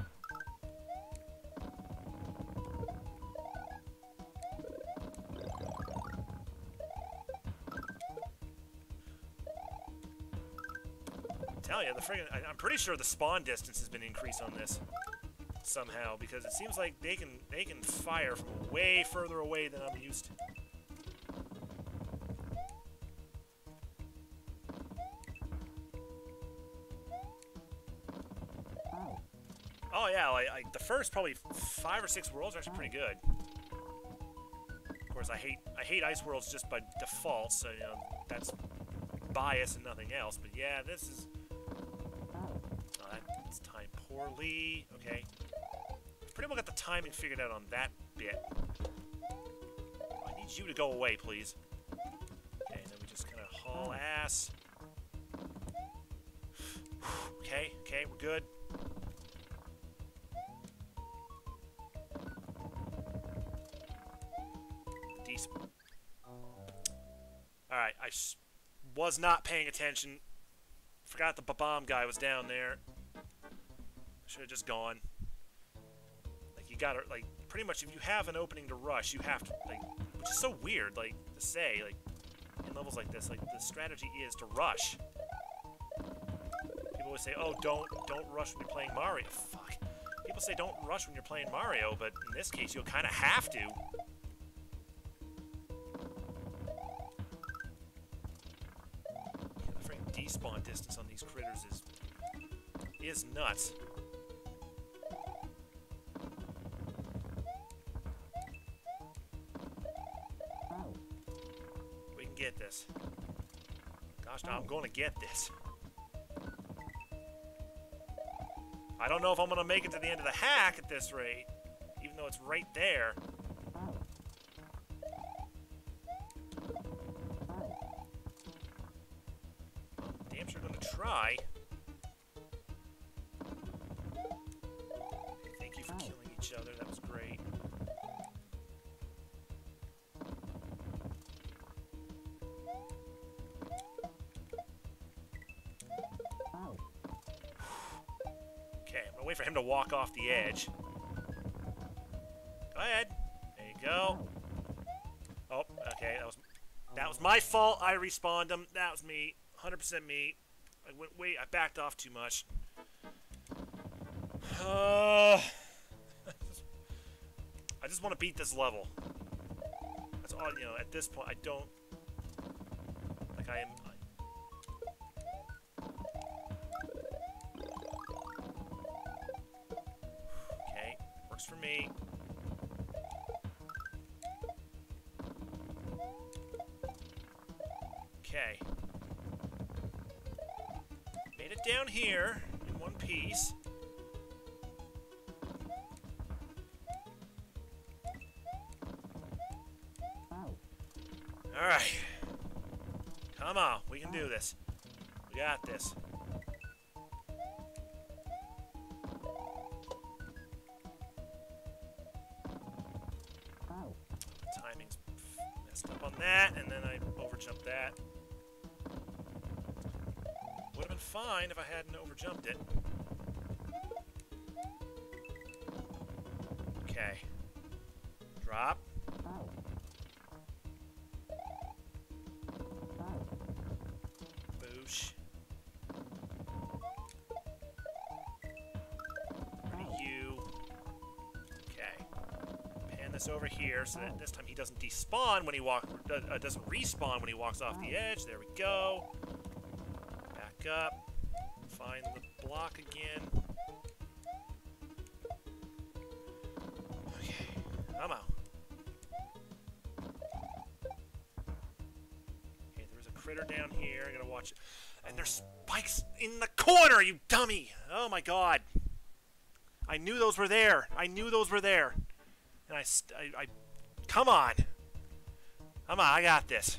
Tell you, the friggin' I'm pretty sure the spawn distance has been increased on this somehow, because it seems like they can fire from way further away than I'm used to. Oh yeah, like the first probably 5 or 6 worlds are actually pretty good. Of course, I hate ice worlds just by default, so you know that's bias and nothing else. But yeah, this is. It's timed poorly. Okay. Pretty well got the timing figured out on that bit. I need you to go away, please. Okay, and then we just kind of haul ass. Okay, okay, we're good. Alright, I was not paying attention. Forgot the bomb guy was down there. Should have just gone. Like, you gotta, like, pretty much if you have an opening to rush, you have to, like, which is so weird, like, to say, like, in levels like this, like, the strategy is to rush. People always say, oh, don't rush when you're playing Mario. Fuck. People say don't rush when you're playing Mario, but in this case, you'll kind of have to. The freaking despawn distance on these critters is nuts. Get this. Gosh, now I'm going to get this. I don't know if I'm going to make it to the end of the hack at this rate, even though it's right there. I'm damn sure going to try. Thank you for killing each other. That was great. Wait for him to walk off the edge. Go ahead. There you go. Oh, okay. That was my fault. I respawned him. That was me. 100% me. I backed off too much. I just want to beat this level. That's all, you know, at this point, I don't like I am... Okay, works for me. Okay. Made it down here in one piece. Alright. Come on, we can do this. We got this. Timing's messed up on that, and then I overjumped that. Would have been fine if I hadn't overjumped it. Okay. Drop. Boosh. You. Okay. Pan this over here so that this time he doesn't despawn when he doesn't respawn when he walks off the edge. There we go. Back up. Find the block again. Okay. Come on. Okay, there's a critter down here. I gotta watch it. And there's spikes in the corner, you dummy! Oh my god. I knew those were there. I knew those were there. And I come on. Come on, I got this.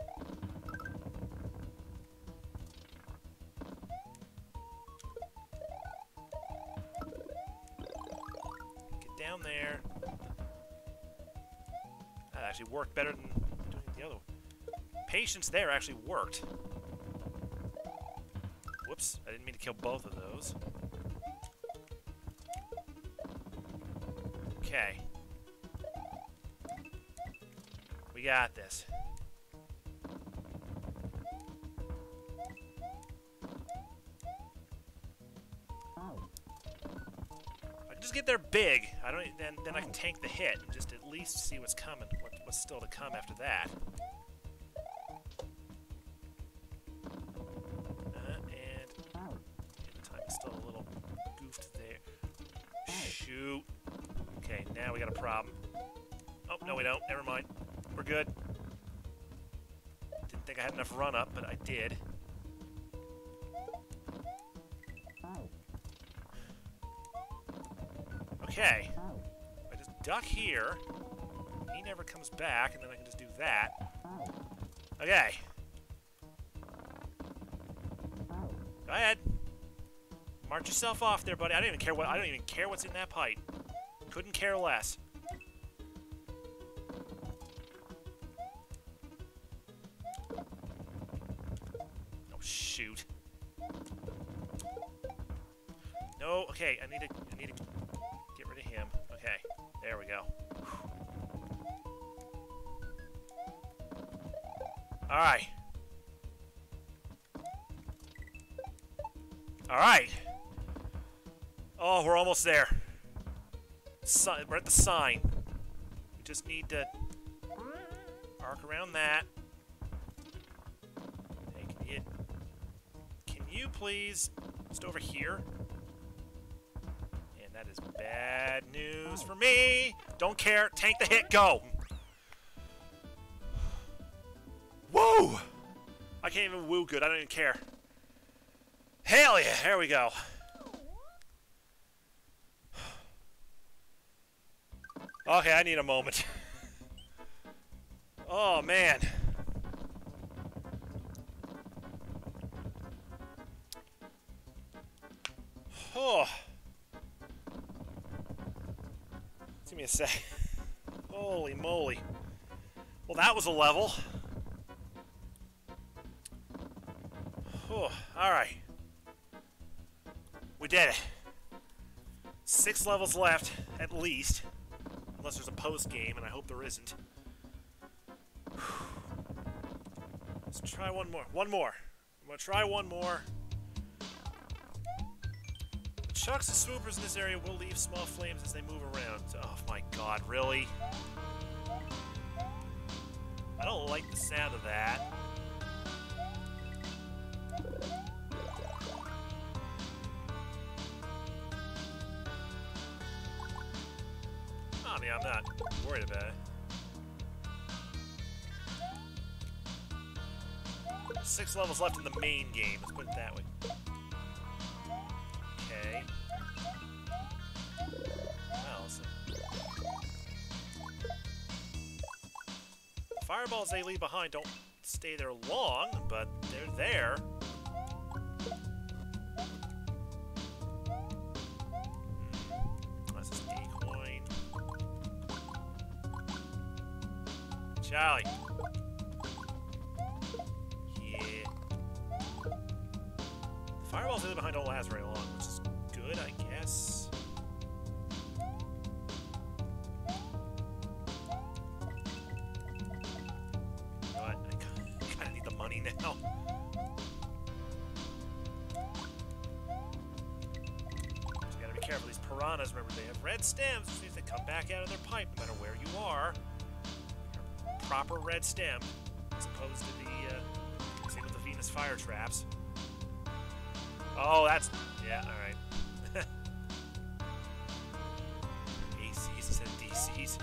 Get down there. That actually worked better than doing the other one. Patience there actually worked. Whoops, I didn't mean to kill both of those. Okay. We got this. I can just get there big. I don't. Then I can tank the hit and just at least see what's coming. What's still to come after that. And the time is still a little goofed there. Shoot. Okay, now we got a problem. Oh, no we don't. Never mind. We're good. Didn't think I had enough run-up, but I did. Okay. If I just duck here, he never comes back, and then I can just do that. Okay. Go ahead. March yourself off there, buddy. I don't even care what's in that pipe. Couldn't care less. Oh shoot. No, okay, I need to get rid of him. Okay, there we go. Alright. Alright. Oh, we're almost there. We're at the sign. We just need to arc around that. Hey, can you please just over here? And that is bad news for me. Don't care. Tank the hit. Go. Woo! I can't even woo good. I don't even care. Hell yeah! There we go. Okay, I need a moment. Oh, man. Oh. Give me a sec. Holy moly. Well, that was a level. Oh, alright. We did it. 6 levels left, at least. Unless there's a post-game, and I hope there isn't. Let's try one more. One more. I'm gonna try one more. The chucks and swoopers in this area will leave small flames as they move around. Oh my god, really? I don't like the sound of that. I mean, I'm not worried about it. 6 levels left in the main game, let's put it that way. Okay. Well, so fireballs they leave behind don't stay there long, but they're there. That's just a coin. Charlie. Fireballs in behind don't last very long, which is good, I guess. You know what? I kind of need the money now. Just gotta be careful. These piranhas, remember, they have red stems, which means they come back out of their pipe no matter where you are. Proper red stem, as opposed to the same with the Venus fire traps. Oh, that's... yeah, alright. ACs instead of DCs.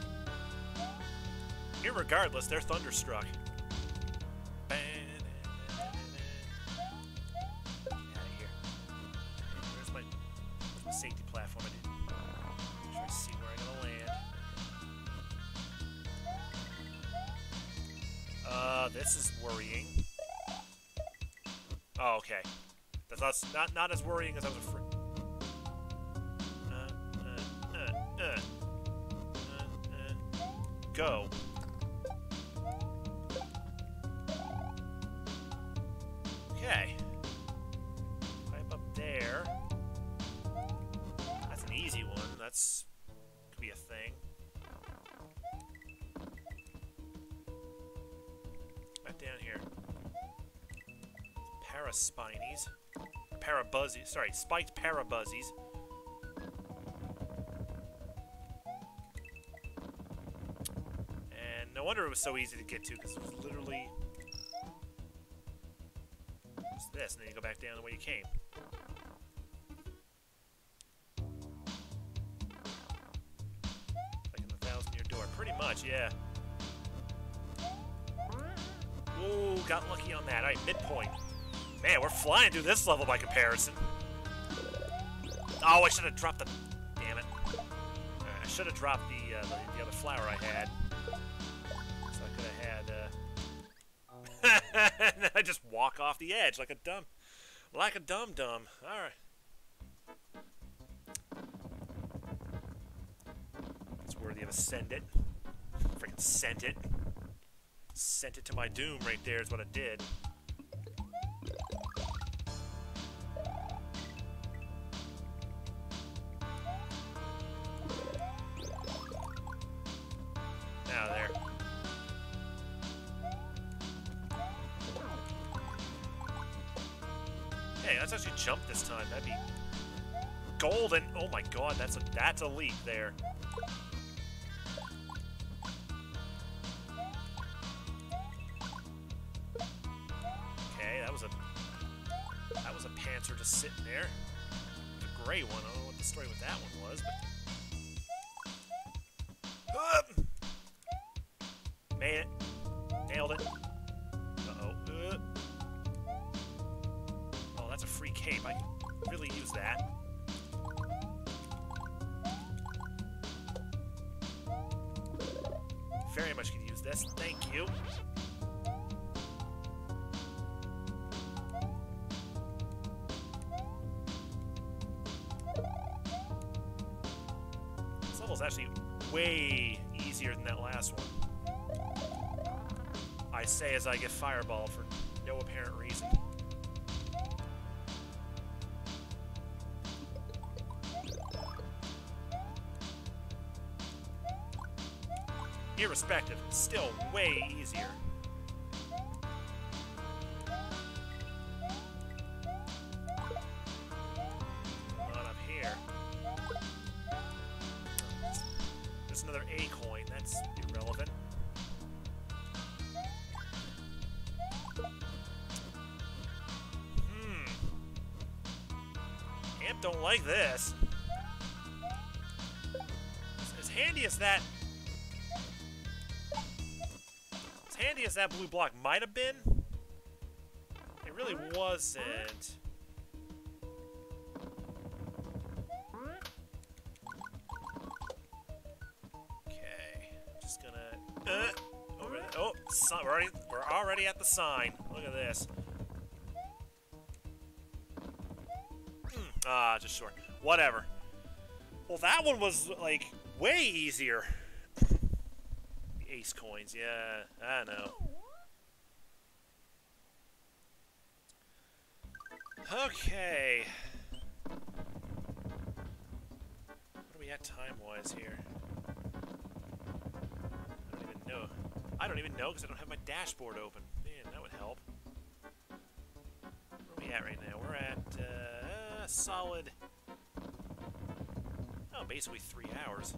Irregardless, they're thunderstruck. Get out of here. Where's my safety platform? I didn't... Make sure I see where I'm gonna land. This is worrying. Oh, okay. That's not as worrying as I was afraid. Go. Okay. Pipe up there. That's an easy one. That's could be a thing. Back down here. Paraspinies. Parabuzzies. Sorry, spiked parabuzzies. And no wonder it was so easy to get to, because it was literally just this, and then you go back down the way you came. Like in the 1,000-year door. Pretty much, yeah. Ooh, got lucky on that. Alright, midpoint. Man, we're flying through this level by comparison. Oh, I should have dropped the... Damn it. I should have dropped the other flower I had. So I could have had... and then I just walk off the edge like a dumb... Like a dum-dum. Alright. It's worthy of a send it. Freaking sent it. Sent it to my doom right there is what I did. Now there. Hey, let's actually jump this time. That'd be golden. Oh my god, that's a leap there. Okay, that was a panther just sitting there. The gray one. I don't know what the story with that one was, but made it. Nailed it. Uh-oh. Oh, that's a free cape. I can really use that. Very much could use this. Thank you. This level's actually way easier than that last one. I say as I get fireball for no apparent reason. Irrespective, it's still way easier. Not up here. There's another A coin, that's irrelevant. Amp don't like this. Is handy as that... As handy as that blue block might have been, it really wasn't. Okay, just gonna... over there. Oh, we're already at the sign. Look at this. Just short. Whatever. Well, that one was, like, way easier. The ace coins, yeah, I know. Okay. What are we at time-wise here? I don't even know. I don't even know because I don't have my dashboard open. Man, that would help. Where are we at right now? We're at, solid... Oh, basically 3 hours.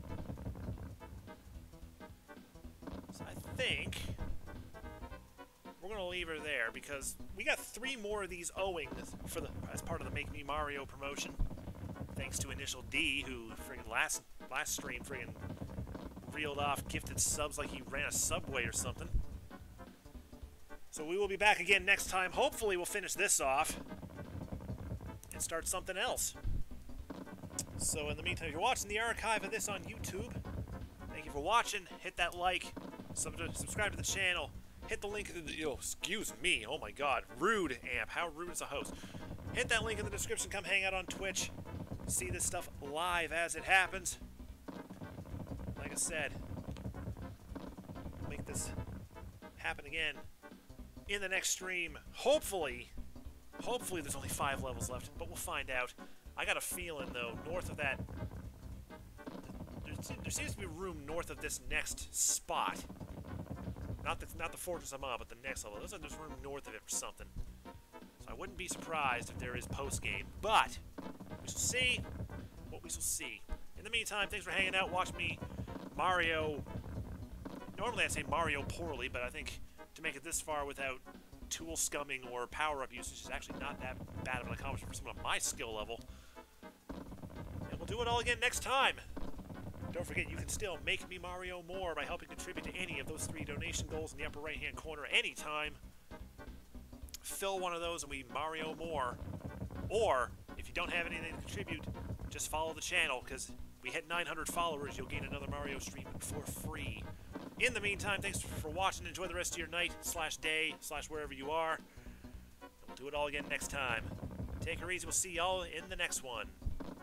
So I think we're gonna leave her there because we got 3 more of these owings for the as part of the Make Me Mario promotion. Thanks to Initial D, who friggin' last stream friggin' reeled off gifted subs like he ran a subway or something. So we will be back again next time. Hopefully we'll finish this off and start something else. So in the meantime, if you're watching the archive of this on YouTube, thank you for watching. Hit that like, subscribe to the channel, hit the link in the, excuse me, oh my god, rude amp, how rude is a host. Hit that link in the description, come hang out on Twitch, see this stuff live as it happens. Like I said, make this happen again in the next stream. Hopefully there's only 5 levels left, but we'll find out. I got a feeling, though, north of that... There seems to be room north of this next spot. Not the fortress I'm on, but the next level. Looks like there's room north of it for something. So I wouldn't be surprised if there is post-game. But, we shall see what we shall see. In the meantime, thanks for hanging out. Watch me Mario... Normally I say Mario poorly, but I think to make it this far without tool scumming or power-up usage is actually not that bad of an accomplishment for someone on my skill level. And we'll do it all again next time. Don't forget, you can still make Me Mario more by helping contribute to any of those 3 donation goals in the upper right-hand corner anytime. Fill one of those and we Mario more. Or, if you don't have anything to contribute, just follow the channel, because we hit 900 followers, you'll gain another Mario stream for free. In the meantime, thanks for watching. Enjoy the rest of your night, /day, /wherever you are. We'll do it all again next time. Take her easy. We'll see y'all in the next one.